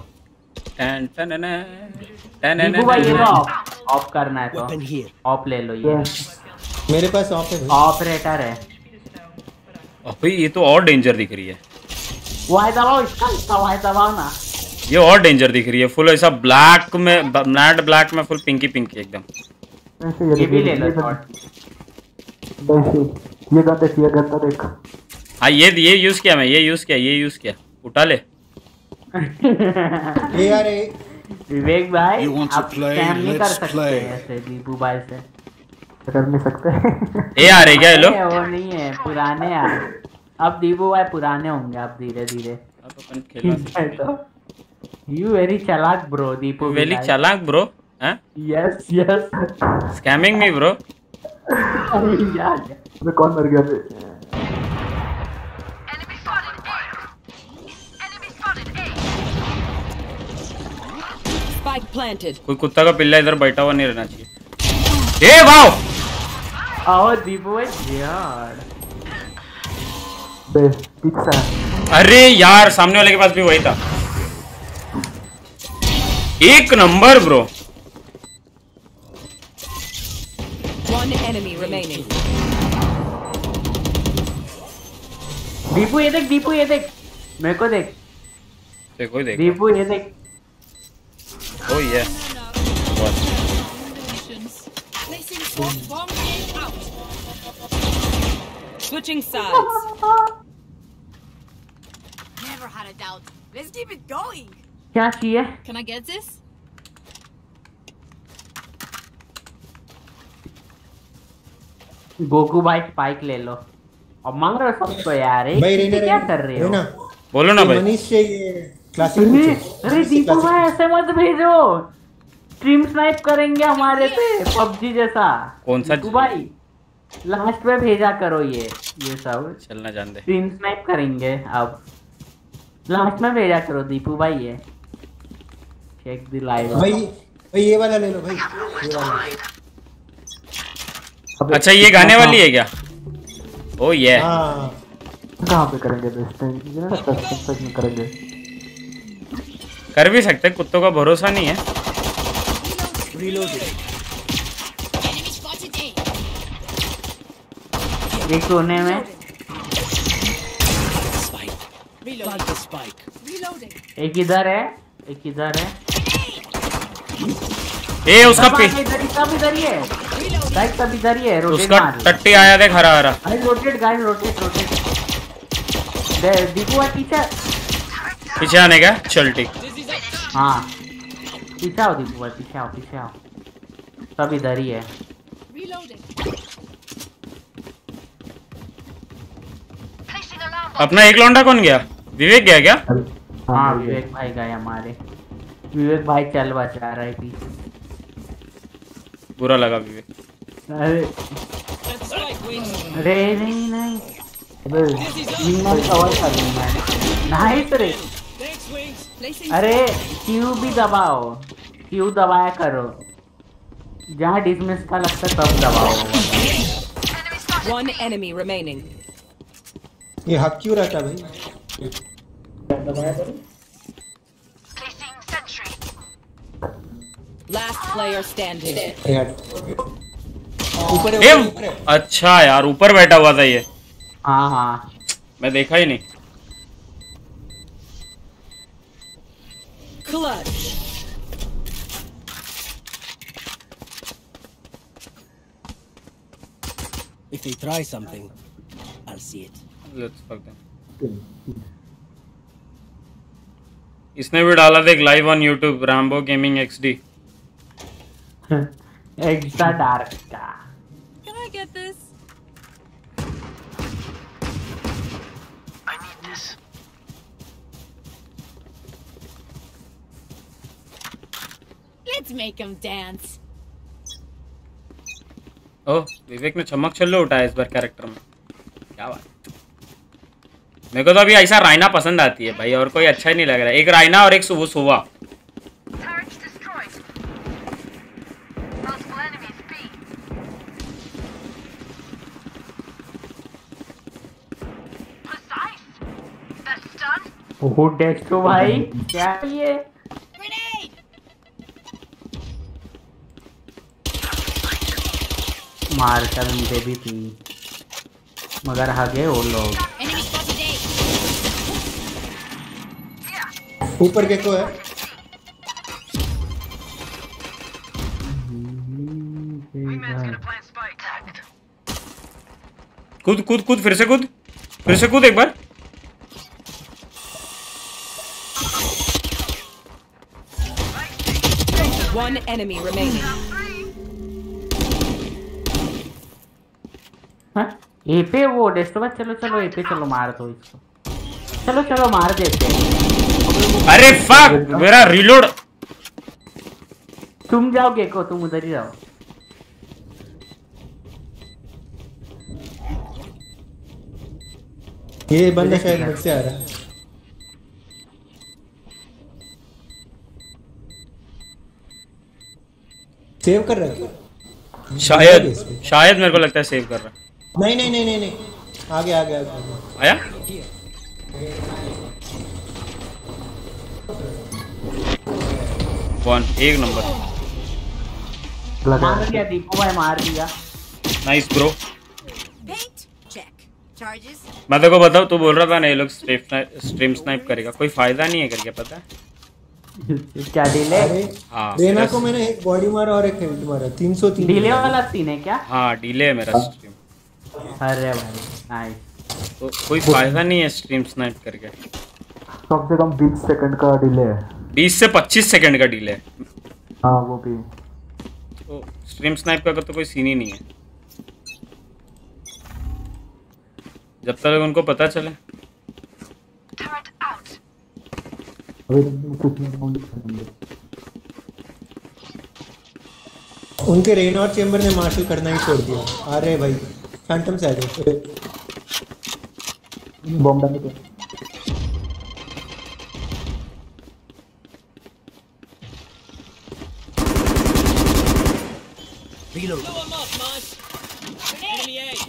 दीपू भाई ये ऑफ ऑफ करना है तो ऑफ ले लो। ये मेरे पास ऑफ है। ऑपरेटर है। अभी ये तो और डेंजर दिख रही है। वाई दबाओ इसका इसका वाई दबाओ ना। ये और डेंजर दिख रही है फुल ऐसा ब्लैक में मैट ब्लैक में फुल पिंकी पिंकी एकदम। ये भी ले लो ये गन देख ये गन तो देख। हाँ ये ये यूज किया मैं ये यूज किया ये यूज किया उठा ले। ये यार विवेक भाई आप स्कैम नहीं कर सकते ऐसे दीपू भाई से। कर नहीं सकते। ये आ रहे क्या ये लोग? वो नहीं है पुराने यार। अब दीपू भाई पुराने होंगे अब धीरे धीरे। यू वेरी चालाक ब्रो दीपू। वेरी चालाक ब्रो हैं? Yes yes scamming me bro. अरे यार मैं कौन मर गया बे? Spike planted. कोई कुत्ता का पिल्ला इधर बैठा हुआ नहीं रहना चाहिए। ए वाओ आओ दीपू भाई यार बे पिक्सा। अरे यार सामने वाले के पास भी वही था। एक number bro. One enemy remaining. Deepu ये देख दीपू ये देख मेरे को देख। देखो ही देख। दीपू ये देख। Oh yeah. What? Switching sides. Never had a doubt. Let's keep it going. क्या चाहिए? Can I get this? Goku भाई स्पाइक ले लो। अब मांग रहे हो सबको यार। एक भाई रेना क्या कर रहे हो? बोलो ना भाई। मनीष से ये क्लासिक। अरे दीपू भाई ऐसे मत भेजो। स्ट्रीम स्नाइप करेंगे हमारे पे पबजी जैसा। कौन सा? दीपू भाई लास्ट में भेजा करो ये ये सब। चलना जान दे। स्ट्रीम स्नाइप करेंगे अब लास्ट में भेजा करो दीपू भाई ये। Check the live. भाई भाई ये वाला ले लो भाई ये वाला। अच्छा ये गाने वाली है क्या? ओ ये कहाँ पे करेंगे बेस्ट ये ना सच में करेंगे। कर भी सकते कुत्तों का भरोसा नहीं है। एक कोने में एक इधर है एक इधर है। ए उसका पे इधर सब इधर ही है गाइस सब इधर ही है। रोटेट उसका टट्टी आया देख हरा हरा। अरे रोटेट गाइस रोटेट रोटेट। दे दीपू भाई पीछे पीछे आने का चल ठीक। हाँ पीछे आओ दीपू भाई पीछे आओ पीछे आओ सब इधर ही है। अपना एक लौंडा कौन गया? विवेक गया क्या? हाँ विवेक भाई गए हमारे। विवेक भाई चल बचा रहा है पीछे। बुरा लगा विवेक। अरे अरे नहीं नहीं अबे विंगर कवर कर दूंगा। नाइस रे। अरे क्यू भी दबाओ क्यू दबाया करो जहाँ डिसमिस का लगता है तब दबाओ। One enemy remaining. ये हक क्यों रहता भाई? Last player standing. ऊपर है ऊपर है। अच्छा यार ऊपर बैठा हुआ था ये। हाँ हाँ मैं देखा ही नहीं। Clutch. If they try something, I'll see it. Let's fuck them. इसने भी डाला देख live on YouTube Rambo gaming XD. Extra dark का। Can I get this? I need this. Let's make him dance. Oh Vivek ने चमक छल्लो उठाया इस बार character में, क्या बात। मेरे को तो अभी ऐसा राइना पसंद आती है भाई, और कोई अच्छा ही नहीं लग रहा है। एक राइना और एक वो सोवा। Turrets destroyed. Multiple enemies B. Precise. That's stun. ओह डेस्टो भाई क्या है ये? Grenade! मार कर मुझे भी थी मगर हगे वो लोग। Enemy spotted A. ऊपर के को है। Wingman's gonna plant spike. Tagged. कूद कूद कूद फिर से कूद, फिर से कूद एक बार। One enemy remaining. हाँ? ए पे वो डेस्टो भाई चलो चलो ए पे चलो मार दो इसको। चलो चलो मार देते हैं। अरे फक मेरा रीलोड। तुम जाओ गेको, तुम उधर ही जाओ। ये बंदा शायद घर से आ रहा है। सेव कर रहा है क्या? शायद शायद मेरे को लगता है सेव कर रहा है। नहीं नहीं नहीं नहीं नहीं आगे आगे आगे आया वन एक नंबर मार दिया दीपू भाई, मार दिया। Nice bro. Paint? Check. Charges? मैं तेरे को बताऊं, तू बोल रहा था ना ये लोग स्ट्रीम स्नाइप करेगा, कोई फायदा नहीं है करके, पता है क्या डिले? हाँ रेना को मैंने एक बॉडी मारा और एक हेड मारा। तीन सौ तीन डिले वाला सीन है क्या? हाँ डिले है मेरा स्ट्रीम। अरे भाई नाइस। तो कोई फायदा नहीं है स्ट्रीम स्नाइप करके। कम से कम बीस सेकंड का डिले है। बीस से पच्चीस सेकंड का डिले है। हाँ वो भी। तो स्ट्रीम स्नाइप का तो कोई सीन ही नहीं है जब तक उनको पता चले। Turret out. अभी कुछ नहीं। उनके रेन और चेंबर ने मार्शल करना ही छोड़ दिया। अरे भाई फैंटम से आ गए। बॉम्ब डालने को। Reload. Enemy A.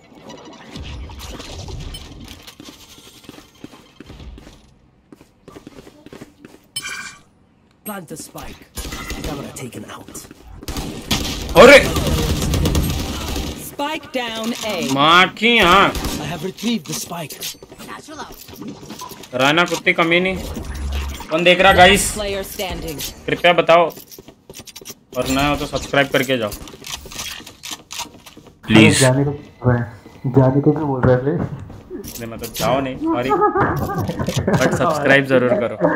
Plant the spike. Camera taken out. अरे Spike down A. माँ की हाँ I have retrieved the spike. Natural out. Rana कुत्ती कमी नहीं। कौन देख रहा गाइस? Player standing. कृपया बताओ, और नया हो तो सब्सक्राइब करके जाओ प्लीज। जाने को जाने को क्यों बोल रहे थे? नहीं मतलब जाओ नहीं, सॉरी, बट सब्सक्राइब जरूर करो।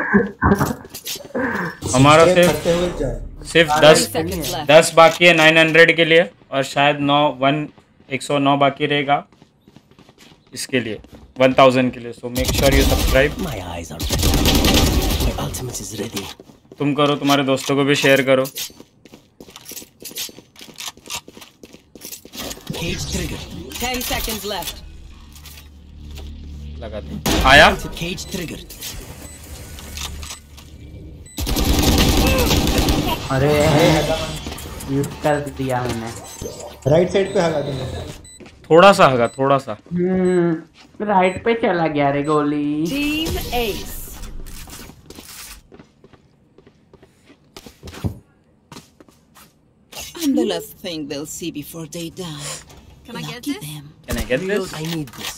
हमारा सिर्फ सिर्फ दस दस बाकी है नाइन हंड्रेड के लिए, और शायद नौ वन एक सौ नौ बाकी रहेगा इसके लिए वन थाउजेंड के लिए। So make sure you subscribe. My eyes are ready. My ultimate is ready. तुम करो, तुम्हारे दोस्तों को भी शेयर करो। Cage trigger. Ten seconds left. लगा दे। आया Cage trigger. अरे यूज कर दिया मैंने। राइट साइड पे हगा दूंगा। थोड़ा सा हगा, थोड़ा सा। हम्म राइट पे चला गया रे गोली। Team Ace. I'm the last thing they'll see before they die. Can I get Lucky this? them. Can I get this? I need this.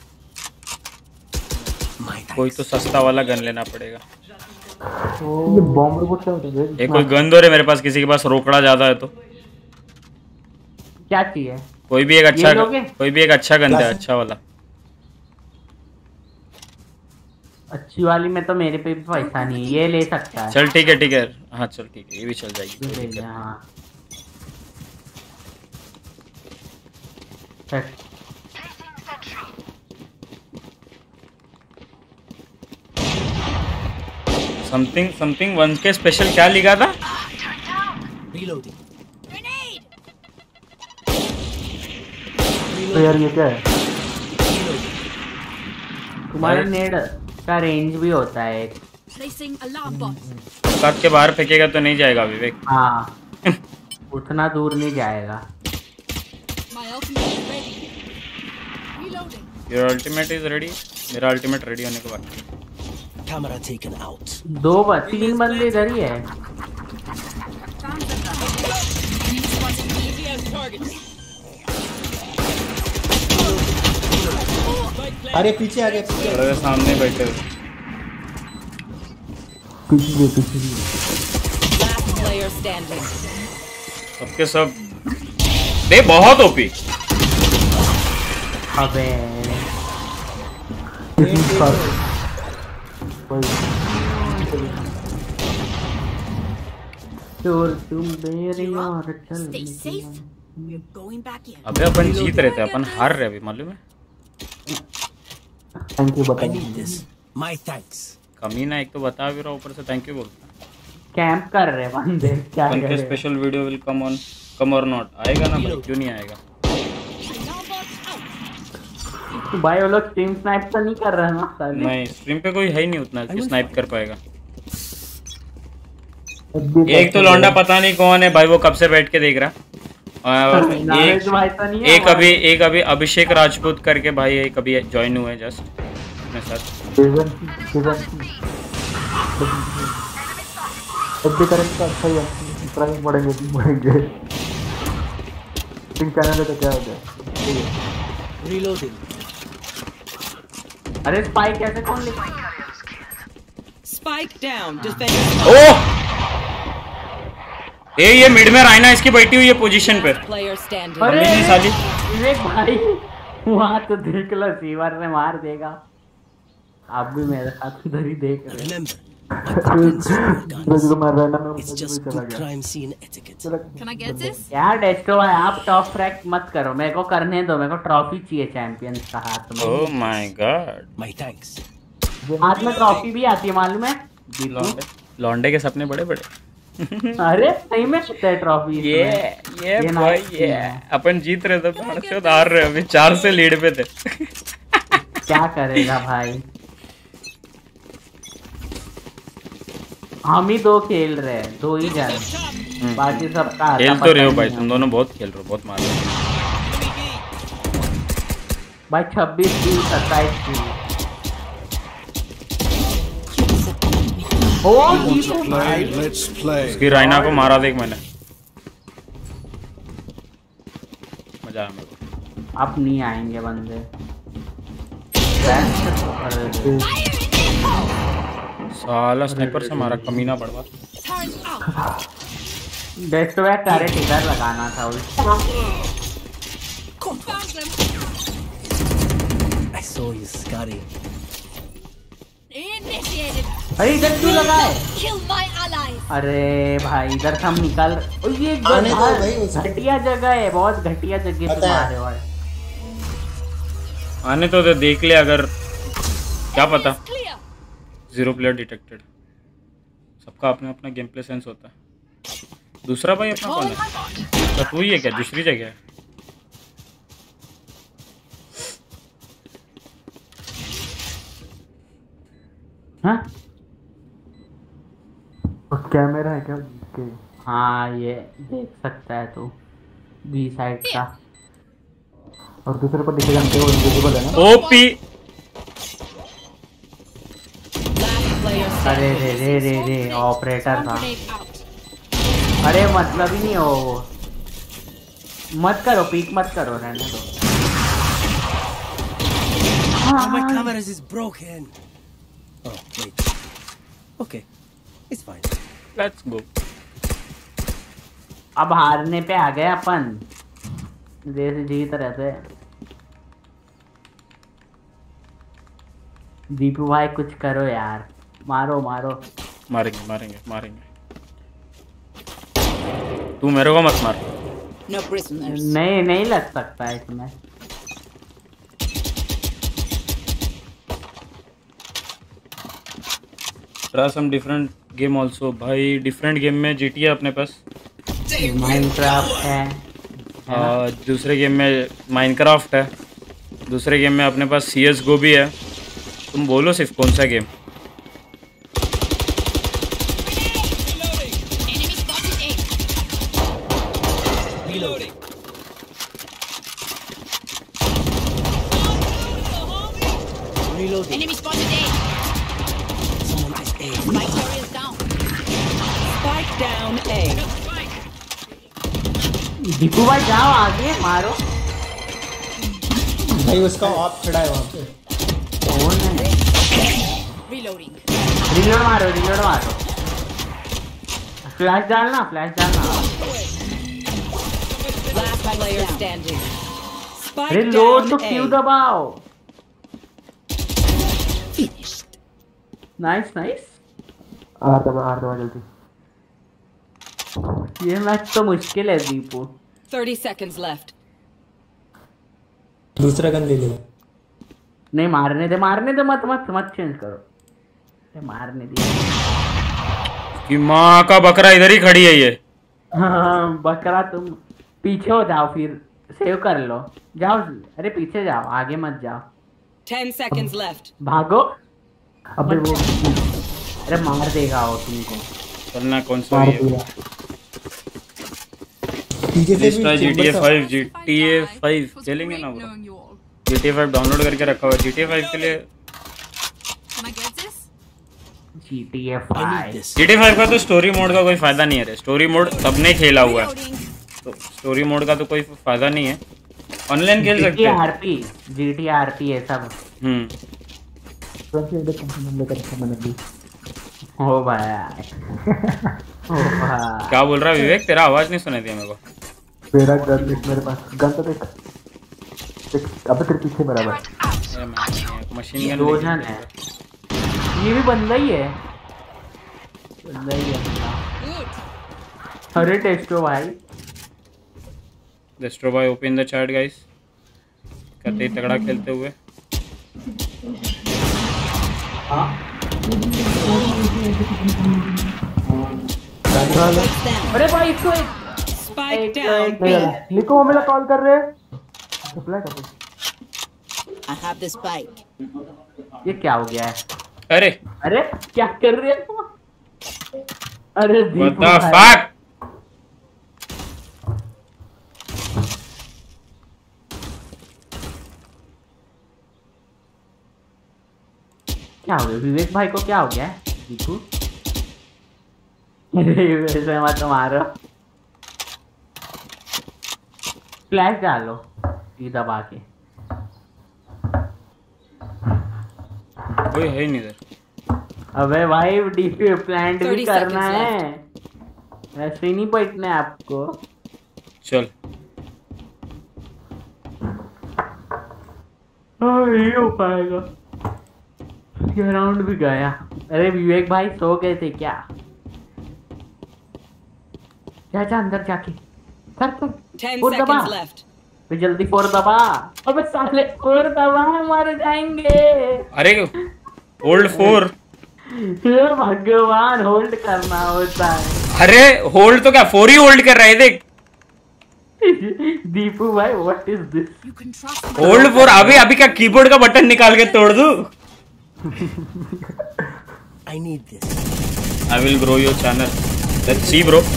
My कोई तो सस्ता वाला गन लेना पड़ेगा। ये बॉम्ब रोबोट क्या होता है? एक कोई गन दो रे मेरे पास, किसी के पास रोकड़ा ज्यादा है तो। क्या चाहिए? कोई भी एक अच्छा ये लोगे? कोई भी एक अच्छा गन दे, अच्छा वाला। अच्छी वाली में तो मेरे पे भी पैसा नहीं है, ये ले सकता है। चल ठीक है ठीक है, हाँ चल ठीक है, ये भी चल जाएगी। ले ले, हाँ something something one K special क्या लिखा था? Reloading. तो यार ये क्या है? तुम्हारे नेड का रेंज भी होता है एक। Placing alarm bot. काट के बाहर फेंकेगा तो नहीं जाएगा विवेक। हाँ उतना दूर नहीं जाएगा। My ultimate is ready. Reloading. Your ultimate is ready? मेरा ultimate ready होने के बाद। Camera taken out. दो ब तीन बंदे इधर ही है। अरे पीछे आ गए, पीछे अरे सामने बैठे हुए। पीछे पीछे Last player standing. सबके सब दे बहुत ओपी। अबे चोर तुम मेरी और चल। Stay safe. We're going back in. अबे अपन जीत रहे थे, अपन हार रहे अभी, मालूम है? थैंक यू I बता। need this. My thanks. कमी ना, एक तो बता भी रहा, ऊपर से थैंक यू बोलता। कैंप कर रहे बंदे, क्या अपन के करे? Special video will come on come or not आएगा ना भाई, क्यों नहीं आएगा? तो भाई वो लोग स्ट्रीम स्नाइप तो नहीं कर रहे ना साले? नहीं स्ट्रीम पे कोई है ही नहीं उतना कि स्नाइप कर पाएगा। एक तो लौंडा पता नहीं कौन है भाई, वो कब से बैठ के देख रहा। और एक भाई तो नहीं है एक अभी एक अभी अभिषेक राजपूत करके भाई एक अभी ज्वाइन हुए जस्ट अपने साथ। सीजन सीजन अभी करेंगे तो अच्छा ही है, प्राइस बढ़ेंगे बढ़ेंगे। पिंक चैनल पे तो क्या हो गया? Reloading. अरे स्पाइक कैसे कौन ले? Spike down. Defender. ओह ए ये मिड में राइना इसकी बैठी हुई है पोजीशन पे। Player standing. अरे नहीं साली विवेक भाई वहाँ तो देख लो, सीवर ने मार देगा। आप भी मेरे साथ उधर ही देख रहे हैं। It's just good crime scene etiquette. Can I get this? यार डेस्टो है, आप टॉप फ्रैक मत करो, मेरे को करने दो, मेरे को ट्रॉफी चाहिए चैंपियंस का हाथ में। Oh my God. My thanks. हाथ में ट्रॉफी भी आती है मालूम है? लौंडे लौंडे के सपने बड़े बड़े। अरे सही में कितने ट्रॉफी ये ये भाई ये अपन जीत रहे थे, पांच से हार रहे, अभी चार से लीड पे थे। क्या करेगा भाई, हम ही दो खेल रहे हैं, दो ही जन, बाकी सब का खेल तो रहे हो भाई, तुम दोनों बहुत खेल रहे हो, बहुत मार रहे हो भाई। छब्बीस की सत्ताईस की उसकी राइना को मारा देख मैंने, मजा आया मेरे को। अब नहीं आएंगे बंदे। साला स्नाइपर से मारा, कमीना बड़वा। डेस्ट बैक टैरेट इधर लगाना था उल्टा। I saw you, Scotty. Initiated. अरे इधर क्यों लगा है? Kill my allies. अरे भाई इधर से हम निकल, और ये घटिया जगह है, बहुत घटिया जगह पे मारे हुए। आने तो दे, देख ले, अगर क्या पता। Zero player detected. सबका अपना अपना गेम प्ले सेंस होता है। दूसरा भाई अपना कौन है? तो तू ही है क्या? दूसरी जगह है। हाँ कैमरा है क्या? हाँ ये देख सकता है तू, बी साइड का। और दूसरे पर दिखे जानते हो इनविजिबल है ना? ओपी। अरे रे रे रे रे ऑपरेटर था। अरे मतलब ही नहीं हो, मत करो, पीक मत करो, रहने दो। Oh, my cameras is broken. Oh wait. Okay, it's fine. Let's go. अब हारने पे आ गए अपन, जैसे जीत रहे थे। दीपू भाई कुछ करो यार, मारो मारो। मारेंगे मारेंगे मारेंगे, तू मेरे को मत मार। No prisoners. नहीं नहीं लग सकता है इसमें। Try some different game also भाई। डिफरेंट गेम में जीटीए अपने पास, माइनक्राफ्ट है, आ, दूसरे गेम में माइनक्राफ्ट है, दूसरे गेम में अपने पास सी एस गो भी है। तुम बोलो सिर्फ कौन सा game. Enemy spotted A. Someone is A. Spike carrier is down. Spike down A. Deepu भाई जाओ आगे मारो। भाई उसका ऑफ खड़ा है वहाँ पे। कौन है? Reloading. रिलोड मारो रिलोड मारो। फ्लैश डालना फ्लैश डालना। Last player standing. Spike reload तो down क्यों A. दबाओ? Nice nice. आर दबा आर दबा जल्दी। ये मैच तो मुश्किल है दीपू। Thirty seconds left. दूसरा गन ले लेगा। नहीं मारने दे मारने दे, मत मत मत चेंज करो। ये मारने दे। कि माँ का बकरा इधर ही खड़ी है ये। हाँ बकरा तुम पीछे हो जाओ, फिर सेव कर लो। जाओ अरे पीछे जाओ, आगे मत जाओ। Ten seconds left. भागो। अबे वो अरे मार देगा वो तुमको। करना कौन सा मार है? दिया। पीछे से भी G T A chamber five G T A five खेलेंगे ना वो। G T A five download करके रखा हुआ है। जी टी ए फाइव के लिए Can I get this? G T A five G T A five का तो स्टोरी मोड का कोई फायदा नहीं है रे। स्टोरी मोड सबने खेला हुआ है, तो स्टोरी मोड का तो कोई फायदा नहीं है। ऑनलाइन खेल सकते हैं। आरपी जीटी आरपी है सब। हम्म ट्वेंटी एट कंपनी लेकर रखा मैंने भी। ओ भाई ओ भाई क्या बोल रहा है विवेक? तेरा आवाज नहीं सुनाई दिया मेरे को। मेरा गन देख, मेरे पास गन तो देख देख। अबे तेरे पीछे बराबर मशीन गन दो जन है। ये भी बंदा ही है, बंदा ही है। अरे टेस्टो भाई, डेस्ट्रो भाई ओपन द चैट गाइस। कतई तगड़ा खेलते हुए। अरे भाई इसको एक Spike down B. निको मेरा कॉल कर रहे हैं। रिप्लाई कर दो। I have the spike. ये क्या हो गया है? अरे अरे क्या कर रहे हो? अरे What the fuck? क्या हो गया विवेक भाई को? क्या हो गया है दीपू? वैसे मत मारो, फ्लैश डालो ये दबा के। कोई है ही नहीं इधर। अबे भाई डीपी प्लांट भी thirty करना seconds है, ऐसे ही नहीं बैठना है आपको। चल नहीं हो पाएगा। ये राउंड भी गया। अरे विवेक भाई सो गए थे क्या? जा जा अंदर जाके कर कर। Ten फोर दबा seconds left. तो जल्दी फोर दबा। अबे साले फोर दबा, मर जाएंगे। अरे होल्ड फोर। ये भगवान होल्ड करना होता है। अरे होल्ड तो क्या फोर ही होल्ड कर रहा है देख। दीपू भाई what is this? Hold four. अभी अभी क्या कीबोर्ड का बटन निकाल के तोड़ दूं? I need this. I will grow your channel. Let's see bro.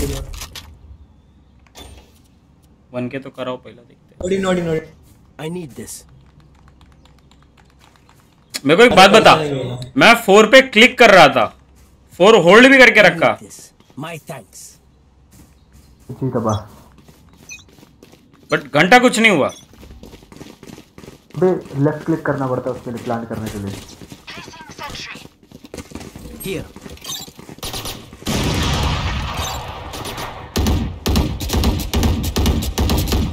One K तो कराओ पहला देखते हैं। नोडी नोडी नोडी। I need this. मेरे को एक बात बता, मैं फोर पे क्लिक कर रहा था, फोर होल्ड भी करके रखा। My thanks. जी दबा। बट घंटा कुछ नहीं हुआ। बे लेफ्ट क्लिक करना पड़ता है उसके लिए, प्लान करने के लिए। Here.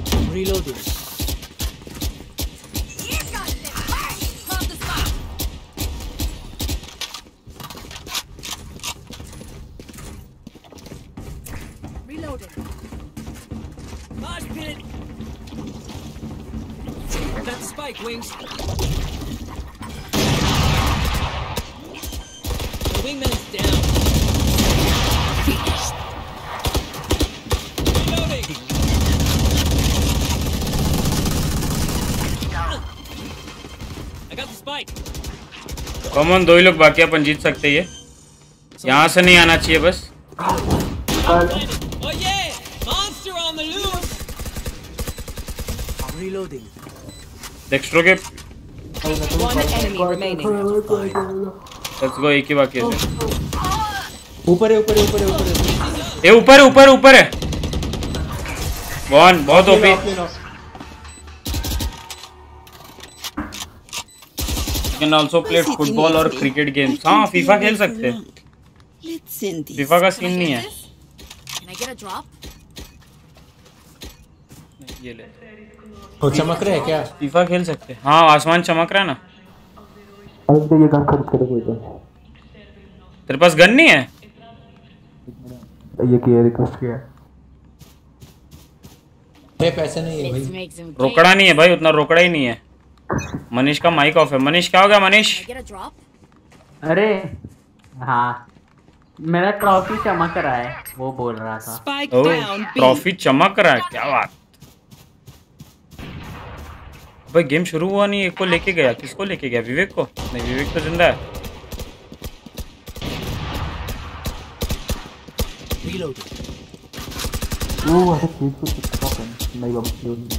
Reloading. Mosh pit. Got the spike, Wings. The wingman's down. Reloading. I got the spike. Common दो ही लोग बाकी, अपन जीत सकते हैं ये। यहाँ से नहीं आना चाहिए बस। Oh yeah! Monster on the loose. I'm reloading. Dextro के One enemy remaining. Let's go, एक ही बाकी है। ऊपर है ऊपर है ऊपर है ऊपर है। ये ऊपर है ऊपर ऊपर है। वन बहुत OP. Can also play football और क्रिकेट गेम्स। हाँ फीफा खेल सकते हैं। फीफा का सीन नहीं है। ये ले। वो चमक रहा है क्या? फीफा खेल सकते हैं। हाँ आसमान चमक रहा है ना। अरे ये गन खरीद कर कोई तो। तेरे पास गन नहीं है? ये किया रिक्वेस्ट किया। मेरे पैसे नहीं है भाई। रोकड़ा नहीं है भाई, उतना रोकड़ा ही नहीं है। मनीष का माइक ऑफ है। मनीष क्या हो गया मनीष? अरे हाँ मेरा ट्रॉफी चमक रहा है, वो बोल रहा था। ट्रॉफी चमक रहा है, क्या बात। भाई गेम शुरू हुआ नहीं, एक को लेके गया। किसको लेके गया? विवेक को? नहीं विवेक तो जिंदा है। वो ऐसे चीज को स्टॉप है नहीं बाबू।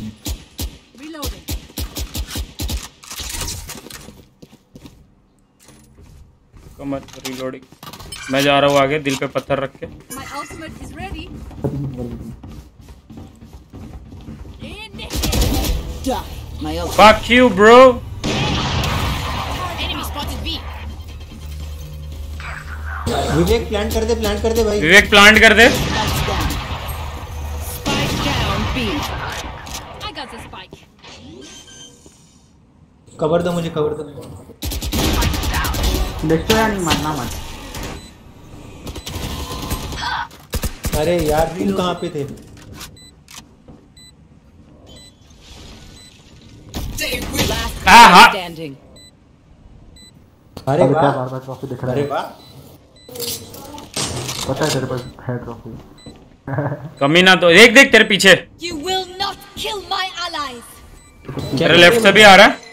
मत रीलोडिंग। मैं जा रहा हूँ आगे, दिल पे पत्थर रख के। Fuck you, bro. Vivek plant कर दे प्लांट कर दे भाई। विवेक प्लांट कर दे। कवर दो मुझे, कवर दो। डिस्ट्रॉय नहीं मारना मत। अरे यार तुम कहाँ पे थे? हाँ अरे वाह बार बार ट्रॉफी दिख रहा है। अरे वाह पता है तेरे पास है ट्रॉफी। कमी ना तो देख देख तेरे पीछे। You will not kill my allies. तेरे लेफ्ट से भी आ रहा है।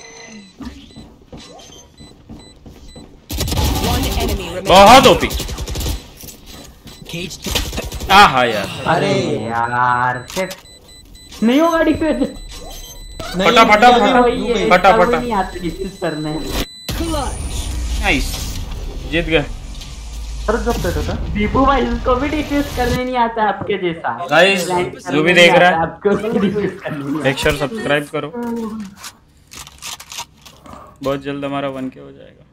बहुत ओपी। हाँ हाँ यार। अरे यार शिट नहीं होगा डिफेंस। फटा फटा फटा फटा फटा। नहीं आते डिफेंस करने। नाइस, जीत गए। अरे जब तक था दीपू भाई उसको भी डिफेंस करने नहीं आता आपके जैसा। गाइस जो भी देख रहा है आपको भी डिफेंस करने। लाइक शेयर सब्सक्राइब करो। बहुत जल्द हमारा वन के हो जाएगा।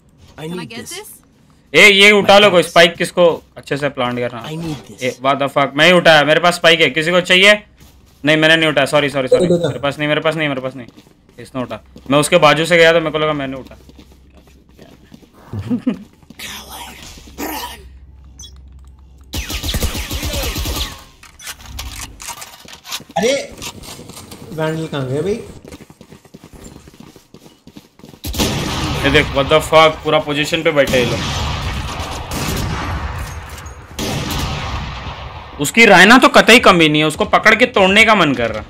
ए ये उठा लो कोई स्पाइक। किसको अच्छे से प्लांट करना? ए व्हाट द फक, मैं ही उठाया। मेरे पास स्पाइक है, किसी को चाहिए? नहीं मैंने नहीं उठाया, सॉरी सॉरी सॉरी। मेरे पास नहीं मेरे पास नहीं मेरे पास नहीं। इसने उठा। मैं उसके बाजू से गया तो मेरे को लगा मैंने उठा। अरे वैंडल कहाँ गए भाई? ये देख व्हाट द फक, पूरा पोजीशन पे बैठे ये लोग। उसकी रायना तो कतई कमी नहीं है, उसको पकड़ के तोड़ने का मन कर रहा।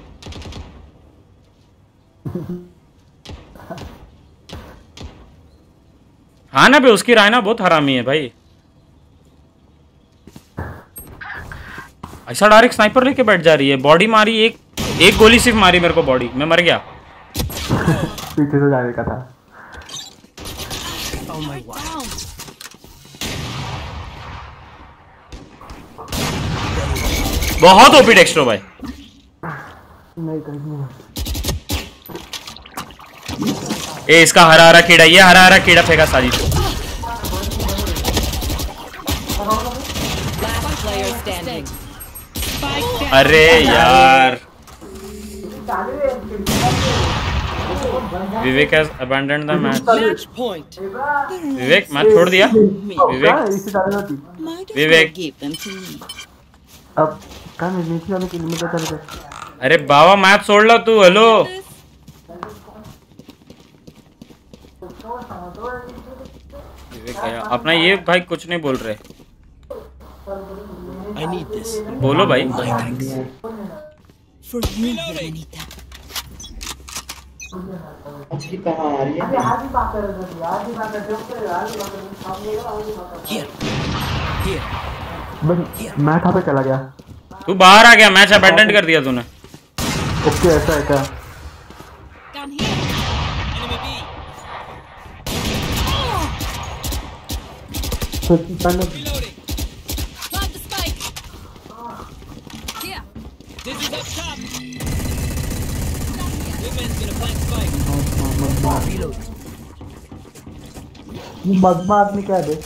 हाँ ना भाई, उसकी रायना बहुत हरामी है भाई। ऐसा डायरेक्ट स्नाइपर लेके बैठ जा रही है। बॉडी मारी, एक एक गोली सिर्फ मारी मेरे को बॉडी में, मर गया। पीछे से जाने का था। Oh my God. बहुत ओपी डेक्स्ट्रो भाई। नहीं नहीं। ए इसका हरा हरा कीड़ा, ये हरा हरा कीड़ा फेंका साजिद। अरे यार Vivek has abandoned the match. Vivek match छोड़ दिया। विवेक विवेक अब काय मी नीचे जाने की लिमिट बता रहे थे। अरे बाबा मैप सोडला तू हेलो अपना ये भाई कुछ नहीं बोल रहे I need this. बोलो भाई For you, Anita. Here. Here. बस मैं कहाँ पे चला गया? तू बाहर आ गया मैच अबैंडन कर दिया तूने ओके ऐसा है क्या? Down here. तो पहले Plant the spike. Here. This is up top. Wingman's gonna plant spike. Reload. ये मगमा आदमी क्या है?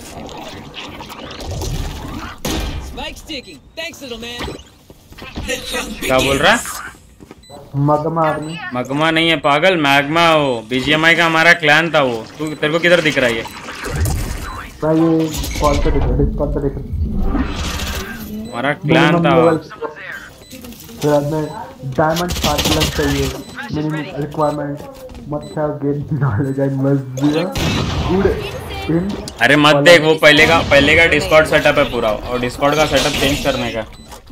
Spike sticking. Thanks, little man. क्या बोल रहा मगमा आदमी मगमा नहीं है पागल मैग्मा वो बीजीएमआई का हमारा क्लैन था वो तू तेरे को किधर दिख रहा है ये भाई ये कॉल पे दिख रहा है डिस्कॉर्ड पे दिख रहा है हमारा क्लैन था फिर बाद में डायमंड पाँच प्लस चाहिए मिनिमम रिक्वायरमेंट मत क्या game knowledge and must be good in अरे मत देख वो पहले का पहले का डिस्कॉर्ड सेटअप है पूरा और डिस्कॉर्ड का सेटअप चेंज करने का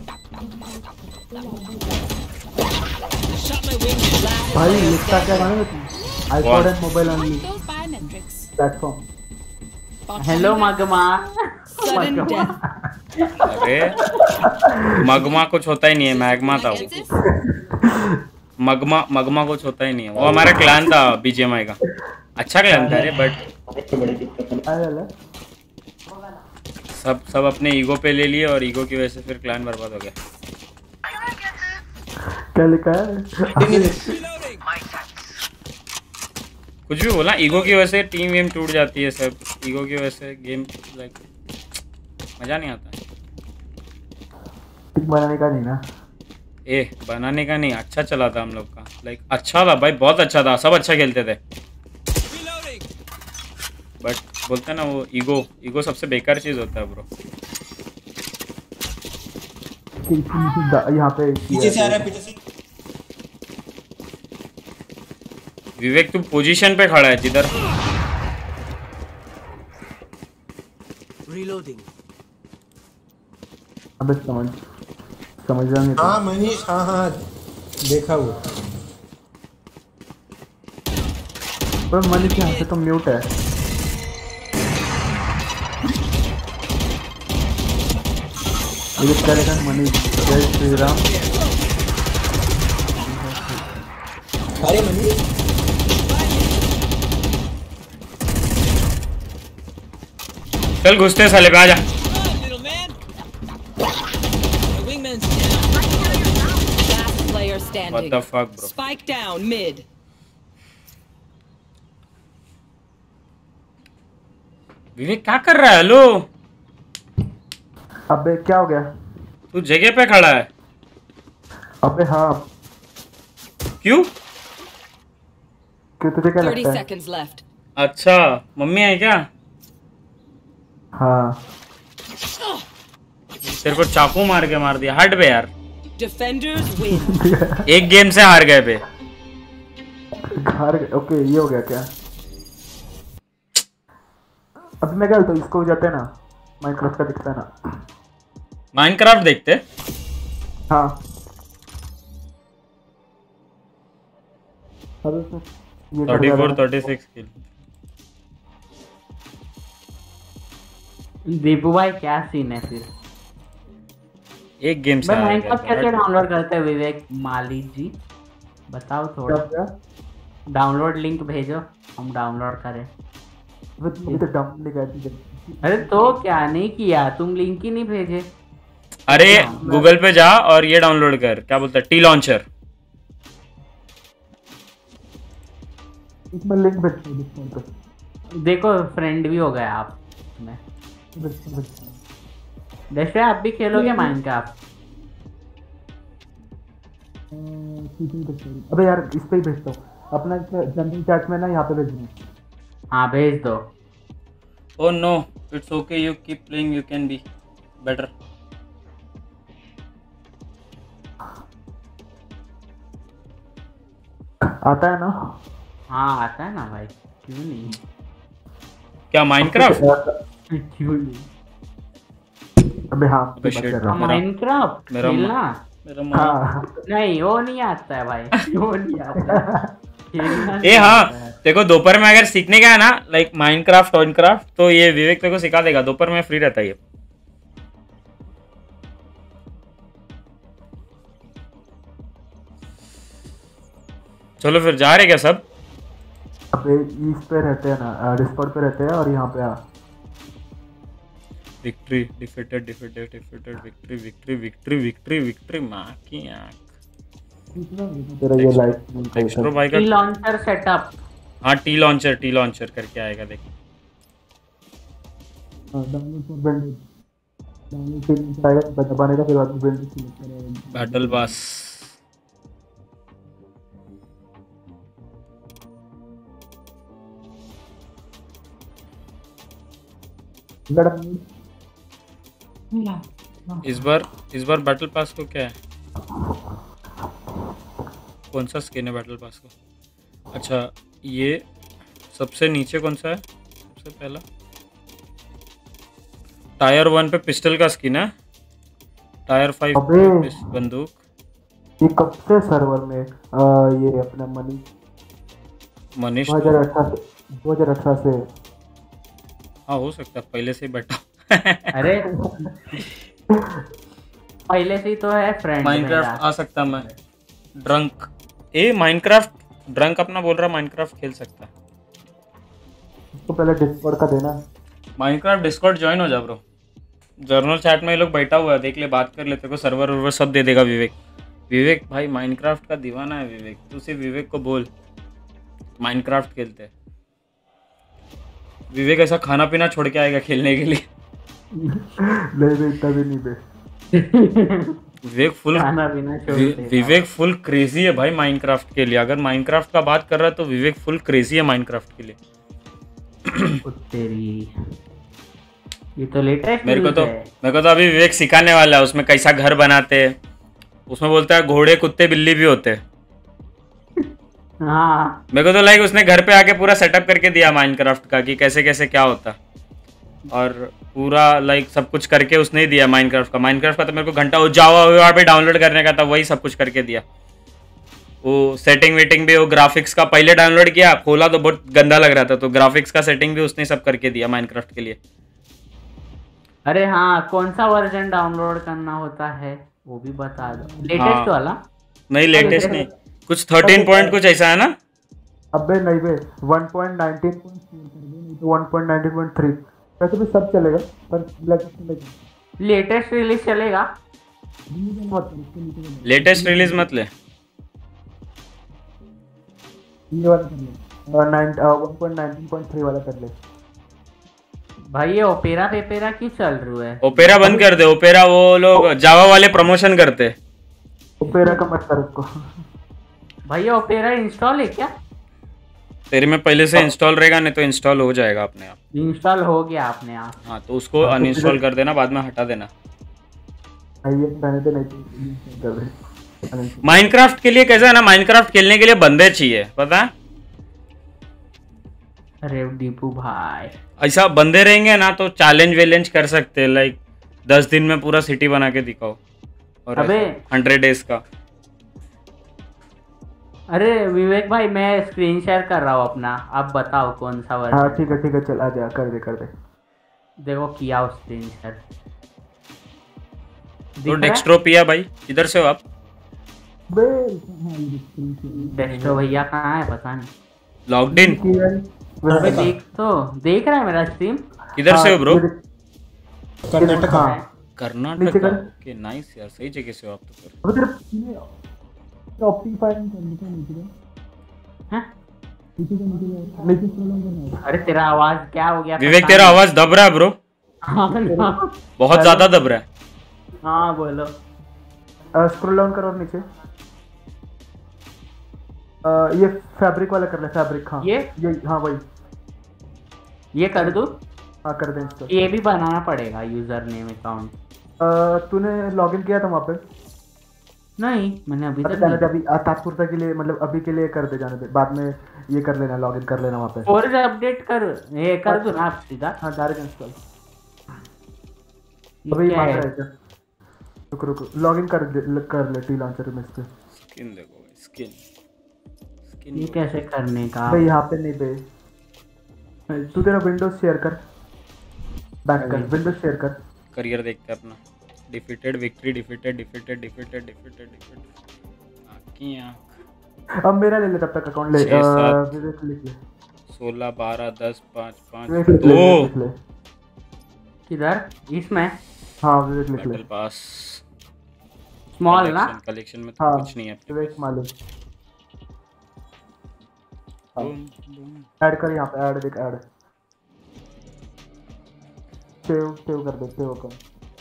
भाई लिखता क्या मालूम है iPod and mobile only Those biometrics. Platform hello Magma Sudden death. अरे मगमा कुछ होता ही नहीं है मैग्मा था वो Get this? मगमा मगमा कुछ होता ही नहीं है वो हमारा क्लैन था बीजीएमआई का अच्छा क्लैन था अरे बट सब सब अपने ईगो पे ले लिए और ईगो की वजह से फिर क्लैन बर्बाद हो गया क्या लिखा है कुछ भी बोला ईगो की वजह से टीम वेम टूट जाती है सब ईगो की वजह से गेम लाइक मजा नहीं आता टीम बनाने का नहीं ना ए बनाने का नहीं अच्छा चला था हम लोग का लाइक अच्छा था भाई बहुत अच्छा था सब अच्छा खेलते थे बट बोलते हैं ना वो ईगो ईगो सबसे बेकार चीज होता है ब्रो यहाँ पे पीछे से आ रहा है पीछे से विवेक तू पोजीशन पे खड़ा है जिधर Reloading. अबे समझ समझ रहा नहीं हाँ मनीष हाँ हाँ देखा वो पर मनीष यहाँ से तो म्यूट है ये क्या लिखा है मनीष जय श्री राम अरे मनीष चल घुसते साले पे आजा Last player standing. What the fuck, bro? Spike down mid. विवेक क्या कर रहा है हेलो अबे क्या हो गया तू जगह पे खड़ा है अबे हाँ क्यों क्यों तुझे क्या Thirty लगता है seconds left. अच्छा मम्मी है क्या हाँ तेरे को चाकू मार के मार दिया हट बे यार Defenders win. एक गेम से हार गए बे घर ओके ये हो गया क्या अभी मैं क्या तो इसको जाते हैं ना माइनक्राफ्ट का दिखता है ना माइनक्राफ्ट देखते हाँ अबे तो ये thirty four thirty six kill Deepu भाई क्या सीन है फिर एक गेम से मैं हार माइनक्राफ्ट गए कैसे डाउनलोड करते हैं विवेक माली जी बताओ थोड़ा क्या डाउनलोड लिंक भेजो हम डाउनलोड करें अभी तो डाउनलोड नहीं करती अरे तो क्या नहीं किया तुम लिंक ही नहीं भेजे अरे गूगल पे जा और ये डाउनलोड कर क्या बोलता है टी लॉन्चर इसमें लिंक भेज दो देखो फ्रेंड भी हो गए आप में जैसे आप भी खेलोगे माइनक्राफ्ट अबे यार इस पे ही भेजता हूँ अपना जनरल चैट में ना यहाँ पे भेजना हाँ भेज दो Oh no, it's okay. You keep playing. You can be better. आता है ना? हाँ आता है ना भाई, क्यों नहीं? क्या माइनक्राफ्ट? क्यों नहीं? अबे हाँ अबे shit, मेरा- माइनक्राफ्ट मेरा खेलना? मेरा मन- हाँ नहीं वो नहीं आता है भाई, वो नहीं आता है। खेलना ए नहीं हाँ आता है। देखो दोपहर में अगर सीखने का है ना लाइक माइनक्राफ्ट वाइनक्राफ्ट तो ये विवेक तेरे को सिखा देगा, दोपहर में फ्री रहता है ये। चलो फिर जा रहे क्या सब? अबे ईस्ट पे रहते हैं ना, डिस्कॉर्ड पे रहते हैं और यहाँ पे आ victory defeated defeated defeated victory victory victory victory victory माँ की आँख। तेरा ये लाइफ एक्स्ट्रो भाई का टी लॉन्चर सेटअप। हाँ टी लॉन्चर टी लॉन्चर करके आएगा देख। डाउनलोड फॉर विंडोज, डाउनलोड फिर आएगा दबाने का, फिर बाद में विंडोज सिलेक्ट करेगा। बैटल पास इस बार इस बार बैटल पास को क्या है, कौन सा स्किन है बैटल पास को? अच्छा ये सबसे नीचे कौन सा है? सबसे पहला टायर वन पे पिस्टल का स्किन है, टायर फाइव पे पिस- बंदूक। ये कब से सर्वर में आ, ये अपना मनी मनीष दो हज़ार अठारह से दो हज़ार अठारह से हाँ हो सकता है पहले से ही बैठा। अरे पहले से ही तो है फ्रेंड। माइनक्राफ्ट आ सकता मैं ड्रंक ए माइनक्राफ्ट ड्रंक अपना बोल रहा माइनक्राफ्ट खेल सकता है। उसको पहले डिस्कॉर्ड का देना। माइनक्राफ्ट डिस्कॉर्ड ज्वाइन हो जा ब्रो, जर्नल चैट में ये लोग बैठा हुआ है, देख ले बात कर ले, तेरे को सर्वर वर्वर सब दे देगा विवेक। विवेक भाई माइनक्राफ्ट का दीवाना है विवेक, तू सिर्फ विवेक को बोल माइनक्राफ्ट खेलते हैं। विवेक ऐसा खाना पीना छोड़ के आएगा खेलने के लिए। नहीं नहीं इतना भी नहीं बे। विवेक फुल खाना पीना छोड़ वि- देगा। विवेक फुल क्रेजी है भाई माइनक्राफ्ट के लिए। अगर माइनक्राफ्ट का बात कर रहा है तो विवेक फुल क्रेजी है माइनक्राफ्ट के लिए। तेरी ये तो लेटेस्ट मेरे को न्यूज़ तो है। मेरे को तो अभी विवेक सिखाने वाला है, उसमें कैसा घर बनाते हैं, उसमें बोलता है घोड़े कुत्ते बिल्ली भी होते हैं। हाँ मेरे को तो लाइक उसने घर पे आके पूरा सेटअप करके दिया माइनक्राफ्ट का कि कैसे कैसे क्या होता, और पूरा लाइक सब कुछ करके उसने ही दिया माइनक्राफ्ट का। माइनक्राफ्ट का तो मेरे को घंटा वो जावा वहाँ पे डाउनलोड करने का था, वही सब कुछ करके दिया। वो सेटिंग वेटिंग भी, वो ग्राफिक्स का पहले डाउनलोड किया, खोला तो बहुत गंदा लग रहा था, तो ग्राफिक्स का सेटिंग भी उसने सब करके दिया माइनक्राफ्ट के लिए। अरे हाँ कौन सा वर्जन डाउनलोड करना होता है वो भी बता दो। हाँ। लेटेस्ट वाला? नहीं लेटेस्ट नहीं, कुछ थर्टीन पॉइंट कुछ ऐसा है ना। अबे नहीं बे one point nineteen point four कर दो, नहीं तो one point nineteen point three. वैसे भी सब चलेगा पर लेटेस्ट रिलीज चलेगा। लेटेस्ट रिलीज मत ले, ये वाला कर ले, one point nineteen point three वाला कर ले भाई। ये ओपेरा पेपेरा की चल रही है? ओपेरा बंद कर दे, ओपेरा वो लोग जावा वाले प्रमोशन करते। ओपेरा का मत कर उसको भैया। ओपेरा इंस्टॉल है क्या तेरे में पहले से इंस्टॉल रहेगा, नहीं तो इंस्टॉल हो जाएगा अपने आप। इंस्टॉल हो गया अपने आप? हाँ तो उसको अनइंस्टॉल कर देना, बाद में हटा देना। माइनक्राफ्ट के लिए कैसा है ना, माइनक्राफ्ट खेलने के लिए बंदे चाहिए पता है। अरे दीपू भाई ऐसा बंदे रहेंगे ना तो चैलेंज वैलेंज कर सकते हैं, लाइक दस दिन में पूरा सिटी बना के दिखाओ, और अबे हंड्रेड डेज का। अरे विवेक भाई मैं स्क्रीन शेयर कर रहा हूँ अपना, आप बताओ कौन सा वर्जन। हाँ ठीक है ठीक है चल आ जा, कर दे कर दे। देखो किया स्क्रीन शेयर। तो डेक्स्ट्रोपिया भाई किधर से हो आप? डेक्स्ट्रो भैया कहाँ है पता नहीं। लॉग्ड इन अबे देख तो देख रहा है मेरा स्ट्रीम। किधर से हो bro? Karnataka. Karnataka. Okay nice यार, सही जगह से हो आप तो फिर। अरे तेरा आवाज क्या हो गया? विवेक तेरा आवाज दब रहा है ब्रो, हाँ बहुत ज्यादा दब रहा है। हाँ बोलो। स्क्रॉल डाउन करो और नीचे। आ, ये फैब्रिक वाला कर ले, फैब्रिक। हाँ ये ये हाँ वही, ये कर दूं? हाँ कर दे इंस्टॉल। ये भी बनाना पड़ेगा यूजर नेम अकाउंट। तूने लॉगिन किया था वहाँ पे? नहीं मैंने अभी अरे तक जाने दे, नहीं। अभी ताजपुरता के लिए मतलब अभी के लिए कर दे, जाने दे, बाद में ये कर लेना, लॉगिन कर लेना वहाँ पे। फोर्ज अपडेट कर, ये कर दूं ना आप सीधा। हाँ डायरेक्ट इंस्टॉल। ये अभी क्या मांग है? रहा है क्या? रुक रुक लॉगिन कर दे, कर ले टी लॉन्चर में इस पे। स्किन देखो स्किन स्किन ये कैसे करने का? भाई यहाँ पे नहीं बे, तू तेरा विंडोज शेयर कर, बैक कर, विंडोज शेयर कर। करियर देखते हैं अपना। Defeated victory defeated defeated defeated defeated defeated आंखी आंख। अब मेरा ले ले तब तक अकाउंट ले। छः, अ, सात। विवेक लिख ले। सोलह बारह दस पाँच पाँच विवेक लिख ले, विवेक लिख दो। ले। किधर? इसमें? हाँ विवेक लिख ले। बैटल पास स्मॉल ना? कलेक्शन में तो हाँ कुछ नहीं है। विवेक मालिक बूम, बूम। ऐड कर, यहाँ पे ऐड देख, ऐड सेव सेव कर दे, सेव कर।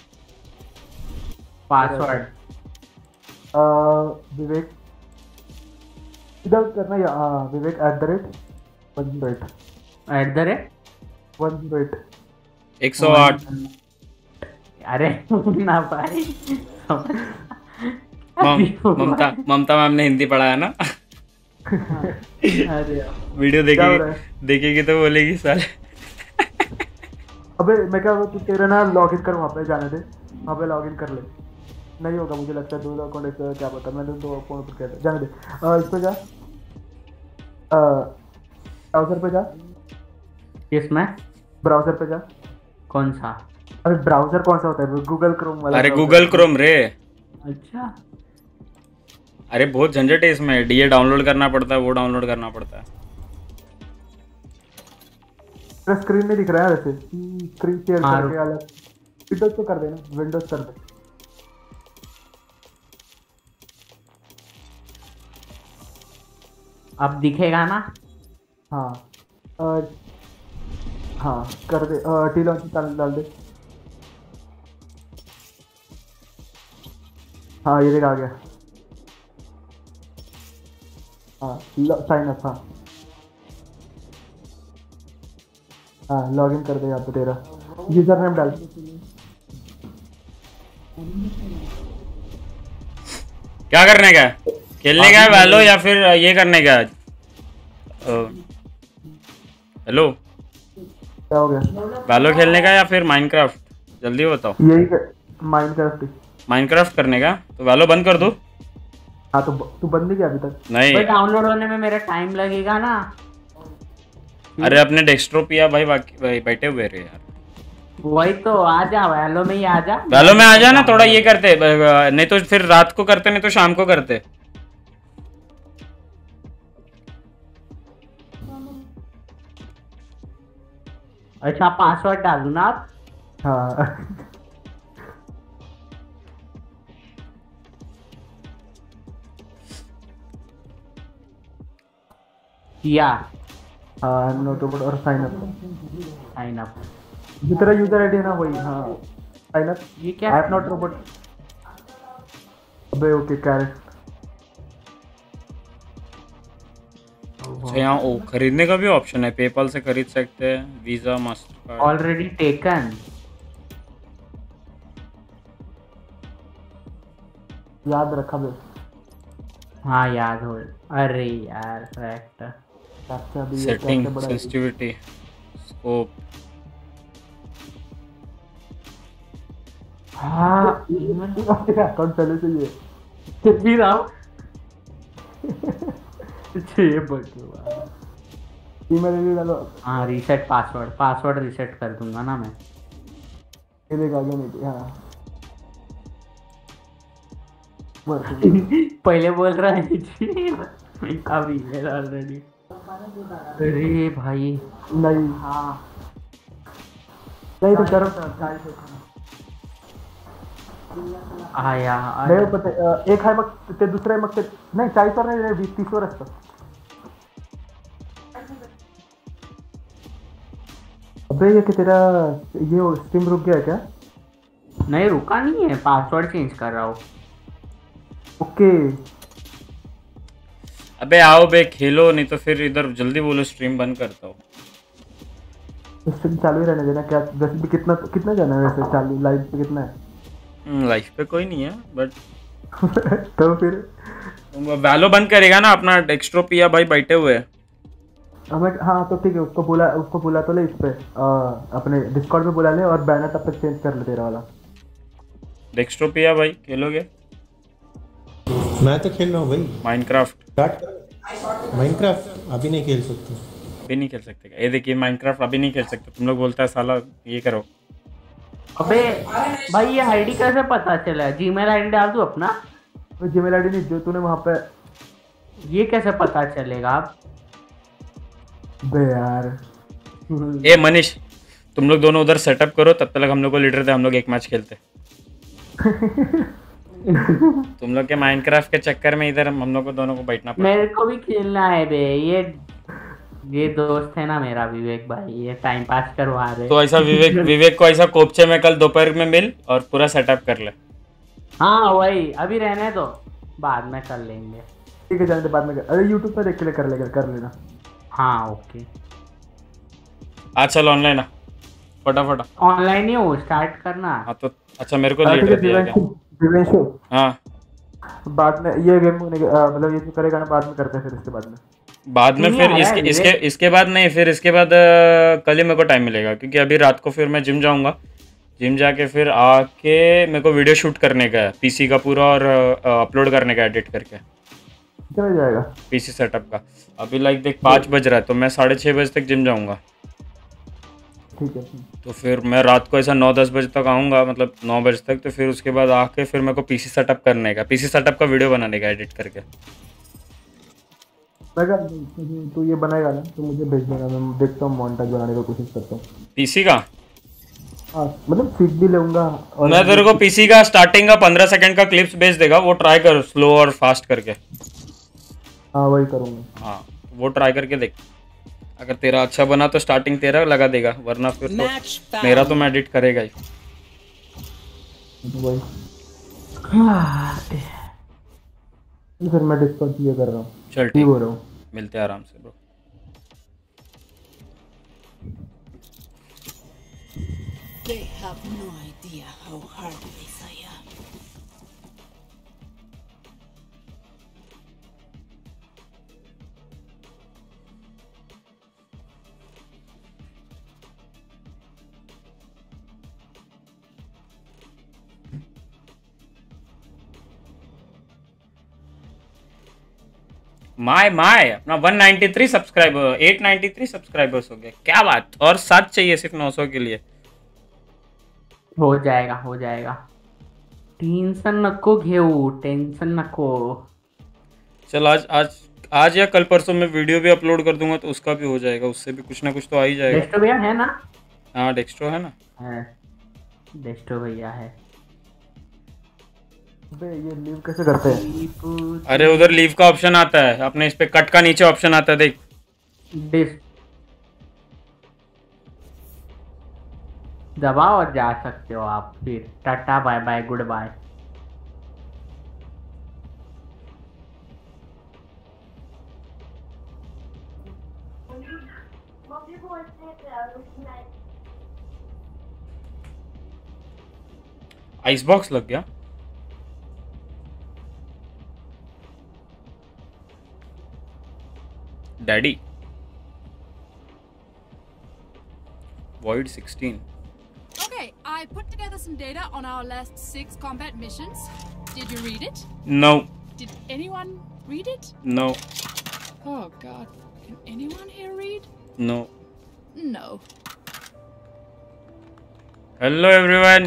पासवर्ड अ, विवेक इधर करना या हाँ, Vivek at the rate one zero eight at the rate one zero eight एक सौ आठ। अरे ना भाई मम- ममता ममता मैम ने हिंदी पढ़ाया ना। अरे वीडियो क्या हो रहा देखेगी देखेगी तो बोलेगी साले। अबे मैं क्या तू तेरा ना लॉगिन कर, वहाँ पे जाने दे, वहाँ पे लॉगिन कर ले। नहीं होगा मुझे लगता है, दो अकाउंट एक क्या पता, मैंने दो अकाउंट पर किया था, जाने दे। अ, इस पे जा, ब्राउजर पे जा। किसमें? ब्राउजर पे जा। कौन सा? अरे ब्राउजर कौन सा होता है? गूगल क्रोम वाला। अरे browser। गूगल क्रोम रे। अच्छा अरे बहुत झंझट है इसमें, डीए डाउनलोड करना पड़ता है, वो डाउनलोड करना पड़ता है। तेरा स्क्रीन में दिख रहा है वैसे, स्क्रीन शेयर हाँ, करके अलग विंडोज तो कर देना, विंडोज कर दे। अब दिखेगा ना? हाँ अ, हाँ कर दे, टी लॉन्च डाल डाल दे। हाँ ये देख आ गया। हाँ साइन अप, हाँ हाँ लॉगिन कर दे यहाँ पे, तेरा यूजर नेम डाल। क्या करने का है? खेलने का है वैलो या फिर ये करने का है? हेलो क्या हो गया? वैलो खेलने का या फिर माइनक्राफ्ट? जल्दी बताओ। यही माइनक्राफ्ट। माइनक्राफ्ट करने का तो वैलो बंद कर दो। हाँ तो तू बंद नहीं किया अभी तक? नहीं भाई डाउनलोड होने में मेरा टाइम लगेगा ना। अरे अपने डेस्कटॉप या भाई बाकी भाई बैठे हुए रे यार। वही तो आ जा, वैलो में ही आ जा। वैलो में आ जा ना, थोड़ा ये करते, नहीं तो फिर रात को करते, नहीं तो शाम को करते। अच्छा पासवर्ड डालू ना आप? हाँ किया। हाँ नोट रोबोट और साइन अप। साइन अप जो तेरा यूजर आईडी है ना वही। हाँ साइन अप। ये क्या? App not robot. अबे ओके कैरेट। अच्छा यहाँ ओ खरीदने का भी ऑप्शन है, पेपल से खरीद सकते हैं, Visa Mastercard. Already taken. याद रखा बे। हाँ याद हो। अरे यार फैक्ट। Setting sensitivity scope. हाँ अकाउंट पहले से ही है। फिर भी रहा छह बचवा। ईमेल आईडी डालो। हाँ रीसेट पासवर्ड, पासवर्ड रीसेट कर दूंगा ना मैं। ये देख आगे नहीं। हाँ पहले बोल रहा है जी अभी मेरा ऑलरेडी। अरे भाई नहीं। हाँ नहीं तो करो। आया नाही पण ते एक आहे मग ते दुसरं आहे मग ते नाही चाळीस वर नाही वीस तीस वर असतं. अबे ये कि तेरा ये स्ट्रीम रुक गया है क्या? नहीं रुका नहीं है, पासवर्ड चेंज कर रहा हूँ। ओके अबे आओ बे खेलो, नहीं तो फिर इधर जल्दी बोलो स्ट्रीम बंद करता हूँ। स्ट्रीम चालू ही रहने देना। क्या वैसे भी कितना कितना जाना है वैसे चालू लाइव पे कितना है? लाइफ पे कोई नहीं है बट तो फिर वैलो बंद करेगा ना अपना डेक्स्ट्रोपिया भाई बैठे हुए हैं। हमें हाँ तो ठीक है, उसको बुला उसको बुला तो ले इस पे आ, अपने डिस्कॉर्ड पे बुला ले और बैनर तब तक चेंज कर ले तेरा वाला। डेक्स्ट्रोपिया भाई खेलोगे? मैं तो खेल रहा हूँ भाई माइनक्राफ्ट। स्टार्ट माइनक्राफ्ट अभी नहीं खेल सकते। अभी नहीं खेल सकते? ये देखिए माइनक्राफ्ट अभी नहीं खेल सकते, तुम लोग बोलता है साला ये करो। अबे भाई ये आईडी कैसे पता चला? जीमेल आईडी डाल दूं अपना? तो जीमेल आईडी नहीं जो तूने वहाँ पे, ये कैसे पता चलेगा? बे यार ए मनीष तुम लोग दोनों उधर सेटअप करो, तब तक हम लोग को लीडर थे, हम लोग एक मैच खेलते। तुम लोग के माइनक्राफ्ट के चक्कर में इधर हम लोग को दोनों को बैठना पड़ा। मेरे को भी खेलना है बे। ये ये दोस्त है ना मेरा विवेक भाई, ये टाइम पास करवा रहे। तो ऐसा विवेक विवेक को ऐसा कोपचे में कल दोपहर में मिल और पूरा सेटअप कर ले। हाँ वही, अभी रहने दो, बाद में कर लेंगे। ठीक है जाने दे, बाद में कर। अरे यूट्यूब पे देख के ले कर लेगा, कर लेना। हाँ ओके। आज चल ऑनलाइन आ फटाफट। ऑनलाइन ही हो, स्टार्ट करना। हाँ तो अच्छा मेरे को लीडर दिया गया। दिवेंशु हाँ बाद में ये गेम मतलब ये जो करेगा ना बाद में करते हैं, फिर इसके बाद में बाद में फिर इसके इसके इसके बाद नहीं, फिर इसके बाद कल ही मेरे को टाइम मिलेगा, क्योंकि अभी रात को फिर मैं जिम जाऊंगा। जिम जाके फिर आके मेरे को वीडियो शूट करने का है पीसी का पूरा, और अपलोड करने का एडिट करके चल जाएगा पीसी सेटअप का। अभी लाइक देख पाँच बज रहा है तो मैं साढ़े छः बजे तक जिम जाऊंगा। ठीक है तो फिर मैं रात को ऐसा नौ दस बजे तक आऊँगा, मतलब नौ बजे तक। तो फिर उसके बाद आके फिर मेरे को पीसी सेटअप करने का, पीसी सेटअप का वीडियो बनाने का एडिट करके। अगर तू ये बनाएगा ना तो मुझे भेज देना, मैं देखता हूँ मॉन्टाज बनाने की कोशिश करता हूँ पीसी का। हाँ मतलब सीख भी लूँगा। मैं तेरे को पीसी का स्टार्टिंग का पंद्रह सेकंड का क्लिप्स भेज देगा, वो ट्राई कर स्लो और फास्ट करके। हाँ वही करूँगा। हाँ वो ट्राई करके देख, अगर तेरा अच्छा बना तो स्टार्टिंग तेरा लगा देगा, वरना फिर तो मेरा तो मैं एडिट करेगा ही। फिर मैं डिस्कॉर्ड ये कर रहा हूँ। चल ठीक हो रहा हूँ, मिलते हैं आराम से bro. They have no idea how hard this I am. My my अपना one ninety three subscriber eight ninety three subscribers हो गए, क्या बात। और सात चाहिए सिर्फ नौ सौ के लिए। हो जाएगा हो जाएगा, टेंशन नको घेऊ, टेंशन नको। चल आज आज आज या कल परसों में वीडियो भी अपलोड कर दूंगा तो उसका भी हो जाएगा, उससे भी कुछ ना कुछ तो आ ही जाएगा। डेस्टो भैया है ना? हाँ डेस्टो है ना, है डेस्टो भैया है। बे ये लीव कैसे करते हैं? अरे उधर लीव का ऑप्शन आता है, अपने इस पे कट का नीचे ऑप्शन आता है, देख। डिस दबाओ और जा सकते हो आप। फिर tata bye bye goodbye. Ice box लग गया। Daddy Void sixteen. Okay, I put together some data on our last six combat missions. Did you read it? No. Did anyone read it? No. Oh god. Can anyone here read? No. No. Hello everyone.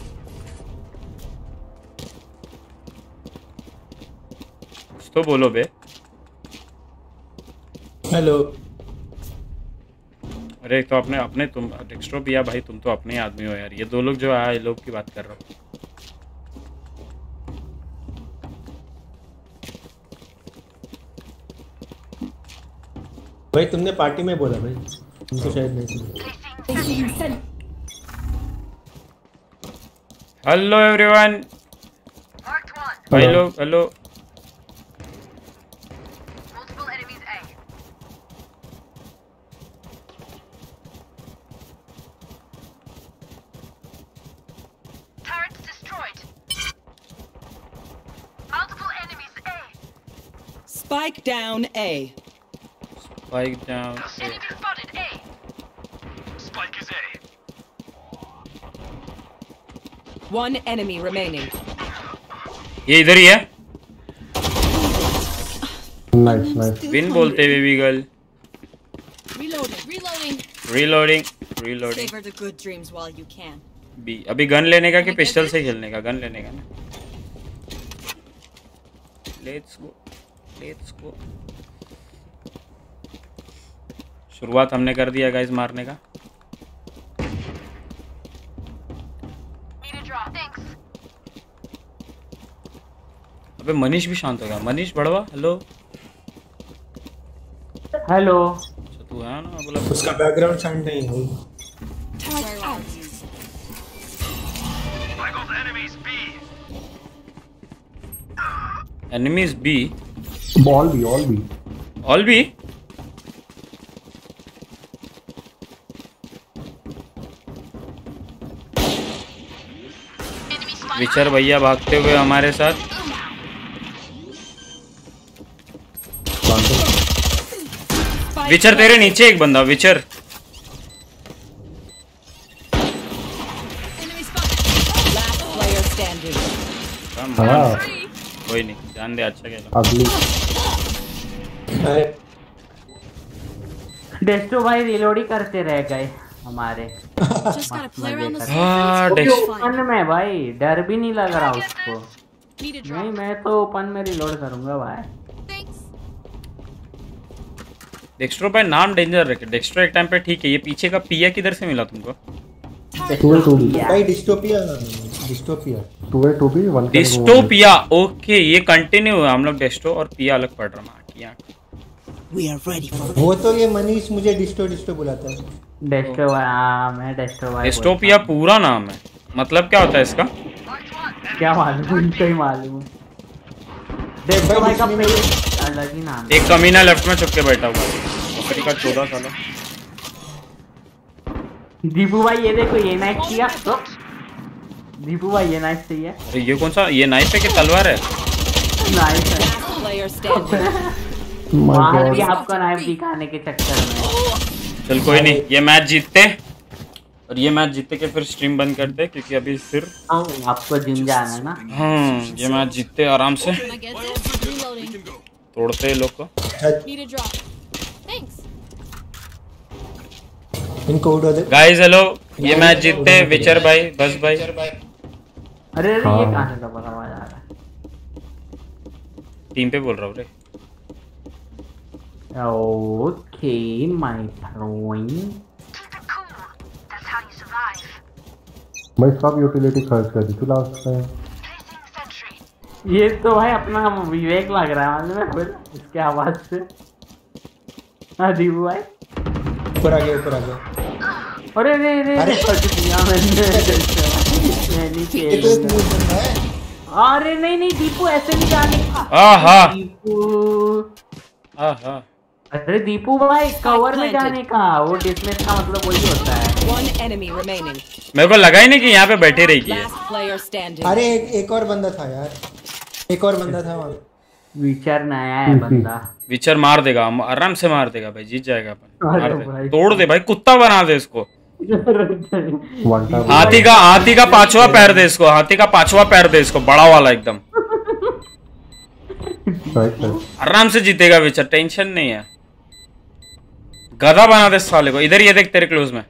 कुछ तो बोलो बे। Hello. अरे तो अपने अपने तुम dextro पिया भाई, तुम तो अपने आदमी हो यार। ये दो लोग जो आया ये लोग की बात कर रहा हूँ। भाई तुमने पार्टी में बोला भाई, तुमको शायद नहीं सुना। हेलो एवरीवन भाई लोग, hello. Spike down A. Spike down A. Enemy spotted A. Spike is A. One enemy remaining. ये इधर ही है। Nice nice. विन बोलते baby girl. Reloading. Reloading. Reloading reloading. Savor the good dreams while you can. बी अभी gun लेने का कि पिस्टल से खेलने का? गन लेने का ना। Let's go let's go. शुरुआत हमने कर दिया गाइस मारने का। अबे मनीष भी शांत हो गया। Manish Badwa hello hello. अच्छा तू है ना? बोला उसका बैकग्राउंड साउंड नहीं है। Enemies B. All B all B all B. Witcher भैया भागते हुए हमारे साथ। विचर तेरे नीचे एक बंदा। विचर कोई नहीं ध्यान दे। अच्छा खेला। अगली डेस्टो भाई रिलोड ही करते रह गए हमारे। Just gotta play around the हाँ, surface. डेस्टो ओपन में भाई डर भी नहीं लग रहा उसको। Need a drop. नहीं मैं तो ओपन में रिलोड करूंगा भाई। डेक्स्ट्रो भाई नाम डेंजर रखे। डेक्स्ट्रो एक टाइम पे ठीक है। ये पीछे का पिया किधर से मिला तुमको? टू ए टू बी भाई Dystopia Dystopia two A two B one. Dystopia okay. ये कंटिन्यू है। हम लोग डेस्टो और पिया अलग पढ़ रहा है। We are ready for वो तो ये मनीष मुझे डिस्टो डिस्टो बुलाता है। डेस्टो हाँ मैं डेस्टो भाई। डिस्टोपिया पूरा नाम है। मतलब क्या होता है इसका? क्या मालूम? इनको ही मालूम। डेस्टो भाई का पेज अलग ही नाम है। एक कमीना लेफ्ट में छुप के बैठा हुआ है। बकरी का चौदह साल। दीपू भाई ये देखो ये नाइफ किया तो। दीपू भाई ये नाइफ सही है। अरे ये कौन सा? ये नाइफ है कि तलवार है? नाइफ है। Player standing. मार दिया आपको नाइफ दिखाने के चक्कर में। चल कोई नहीं। ये मैच जीतते और ये मैच जीतते के फिर स्ट्रीम बंद करते क्योंकि अभी फिर हाँ आपको जिम जाना है ना। हाँ ये मैच जीतते आराम से। Can I get this? Reloading. तोड़ते हैं लोग को। Need a drop. Thanks. इनको उड़ा दे। गाइस हेलो ये मैच जीतते हैं। विचर भाई बस भाई। अरे अरे ये कहाँ से डबल आवाज आ रहा है? टीम पे बोल रहा हूँ रे। Okay, my friend. भाई सब यूटिलिटी खर्च कर दी तू लास्ट टाइम। ये तो भाई अपना विवेक लग रहा है मालूम है फिर इसके आवाज से। हाँ दीपू भाई ऊपर आ गया ऊपर आ गया। अरे रे रे अरे फट दिया मैंने। मैं नहीं खेलूंगा। अरे नहीं नहीं दीपू ऐसे नहीं जाने का। आहा दीपू आहा। अरे दीपू भाई कवर में जाने का। वो डिसमिस का मतलब वही होता है। One enemy remaining. मेरे को लगा ही नहीं कि यहाँ पे बैठे रहेगी। Last player standing. अरे एक, एक और बंदा था यार। एक और बंदा था वहाँ। विचर नया है बंदा। विचर मार देगा आराम से मार देगा भाई। जीत जाएगा अपन। अरे मार भाई। दे तोड़ दे भाई। कुत्ता बना दे इसको। वन टाइम हाथी का हाथी का पांचवा पैर दे इसको। हाथी का पांचवा पैर दे इसको बड़ा वाला एकदम। आराम से जीतेगा विचर। टेंशन नहीं है। गधा बना दे साले को। इधर ये देख तेरे क्लोज में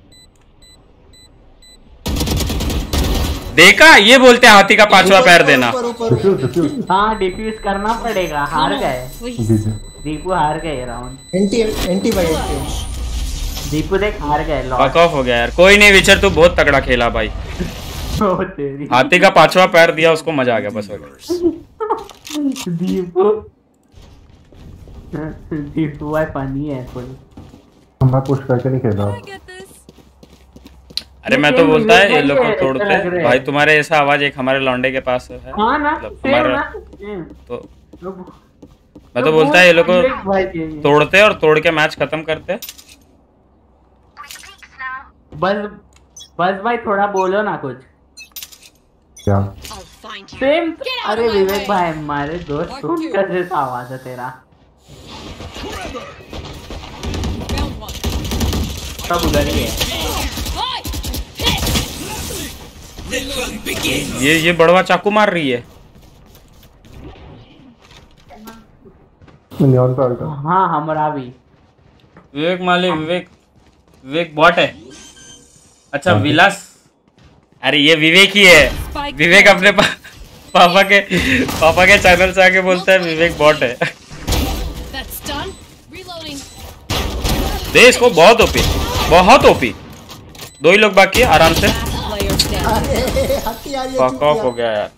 देखा। ये बोलते हैं हाथी का पांचवा पैर देना। हाँ डिफ्यूज करना पड़ेगा। हार गए दीपू। हार गए राउंड। एंटी एंटी भाई दीपू देख हार गए। फक ऑफ हो गया यार। कोई नहीं विचर तू बहुत तगड़ा खेला भाई। हाथी का पांचवा पैर दिया उसको मजा आ गया बस हो गया। दीपू दीपू भाई फनी है फुल। मैं पुश करके नहीं खेल रहा। अरे मैं तो बोलता है ये लोग को तोड़ते भाई। तुम्हारे ऐसा आवाज एक हमारे लौंडे के पास है। हाँ ना तुम्हारा तो मैं तो बोलता है ये लोग को तोड़ते और तोड़ के मैच खत्म करते। बस बस भाई थोड़ा बोलो ना कुछ। क्या सेम। अरे विवेक भाई हमारे दोस्त सुन कैसे आवाज है तेरा। सब उधर ही है। ये ये बड़वा चाकू मार रही है। नियॉन पे अल्टा। हाँ हमारा भी। विवेक माले विवेक विवेक बॉट है। अच्छा विलास, अरे ये विवेक ही है। विवेक अपने पा, पापा के पापा के चैनल से आके बोलता है विवेक बॉट है। दे इसको, बहुत ओपी बहुत ओपी। दो ही लोग बाकी है, आराम से। फक ऑफ हो गया यार।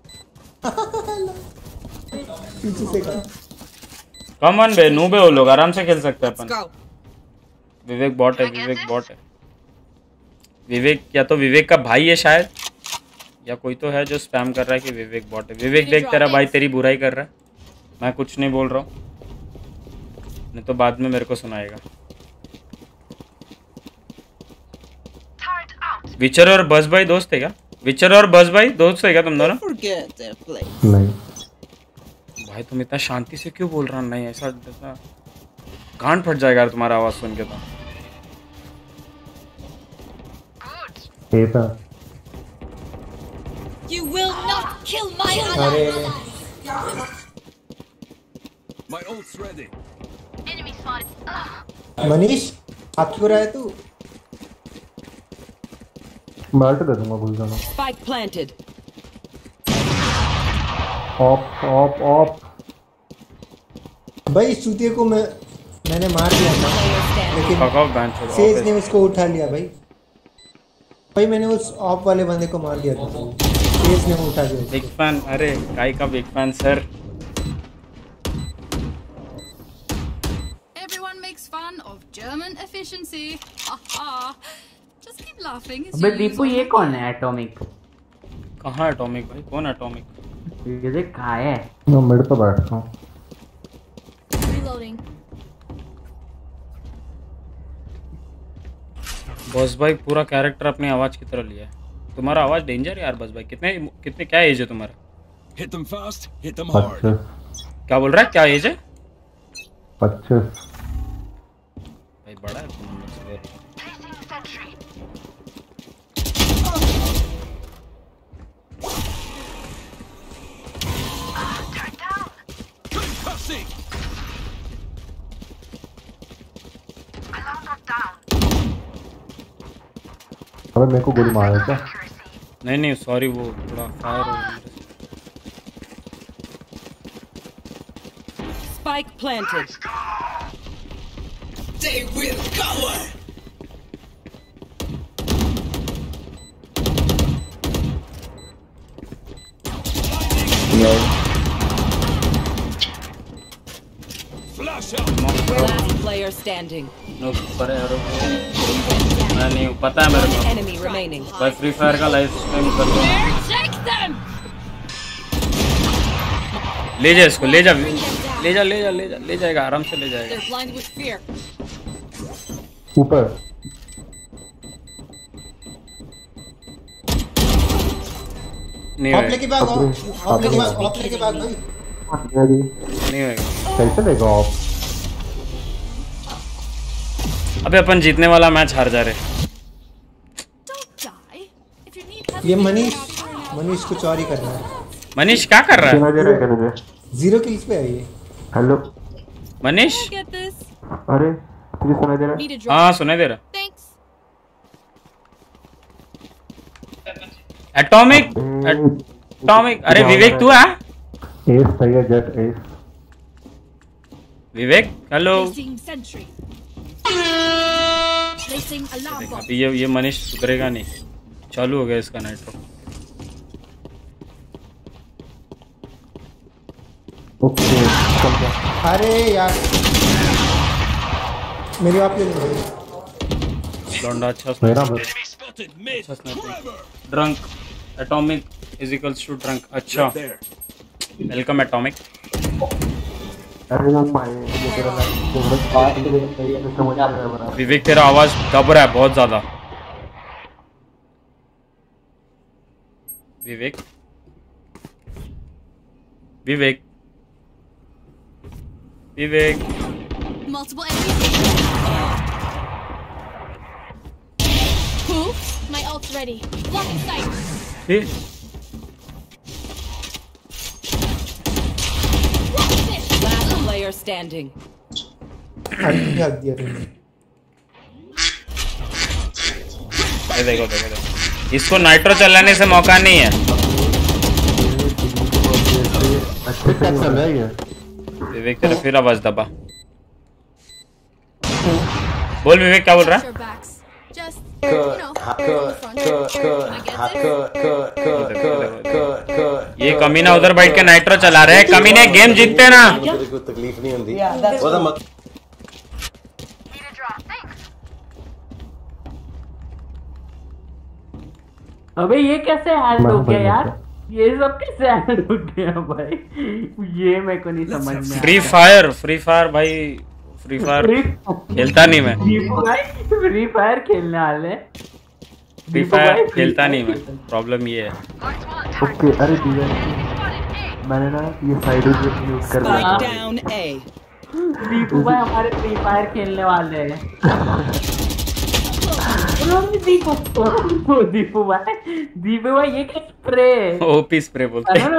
पीछे से कर। कम ऑन बे, नूबे वो लोग, आराम से खेल सकते हैं अपन। विवेक बॉट है, विवेक बॉट है। विवेक या तो विवेक का भाई है शायद, या कोई तो है जो स्पैम कर रहा है कि विवेक बॉट है। विवेक देख, तेरा भाई तेरी बुराई कर रहा है, मैं कुछ नहीं बोल रहा हूँ, नहीं तो बाद में मेरे को सुनाएगा। विचर और बस भाई दोस्त है क्या? विचर और बस भाई दोस्त है क्या तुम दोनों? नहीं भाई तुम इतना शांति से क्यों बोल रहा? नहीं ऐसा ऐसा कान फट जाएगा यार तुम्हारा आवाज सुन के। तो You will not kill my अरे My ult's ready. Enemy spotted. Manish हाथ क्यों रहा है तू? मार के दे दूंगा, भूल जाना। Spike planted. Off off off. भाई चूतिए को मैं मैंने मार दिया था, लेकिन सेज ने उसको उठा लिया भाई। भाई मैंने उस ऑफ वाले बंदे को मार दिया था, सेज ने उठा लिया। बिग फैन, अरे काय का big fan sir. Everyone makes fun of German efficiency. Haha. Just keep laughing. It's अबे दीपू ये कौन है एटॉमिक? कहाँ एटॉमिक भाई? कौन एटॉमिक? ये देख कहाँ है? मैं मिड पे बैठता हूँ। Reloading. बॉस भाई पूरा कैरेक्टर अपनी आवाज की तरह लिया है। तुम्हारा आवाज डेंजर है यार बॉस भाई। कितने कितने क्या एज है तुम्हारा? Hit them fast, hit them hard. पच्चीस। क्या बोल रहा है? क्या एज है? पच्चीस। भाई बड़ा है तुम लोग से। अबे मेरे को गोली मारा क्या? नहीं नहीं सॉरी, वो थोड़ा फायर हो गया। Spike planted. They will cover. Last player standing. No पर यार मैं नहीं, पता है मेरे को। Enemy remaining. भाई फ्री फायर का लाइव स्ट्रीम कर दो। ले जा इसको, ले जा ले जा ले जा ले जा ले जाएगा, आराम से ले जाएगा। They're blind with fear. ऊपर नहीं ऑफ होएगा, लेके भाग, ऑफ ऑफ लेके भाग, ऑफ लेके भाग भाई। नहीं होएगा। कैसे लेगा ऑफ? अबे अपन जीतने वाला मैच हार जा रहे। Don't die. If you need help, ये मनीष मनीष कुछ और ही कर रहा है। मनीष क्या कर रहा है? सुना दे रहा है क्या? जीरो किल्स पे है ये। Hello Manish, get this. अरे तुझे सुना दे रहा है? Need a drop. हाँ सुनाई दे रहा। Thanks. एटॉमिक एटॉमिक, अरे विवेक तू है? एस सही है, Jett ace. Vivek hello. Placing sentry. Placing alarm bomb. अभी ये ये मनीष सुधरेगा नहीं। चालू हो गया इसका नेटवर्क। ओके चल जा। अरे यार मेरी आप ले लो। लौंडा अच्छा मेरा बस अच्छा sniping. Drunk atomic is equals to drunk. अच्छा वेलकम एटॉमिक। अरे ना भाई ये तेरा जरूरत बात के समझ आ रहा है बराबर। विवेक तेरा आवाज दब रहा है बहुत ज्यादा। विवेक विवेक विवेक multiple enemies. Who? My ult's ready. Blocking sight. Hey. Last player standing. भाग दिया तुमने। ये देखो देखो देखो इसको नाइट्रो चलाने से मौका नहीं है। विवेक तेरा फिर आवाज दबा। बोल विवेक क्या बोल रहा है? ये कमीना उधर बैठ के नाइट्रो चला रहे हैं। कमीने गेम जीतते ना। तकलीफ नहीं होती। अबे ये कैसे ऐड हो गया यार? ये सब कैसे ऐड हो गया भाई? ये मेरे को नहीं समझ में। फ्री फायर फ्री फायर भाई फ्री फायर खेलता नहीं मैं। फ्री फायर खेलने वाले फ्री फायर खेलता नहीं मैं। प्रॉब्लम ये है। ओके अरे दिया मैंने ना ये साइड यूज कर लिया। डाउन ए दीपू भाई हमारे फ्री फायर खेलने वाले हैं। दीपू दीपू भाई दीपू भाई ये क्या स्प्रे? ओपी स्प्रे बोलते हैं।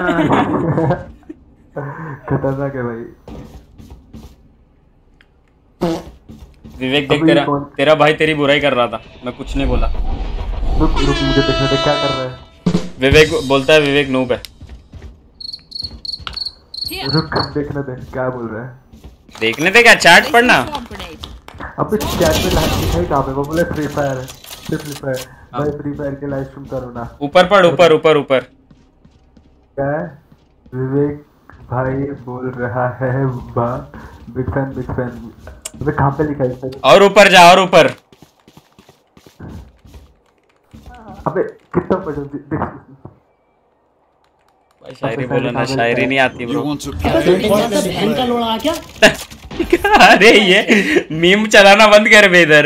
खतरनाक है भाई। विवेक देख तेरा तेरा भाई तेरी बुराई कर रहा था। मैं कुछ नहीं बोला। रुक रुक मुझे देखने दे क्या कर रहा है। विवेक बोलता है विवेक नूब है। रुक देखने दे क्या बोल रहा है। देखने दे क्या चैट पढ़ना। अब चैट में लाइव दिखाई कहां पे? वो बोले फ्री फायर है। फ्री फायर भाई फ्री फायर के लाइव स्ट्रीम करो ना। ऊपर पढ़ ऊपर ऊपर ऊपर। क्या विवेक भाई बोल रहा है बिग फैन बिग फैन। अबे कहां पे लिखा है? और ऊपर जा और ऊपर। अबे कितना पढ़ो भाई शायरी बोलो ना। शायरी नहीं आती ब्रो। बहन का लोड़ा क्या? अरे ये मीम चलाना बंद कर बे इधर।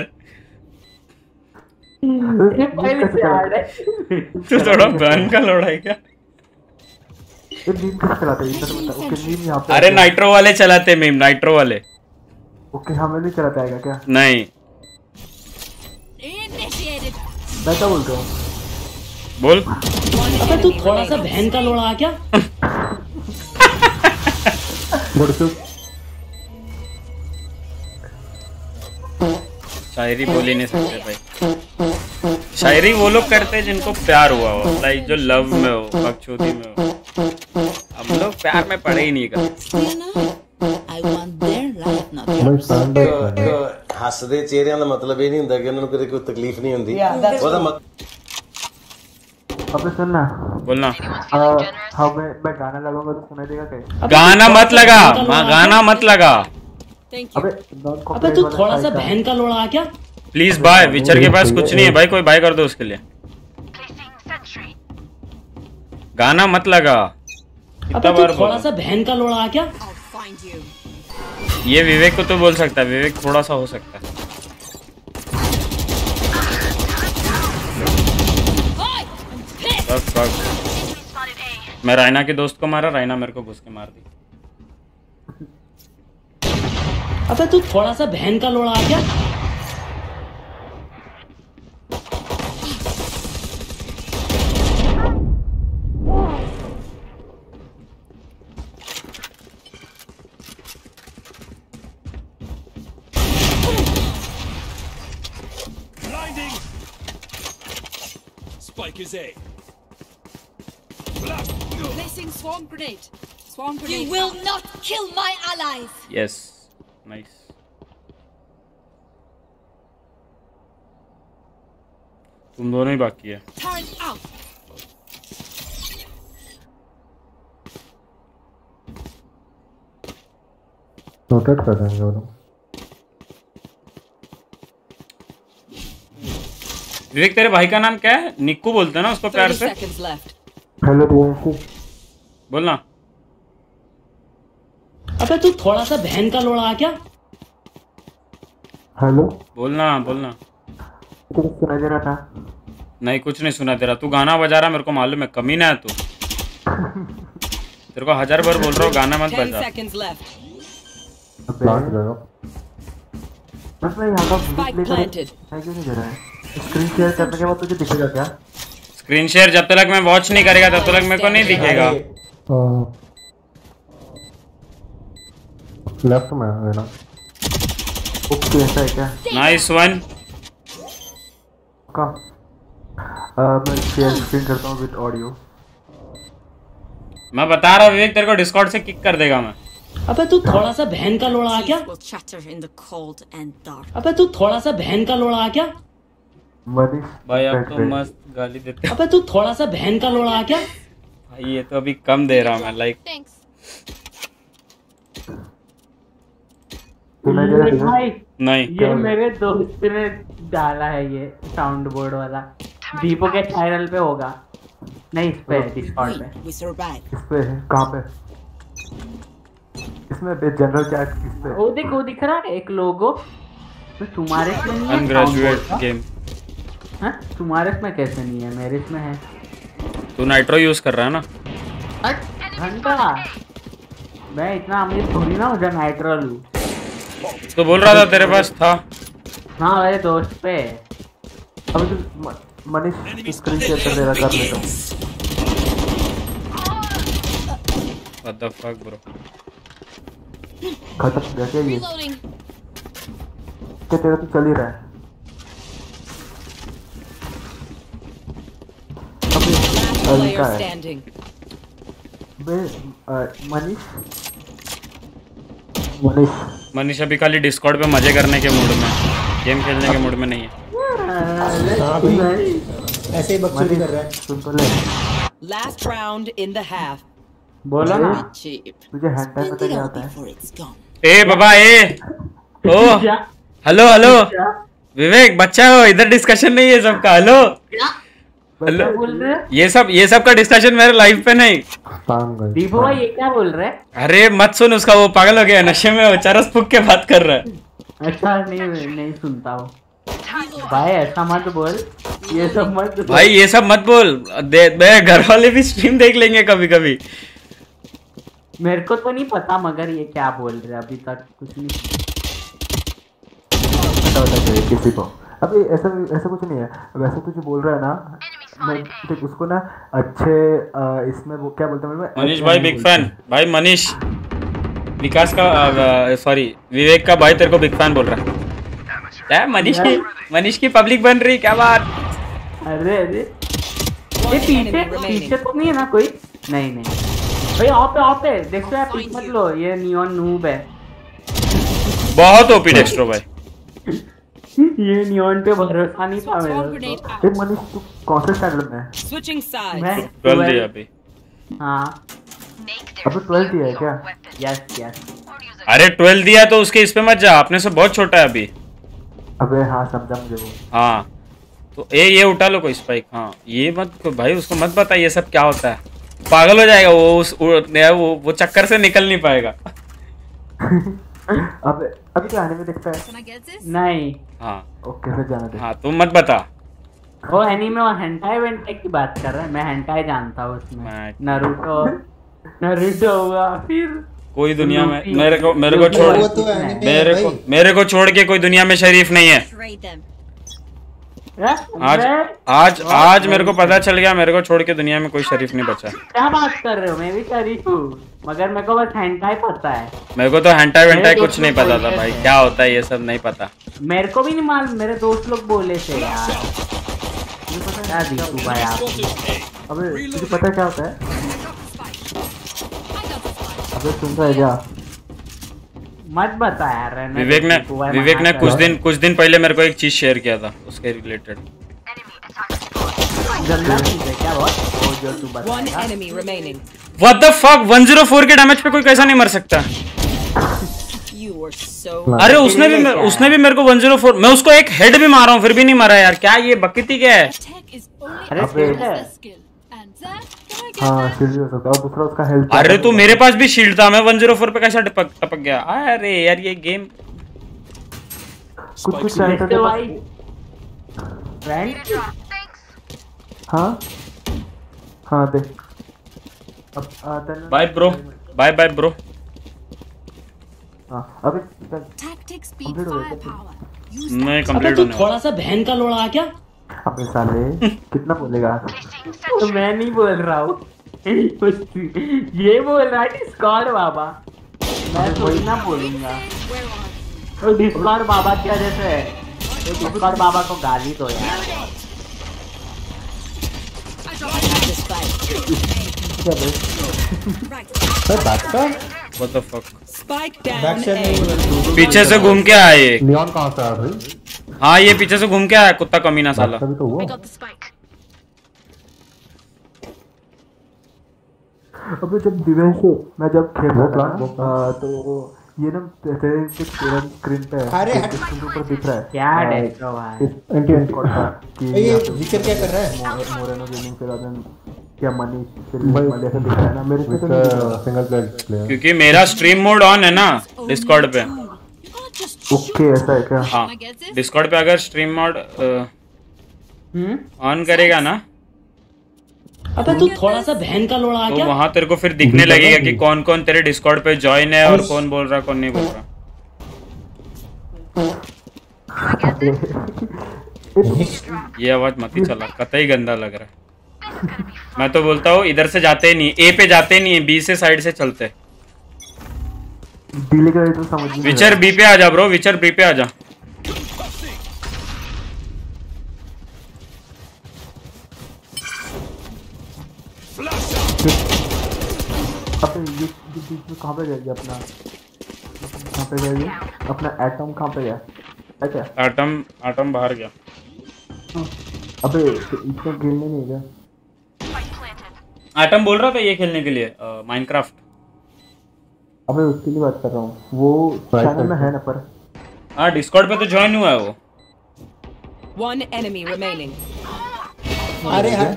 तू थोड़ा बहन का लोड़ा है क्या? मीम किस चलाते हैं? ओके मीम यहां पे। अरे नाइट्रो वाले चलाते मीम नाइट्रो वाले। ओके हमें नहीं चलाता आएगा क्या? नहीं मैं क्या बोलता हूँ? बोल। अबे तू थोड़ा सा बहन का लोड़ा क्या? शायरी बोल ही नहीं सकते भाई। शायरी वो लोग करते हैं जिनको प्यार हुआ हो। लाइक जो लव में हो बकचोदी में हो। हम लोग प्यार में पढ़े ही नहीं करते। हसदे चेहरिਆਂ ਦਾ ਮਤਲਬ ਇਹ ਨਹੀਂ ਹੁੰਦਾ ਕਿ ਉਹਨਾਂ ਨੂੰ ਕਦੇ ਕੋਈ ਤਕਲੀਫ ਨਹੀਂ ਹੁੰਦੀ। ਉਹਦਾ अबे सुन ना बोलना। हाँ मैं मैं गाना लगाऊंगा तो सुनाई देगा क्या? गाना मत लगा। माँ गाना मत लगा। अबे अबे तू थोड़ा सा बहन का लोड़ा क्या? Please bye. विचर के पास कुछ नहीं है भाई। कोई बाय कर दो उसके लिए। गाना मत लगा। अबे तू थोड़ा सा बहन का लोड़ा क्या? ये विवेक को तो बोल सकता है। विवेक थोड़ा सा हो सकता है। बस बस। मैं रायना के दोस्त को मारा। रायना मेरे को घुस के मार दी। अबे तू थोड़ा सा बहन का लोड़ा क्या? Spike is A. Placing swarm grenade. Swarm grenade. You will not kill my allies. Yes. Nice. तुम दोनों ही बाकी है। Turret out. रोटेट कर देंगे वो लोग। विवेक तेरे भाई का नाम क्या है? निक्कू बोलते हैं ना उसको प्यार से। हेलो रियांशु। बोलना। अबे तू थोड़ा सा बहन का लोड़ा क्या? हेलो बोलना बोलना। कुछ सुना दे रहा था? नहीं कुछ नहीं सुना दे रहा। तू गाना बजा रहा मेरे को मालूम है। कमीना है तू। तेरे को हजार बार बोल रहा हूँ गाना मत बजा। प्लांट जाएगा बस। मैं यहाँ का प्ले कर है क्यों नहीं दे रहा है? स्क्रीन शेयर करने के बाद तुझे दिखेगा क्या? स्क्रीन शेयर जब तक मैं वॉच नहीं करेगा तब तक मेरे को नहीं दिखेगा। लेफ्ट में है ना? ओके ऐसा है क्या? Nice one. का मैं शेयर स्क्रीन करता हूँ विद ऑडियो। मैं बता रहा हूँ विवेक, तेरे को डिस्कॉर्ड से किक कर देगा मैं। अबे तू थोड़ा सा बहन का लोड़ा आ क्या? अबे तू थोड़ा सा बहन का लोड़ा आ क्या? भाई अब तो मस्त गाली देते। अबे तू थोड़ा सा बहन का लोड़ा आ क्या? भाई ये तो अभी कम दे रहा हूँ मैं, लाइक भाई नहीं ये मेरे दोस्त ने डाला है ये साउंड बोर्ड वाला। दीपो के चैनल पे होगा, नहीं इस पे डिस्कॉर्ड पे। इस पे है कहाँ पे? इसमें जनरल चैट किस पे? वो देख वो दिख रहा है एक लोगो। तो तुम्हारे इसमें नहीं है? अनग्रेजुएट गेम। हाँ तुम्हारे इसमें कैसे नहीं है? मेरे इसमें है। तू नाइट्रो यूज कर रहा है ना? घंटा मैं इतना अमीर थोड़ी ना हूँ जो नाइट्रो लूँ। तो बोल रहा था तेरे पास था। हाँ मेरे दोस्त पे। अब तो मनीष स्क्रीन शेयर कर दे रहा, कर लेता हूँ। What the fuck bro? खत्म गया क्या ये? क्या तेरा तो चल ही रहा है? अभी का है बे मनीष मनीष मनीष अभी खाली डिस्कॉर्ड पे मजे करने के मूड में, गेम खेलने के मूड में नहीं है। ऐसे ही बकचोदी कर रहा है। सुन तो ले। Last round in the half. बोला ना तुझे हैंड टाइप पता क्या होता है? ए बाबा ए ओ हेलो हेलो विवेक बच्चा हो, इधर डिस्कशन नहीं है सबका। हेलो हेलो ये सब ये सब का डिस्कशन मेरे लाइव पे नहीं। दीपू भाई ये क्या बोल रहे हैं? अरे मत सुन उसका, वो पागल हो गया नशे में, वो चरस फूक के बात कर रहा है। अच्छा नहीं नहीं सुनता हूँ भाई, ऐसा मत बोल, ये सब मत बोल भाई, ये सब मत बोल। मेरे घर वाले भी स्ट्रीम देख लेंगे कभी कभी। मेरे को तो नहीं पता मगर ये क्या बोल रहे अभी तक कुछ नहीं पता किसी को। अभी ऐसा ऐसा कुछ नहीं है। वैसे तुझे बोल रहा है ना, मैं देख उसको ना अच्छे इसमें वो क्या बोलते हैं मनीष भाई बिग फैन भाई। मनीष विकास का सॉरी विवेक का भाई तेरे को बिग फैन बोल रहा है। क्या मनीष की मनीष की पब्लिक बन रही, क्या बात? अरे अरे ये पीछे पीछे तो नहीं है ना कोई? नहीं नहीं भाई ऑफ पे ऑफ पे देखो यार, पिक मत लो, ये नियॉन नूब है बहुत ओपी डेक्स्ट्रो भाई। ये नियॉन पे भरोसा नहीं था मेरा। ए मनीष तू कौन से स्टैंडर्ड में है? Switching sides. मैं ट्वेल्व दिया अभी। हां अबे ट्वेल्व दिया है क्या? Yes yes. अरे ट्वेल्व दिया तो उसके इस पे मत जा, अपने से बहुत छोटा है अभी। अबे हाँ समझा मुझे वो। हाँ तो ए ये उठा लो कोई स्पाइक। हाँ ये मत भाई, उसको मत बता ये सब क्या होता है, पागल हो जाएगा वो। उस वो वो चक्कर से निकल नहीं पाएगा। अबे अभी क्या एनीमे देखता है? नहीं। हाँ ओके फिर जाने दे। हाँ तुम मत बता। वो एनीमे और हेंटाई वेंटाई की बात कर रहा है। मैं हेंटाई जानता हूँ उसमें नारुतो नारुतो हुआ, फिर कोई दुनिया में मेरे को मेरे को छोड़ मेरे को मेरे को छोड़ के कोई दुनिया में शरीफ नहीं है। आज आज आज मेरे को पता चल गया, मेरे को छोड़ के दुनिया में कोई शरीफ नहीं बचा। क्या बात कर रहे हो? मैं भी शरीफ हूँ मगर मेरे को बस हेंटाई पता है। मेरे को तो हेंटाई वेंटाई कुछ नहीं पता था भाई, क्या होता है ये सब नहीं पता। मेरे को भी नहीं मालूम, मेरे दोस्त लोग बोले थे यार। क्या दीपू भाई आप? अबे तुझे पता क्या होता है? अबे सुन रहा है क्या? मत बता यार। विवेक ने विवेक ने कुछ दिन कुछ दिन पहले मेरे को एक चीज शेयर किया था उसके related. What the fuck? One zero four के डैमेज पे कोई कैसा नहीं मर सकता? अरे उसने भी उसने भी मेरे को वन ज़ीरो फोर, मैं उसको एक हेड भी मारा हूँ फिर भी नहीं मरा यार। क्या ये बकती क्या है? हाँ शील्ड हो सकता है और दूसरा उसका हेल्थ। अरे तो मेरे पास भी शील्ड था, मैं वन ज़ीरो फोर पे कैसा टपक टपक गया? अरे यार ये गेम कुछ कुछ रहता भाई। हाँ हाँ दे अब आता है। Bye bro, bye bye bro. हां अबे Tactics beat firepower. मैं अबे कंप्लीट तू होने थोड़ा सा बहन का लोड़ा आ क्या? अबे साले कितना बोलेगा? तो मैं नहीं बोल रहा हूँ ये बोल रहा है डिस्कॉर्ड बाबा, मैं थोड़ी ना बोलूंगा। तो डिस्कॉर्ड बाबा क्या जैसे है, तो डिस्कॉर्ड बाबा को गाली दो यार। क्या बे? सर बैक का what the fuck? Spike back down से A. पीछे से घूम के आया ये। लियोन कहां से आया भाई? हाँ ये पीछे से घूम के आया कुत्ता कमीना साला। तभी तो हुआ। अबे जब दिवेश मैं जब खेल रहा था तो ये ना तेरे के स्क्रीन पे अरे स्क्रीन के ऊपर दिख रहा है क्या डेस्ट्रो भाई, एंटी एंटी कोड का कि ये जिक्र क्या कर रहा है? मोरेनो गेमिंग पे रादन क्या मनीष फिल्म वाले से दिख रहा है ना मेरे से तो सिंगल प्लेयर, क्योंकि मेरा स्ट्रीम मोड ऑन है ना डिस्कॉर्ड पे। ओके ऐसा है क्या? हाँ डिस्कॉर्ड पे अगर स्ट्रीम मोड ऑन करेगा ना अबे तू थोड़ा सा बहन का लोड़ा आ तो क्या? वहां तेरे को फिर दिखने लगेगा कि कौन कौन तेरे डिस्कॉर्ड पे ज्वाइन है और कौन बोल रहा कौन नहीं बोल रहा। ये आवाज मत ही चला, कतई गंदा लग रहा है। मैं तो बोलता हूँ इधर से जाते ही नहीं, ए पे जाते नहीं है, बी से साइड से चलते। डीले का तो समझ नहीं। विचर बी पे आ जा ब्रो, विचर बी पे आ जा। अपने ये बीच में कहाँ पे गया अपना, कहाँ पे गया अपना एटम, कहाँ पे गया? अच्छा एटम एटम बाहर गया। अबे इसको खेलने नहीं गया। एटम बोल रहा था ये खेलने के लिए माइनक्राफ्ट। अबे उसके लिए बात कर रहा हूँ, वो चैनल में है ना पर। हाँ डिस्कॉर्ड पे तो ज्वाइन हुआ है वो। One enemy remaining. अरे यार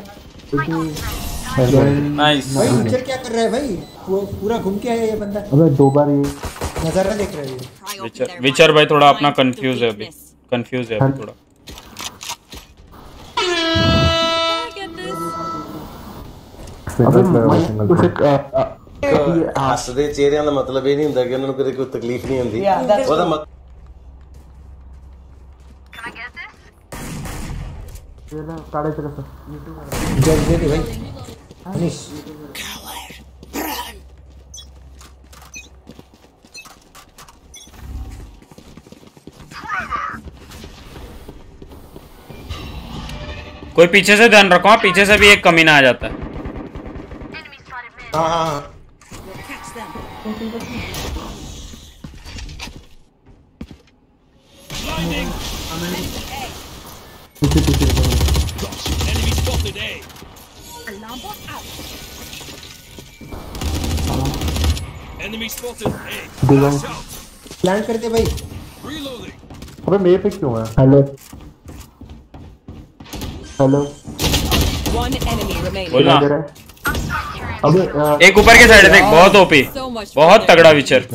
नाइस भाई विचर क्या कर रहा है भाई? वो पूरा घूम के आया ये बंदा। अबे दो बार ये नजारा देख रहा है। विचर विचर भाई थोड़ा अपना कंफ्यूज है अभी, कंफ्यूज है अभी थोड़ा। अबे उसे ਹੱਸਦੇ ਚਿਹਰਿਆਂ ਦਾ ਮਤਲਬ ਇਹ ਨਹੀਂ ਹੁੰਦਾ ਕਿ ਉਹਨਾਂ ਨੂੰ ਕਦੇ ਕੋਈ ਤਕਲੀਫ ਨਹੀਂ ਹੁੰਦੀ। ਉਹਦਾ ਮਤਲਬ काढ़े चला सर जल्दी जल्दी भाई अनिश कोई पीछे से ध्यान रखो, पीछे से भी एक कमीना आ जाता है। हाँ हाँ पीछे पीछे Enemy spotted A. Alarm bot out. Enemy spotted A. दिलो प्लान करते भाई। Reloading. अबे मेरे पे क्यों है? Hello hello One enemy remaining. बोलना अबे एक ऊपर के साइड देख, बहुत ओपी, बहुत तगड़ा विचर।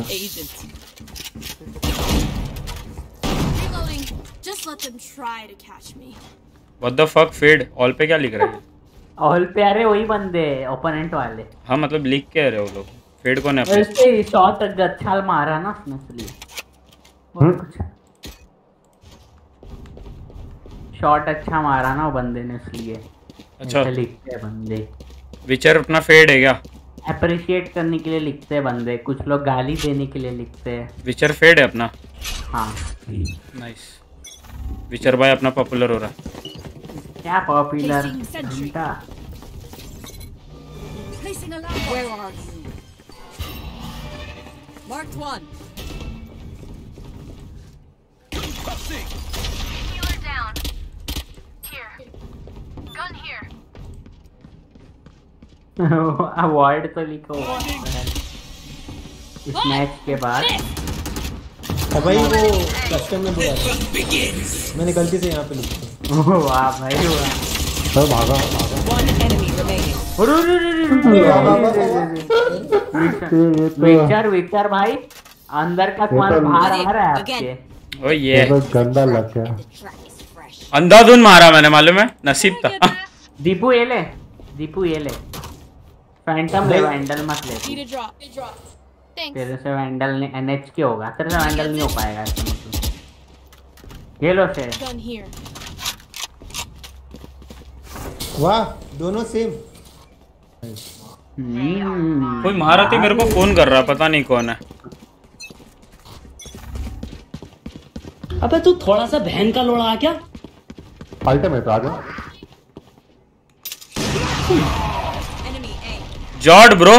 Reloading. Just let them try to catch me. What the fuck fade all पे क्या लिख रहा है? ऑल पे अरे वही बंदे ओपोनेंट वाले। हाँ मतलब लिख के रहे हो लोग, फेड कौन है? वैसे शॉट अच्छा मारा ना उसने इसलिए कुछ शॉट अच्छा मारा ना वो बंदे ने इसलिए। अच्छा लिखते हैं बंदे। विचर अपना फेड है क्या? अप्रिशिएट करने के लिए लिखते हैं बंदे, कुछ लोग गाली देने के लिए लिखते हैं। विचर फेड है अपना। हाँ नाइस। विचर भाई अपना पॉपुलर हो रहा है। क्या पॉपुलर घंटा। Placing alarm. Where are you? Marked one. Healer down. Here. Gun here. Avoid तो लिखो इस मैच के बाद। भाई वो कस्टम में बोला मैंने गलती से यहाँ पे लिखा। वाह भाई वाह। सर भागा One enemy remaining. Victor Victor भाई अंदर का सामान बाहर आ रहा है आपके। ओ ये गंदा लग गया। अंधाधुन मारा मैंने, मालूम है, नसीब था। दीपू ये ले, दीपू ये ले, फैंटम ले, वैंडल मत ले। Need a drop. Need a drop. तेरे से वैंडल ने एनएच के होगा, तेरे से वैंडल नहीं हो पाएगा ऐसा मतलब। ये लो से वाह दोनों सेम। कोई महारथी मेरे को फोन कर रहा, पता नहीं कौन है। अबे तू थोड़ा सा बहन का लोड़ा आ क्या? अल्टीमेट आ जा। जॉर्ड ब्रो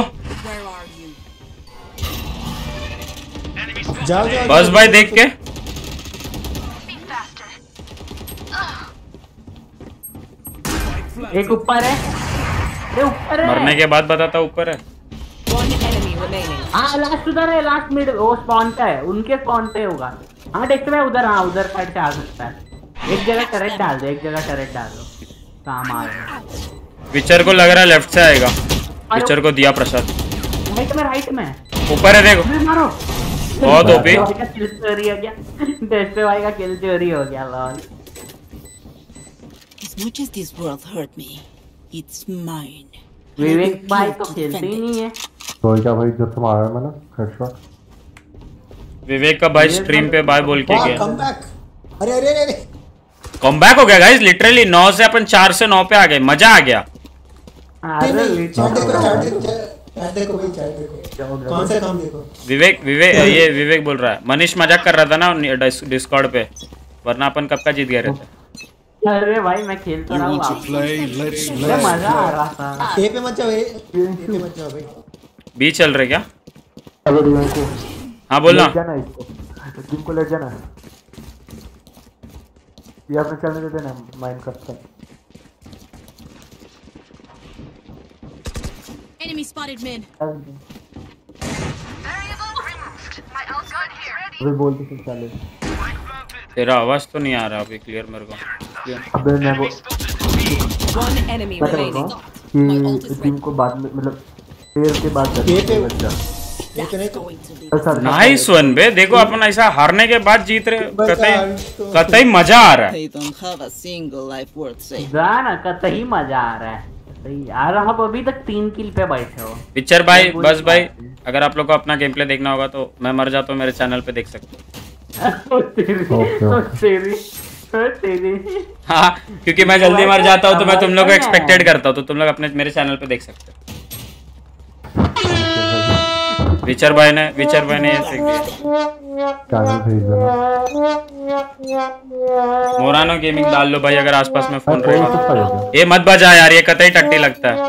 जाओ जाओ बस भाई देख के। एक ऊपर है, अरे ऊपर है। मरने के बाद बताता ऊपर है। हाँ लास्ट उधर है, लास्ट मिड वो स्पॉन का है, उनके स्पॉन पे होगा। हाँ देखते मैं उधर, हाँ उधर साइड से आ सकता है। एक जगह टरेट डाल दो, एक जगह टरेट डाल दो, काम आ रहा है। विचर को लग रहा है लेफ्ट से आएगा। विचर को दिया प्रसाद। राइट में, राइट में ऊपर है देखो। मारो बहुत ओपी। किल चोरी हो गया, डेस्टे भाई का किल चोरी हो गया। Lol As much as this world hurt me, it's mine. Vivek भाई तो खेलते ही नहीं है। तो क्या भाई जब तुम आ रहे मैंने हेडशॉट। विवेक का भाई स्ट्रीम पे बाय बोल के गया। Come back. अरे अरे अरे कम बैक हो गया गाइस, लिटरली नौ से अपन चार से नौ पे आ गए, मजा आ गया। अरे चैट देखो, चैट देखो, चैट देखो भाई, चैट देखो कौन सा काम देखो। विवेक विवेक ये विवेक बोल रहा है, मनीष मजाक कर रहा था ना डिस्कॉर्ड पे, वरना अपन कब का जीत गए रहते। अरे भाई मैं खेल तो रहा हूँ, मजा आ रहा था। ए पे मत जाओ, ए पे मत जाओ भाई। बी चल रहे क्या? अगर को हाँ बोलना। ले जाना इसको, टीम को ले जाना। ये अपने चलने दे देना माइनक्राफ्ट का। Enemy spotted mid. अभी बोल दे चले। तेरा आवाज तो नहीं आ रहा अभी क्लियर मेरे को। अबे मैं वो One enemy remaining. कि टीम को बाद में मतलब शेयर के बाद नाइस वन बे। देखो अपन ऐसा हारने के बाद जीत रहे, कतई कतई मजा आ रहा है। They don't have a single life worth saving. जाना कतई मजा आ रहा है। यार आप अभी तक तीन किल पे बैठे हो। पिक्चर भाई बस भाई, अगर आप लोग को अपना गेम प्ले देखना होगा तो मैं मर जाता हूँ मेरे चैनल पे देख सकते हो। हाँ क्योंकि मैं जल्दी मर जाता हूँ तो मैं तुम लोग को एक्सपेक्टेड करता हूँ, तो तुम लोग अपने मेरे चैनल पे देख सकते हो। विचर भाई ने विचर भाई ने ये फेंक दिया। मोरानो गेमिंग डाल लो भाई अगर आसपास में फोन रहेगा। ये मत बजा यार, ये कतई टट्टी लगता है।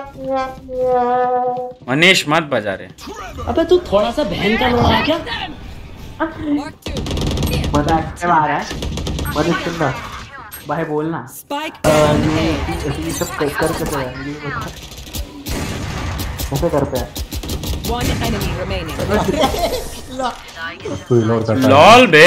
मनीष मत बजा रहे। अबे तू थोड़ा सा बहन का लोड़ा क्या? बता क्या आ रहा है? मनीष सुनना भाई बोलना। Spike ये सब कर करके कैसे करते हैं? One enemy remaining. लॉल बे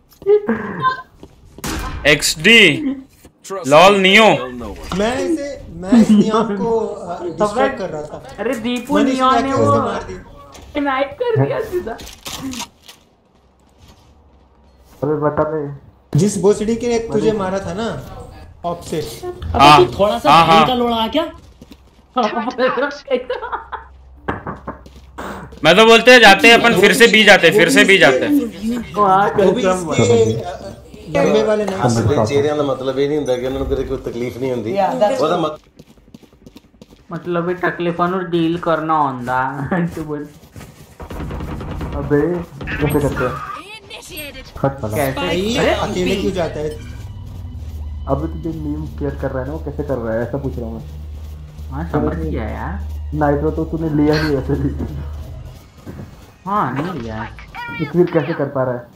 एक्सडी लॉल नियो। मैं इसे मैं इस नियम को डिस्ट्रैक्ट कर रहा था। अरे दीपू नियो ने वो नाइट कर दिया सीधा। अबे बता दे जिस बोसडी के ने तुझे मारा था ना ऑफ से। अबे तू थोड़ा सा बहन का लोड़ा आ क्या? मैं तो बोलते हैं जाते हैं अपन, फिर से बी जाते फिर से बी जाते डरने वाले ना। हसदे चेहरिਆਂ ਦਾ ਮਤਲਬ ਇਹ ਨਹੀਂ ਹੁੰਦਾ ਕਿ ਉਹਨਾਂ ਨੂੰ ਕਦੇ ਕੋਈ ਤਕਲੀਫ ਨਹੀਂ ਹੁੰਦੀ। ਉਹਦਾ मतलब तकलीफों ਨੂੰ डील करना होता तू बोल। अबे कैसे करते हैं? खट पड़ा कैसे अकेले क्यों जाता है? अब तुझे मीम क्लियर कर रहा है ना, वो कैसे कर रहा है ऐसा पूछ रहा हूँ मैं। हाँ समझ गया यार। नाइट्रो तो तूने लिया नहीं ऐसे भी। हाँ नहीं लिया। फिर कैसे कर पा रहा है?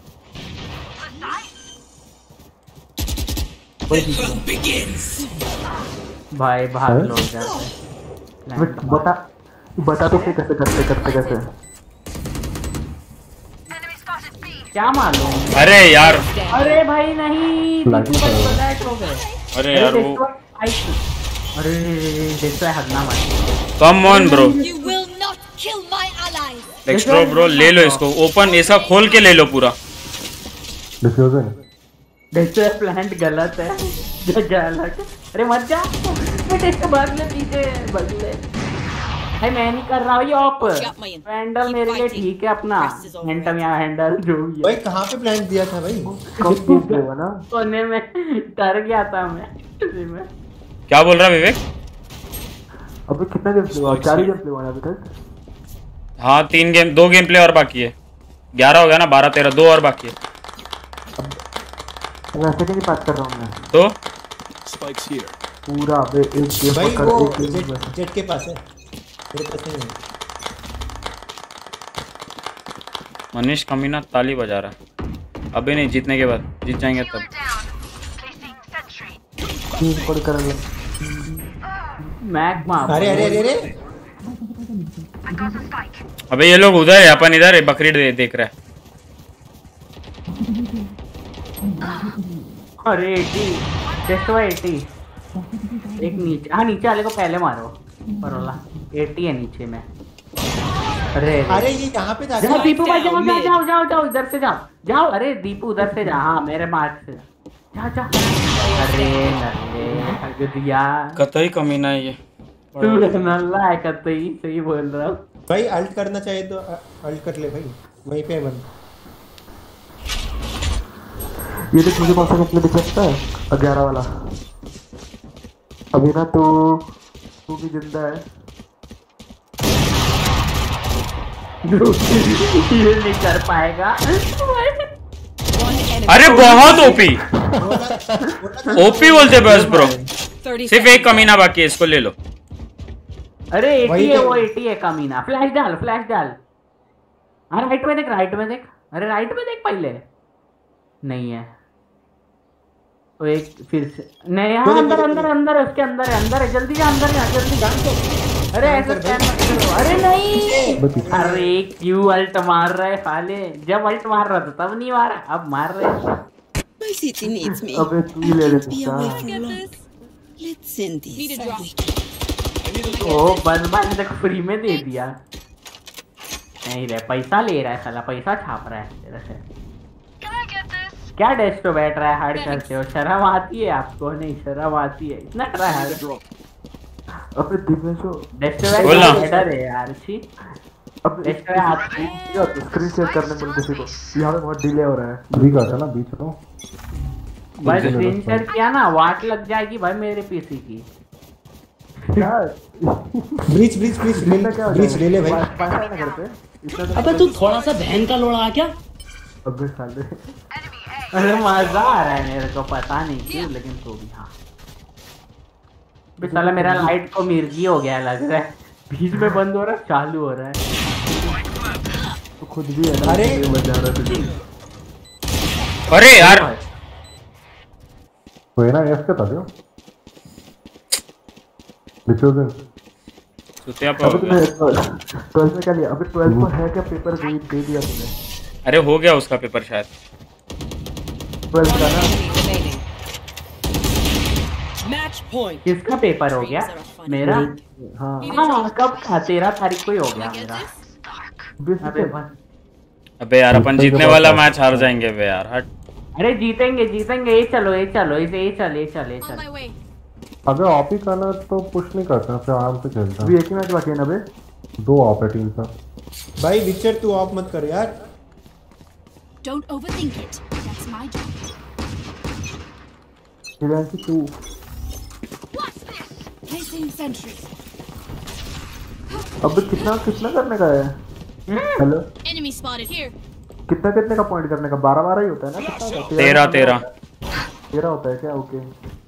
भाई भाग लो यार। बता बता तो फिर कैसे करते करते कैसे? क्या मालूम? अरे यार अरे भाई नहीं हो गए। अरे यार वो अरे देखो हगना मत। Come on bro. You will not kill my allies. Dextro bro ले लो इसको, ओपन ऐसा खोल के ले लो पूरा। डिफ्यूजन डेक्स्ट्रो प्लांट गलत है जो गलत। अरे मत जा बेटे, इसको भाग ले पीछे भाग ले। भाई मैं नहीं कर रहा ये ऑप हैंडल मेरे लिए ठीक है अपना हैंडल या हैंडल जो भी है। भाई कहाँ पे प्लान दिया था भाई? कब देगा ना कोने में डर गया था मैं। क्या बोल रहा विवेक? अबे कितना गेम प्ले हुआ? चार ही गेम प्ले हुआ अभी तक। हाँ तीन गेम, दो गेम प्ले और बाकी है। ग्यारह हो गया ना, बारह तेरह, दो और बाकी है। वैसे की बात कर रहा हूँ मैं तो Spikes here. पूरा बे एक गेम भाई पकड़ वो एक गेम जेट, में। जेट के पास है, मेरे पास नहीं है। मनीष कमीना ताली बजा रहा है। अभी नहीं, जीतने के बाद, जीत जाएंगे तब। तीन पड़ कर ले। मैक मार। अरे अरे अरे अरे अबे ये लोग उधर है, अपन इधर है, बकरी दे, देख रहा है। अरे एटी देखो एटी एक नीचे, हाँ नीचे वाले को पहले मारो परोला। एटी है नीचे में। अरे अरे ये यहाँ पे था। जाओ दीपू भाई, जाओ जाओ जाओ जाओ जाओ इधर से जाओ जाओ। अरे दीपू उधर से जा, हाँ मेरे मार्क से जा जा। अरे नल्ले दिया कतई कमीना है ये। तू नल्ला है कतई, सही बोल रहा हूँ भाई। अल्ट करना चाहिए तो अल्ट कर ले भाई, वहीं पे बंद। ये देख मुझे कौन सा कंप्लीट दिख सकता है? ग्यारह वाला। अभी ना तो तू भी जिंदा है। ये नहीं कर पाएगा। अरे बहुत ओपी ओपी बोलते बस ब्रो। सिर्फ एक कमीना बाकी है, इसको ले लो। अरे एटी है वो, एटी है कमीना। फ्लैश डाल, फ्लैश डाल। हाँ राइट में देख, राइट में देख। अरे राइट में देख पहले। नहीं है तो एक फिर से नहीं। हाँ अंदर अंदर अंदर उसके अंदर है, अंदर है। जल्दी जा अंदर जा, जल्दी जा। अरे ऐसा स्कैन मत करो। अरे नहीं, अरे क्यों अल्ट मार रहा है साले? जब अल्ट मार रहा था तब नहीं मारा, अब मार रहे हैं। My city needs me. अबे तू ही ले ले Be away for long. Let's send this. ओ बंद ने तक फ्री में दे दिया। नहीं रे, पैसा ले रहा है साला, पैसा छाप रहा है तेरे से। क्या डेस्क पे बैठ रहा है, हार्ड करते हो? शर्म आती है आपको? नहीं शर्म आती है? इतना कर रहा है हार्ड। अबे दिव्य शो डेस्क पे बैठ बेटर है यार। छी अब डेस्क पे हाथ या तो स्क्रीन शेयर करने में किसी को यहाँ पे बहुत डिले हो रहा है। भी करता ना बीच में भाई, स्क्रीन शेयर किया ना वाट लग जाएगी भाई मेरे पीसी की। क्या ब्रीच ब्रीच ब्रीच ले क्या ब्रीच ले ले भाई। पैसा ना करते। अबे तू थोड़ा सा बहन का लोड़ा आ क्या? अबे साले अरे मजा आ रहा है मेरे को, पता नहीं क्यों लेकिन तो भी। हाँ बे साला मेरा लाइट को मिर्गी हो गया लग रहा है। बीच में बंद हो रहा है, चालू हो रहा है। तो खुद भी है ना। अरे मजा आ रहा है। अरे यार कोई ना एफ के था जो लिचोजन सुतिया पे हो गया। ट्वेल्थ में क्या लिया? अबे ट्वेल्थ में है क्या पेपर? दे दे दिया तूने? अरे हो गया उसका पेपर शायद। ट्वेल्थ का ना Match point. किसका पेपर हो गया? मेरा? हाँ हाँ कब था? तेरह तारीख को ही हो गया मेरा। अबे अबे यार अपन जीतने वाला मैच हार जाएंगे बे यार। हट। अरे जीतेंगे जीतेंगे। ये चलो ये चलो इसे, ये चल ये चल ये चल। अबे ऑप ही करना तो पुश नहीं करता, फिर आराम से खेलता। अभी एक ही मैच बाकी है ना बे? दो ऑप है टीम का। भाई विचर तू ऑफ मत कर यार। Don't overthink it. That's my job. इधर तू Placing sentry. अब कितना कितना करने का है? Hello Enemy spotted here. कितना कितने का पॉइंट करने का? बारह बारह ही होता है ना? कितना होता है? तेरह तेरह तेरह होता है क्या? ओके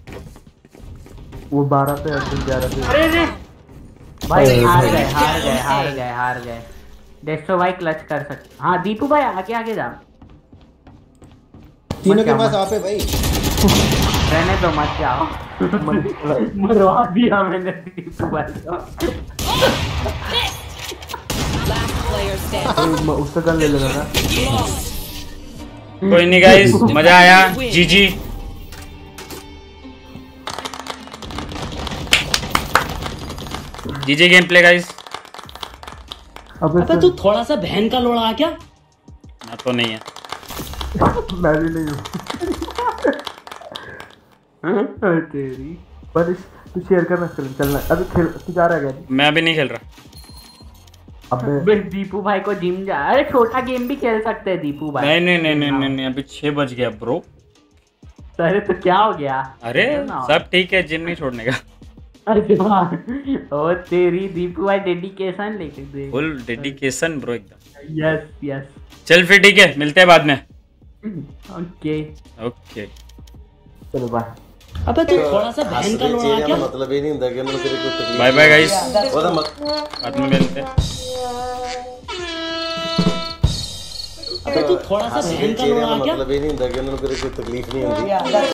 वो बारह पे है, ग्यारह पे। अरे रे भाई हार गए हार गए हार गए हार गए। डेस्टो भाई क्लच कर सकते। हाँ दीपू भाई आगे आगे जा। तीनों के पास आप है भाई। रहने दो मत जाओ। मरवा दिया मैंने दीपू भाई को। उससे गन ले लेना ना। कोई नहीं गाइस, मजा आया। G G G G game play guys. अबे तू थोड़ा सा बहन का लोड़ा आ क्या? ना तो नहीं है। मैं भी नहीं हूँ। तेरी पर तू शेयर करना स्क्रीन। चलना अभी खेल। तू जा रहा है क्या? मैं अभी नहीं खेल रहा। अबे दीपू भाई को जिम जा, अरे छोटा गेम भी खेल सकते हैं दीपू भाई। नहीं नहीं नहीं नहीं नहीं अभी छह बज गया ब्रो। अरे तो क्या हो गया? अरे सब ठीक है, जिम नहीं छोड़ने का। अरे ओ तेरी दीपू भाई डेडिकेशन लेके दे, फुल डेडिकेशन ब्रो एकदम। यस यस चल फिर ठीक है, मिलते हैं बाद में। ओके ओके चलो बाय। अबे तू थोड़ा सा बहन का लोड़ा क्या? मतलब ये नहीं ਹੁੰਦਾ कि उन्होंने तेरे को तकलीफ। बाय बाय गाइस, ਉਹਦਾ बाद में मिलते हैं। अबे तू थोड़ा सा बहन का लोड़ा क्या? मतलब ये नहीं ਹੁੰਦਾ कि उन्होंने तेरे को तकलीफ नहीं होती।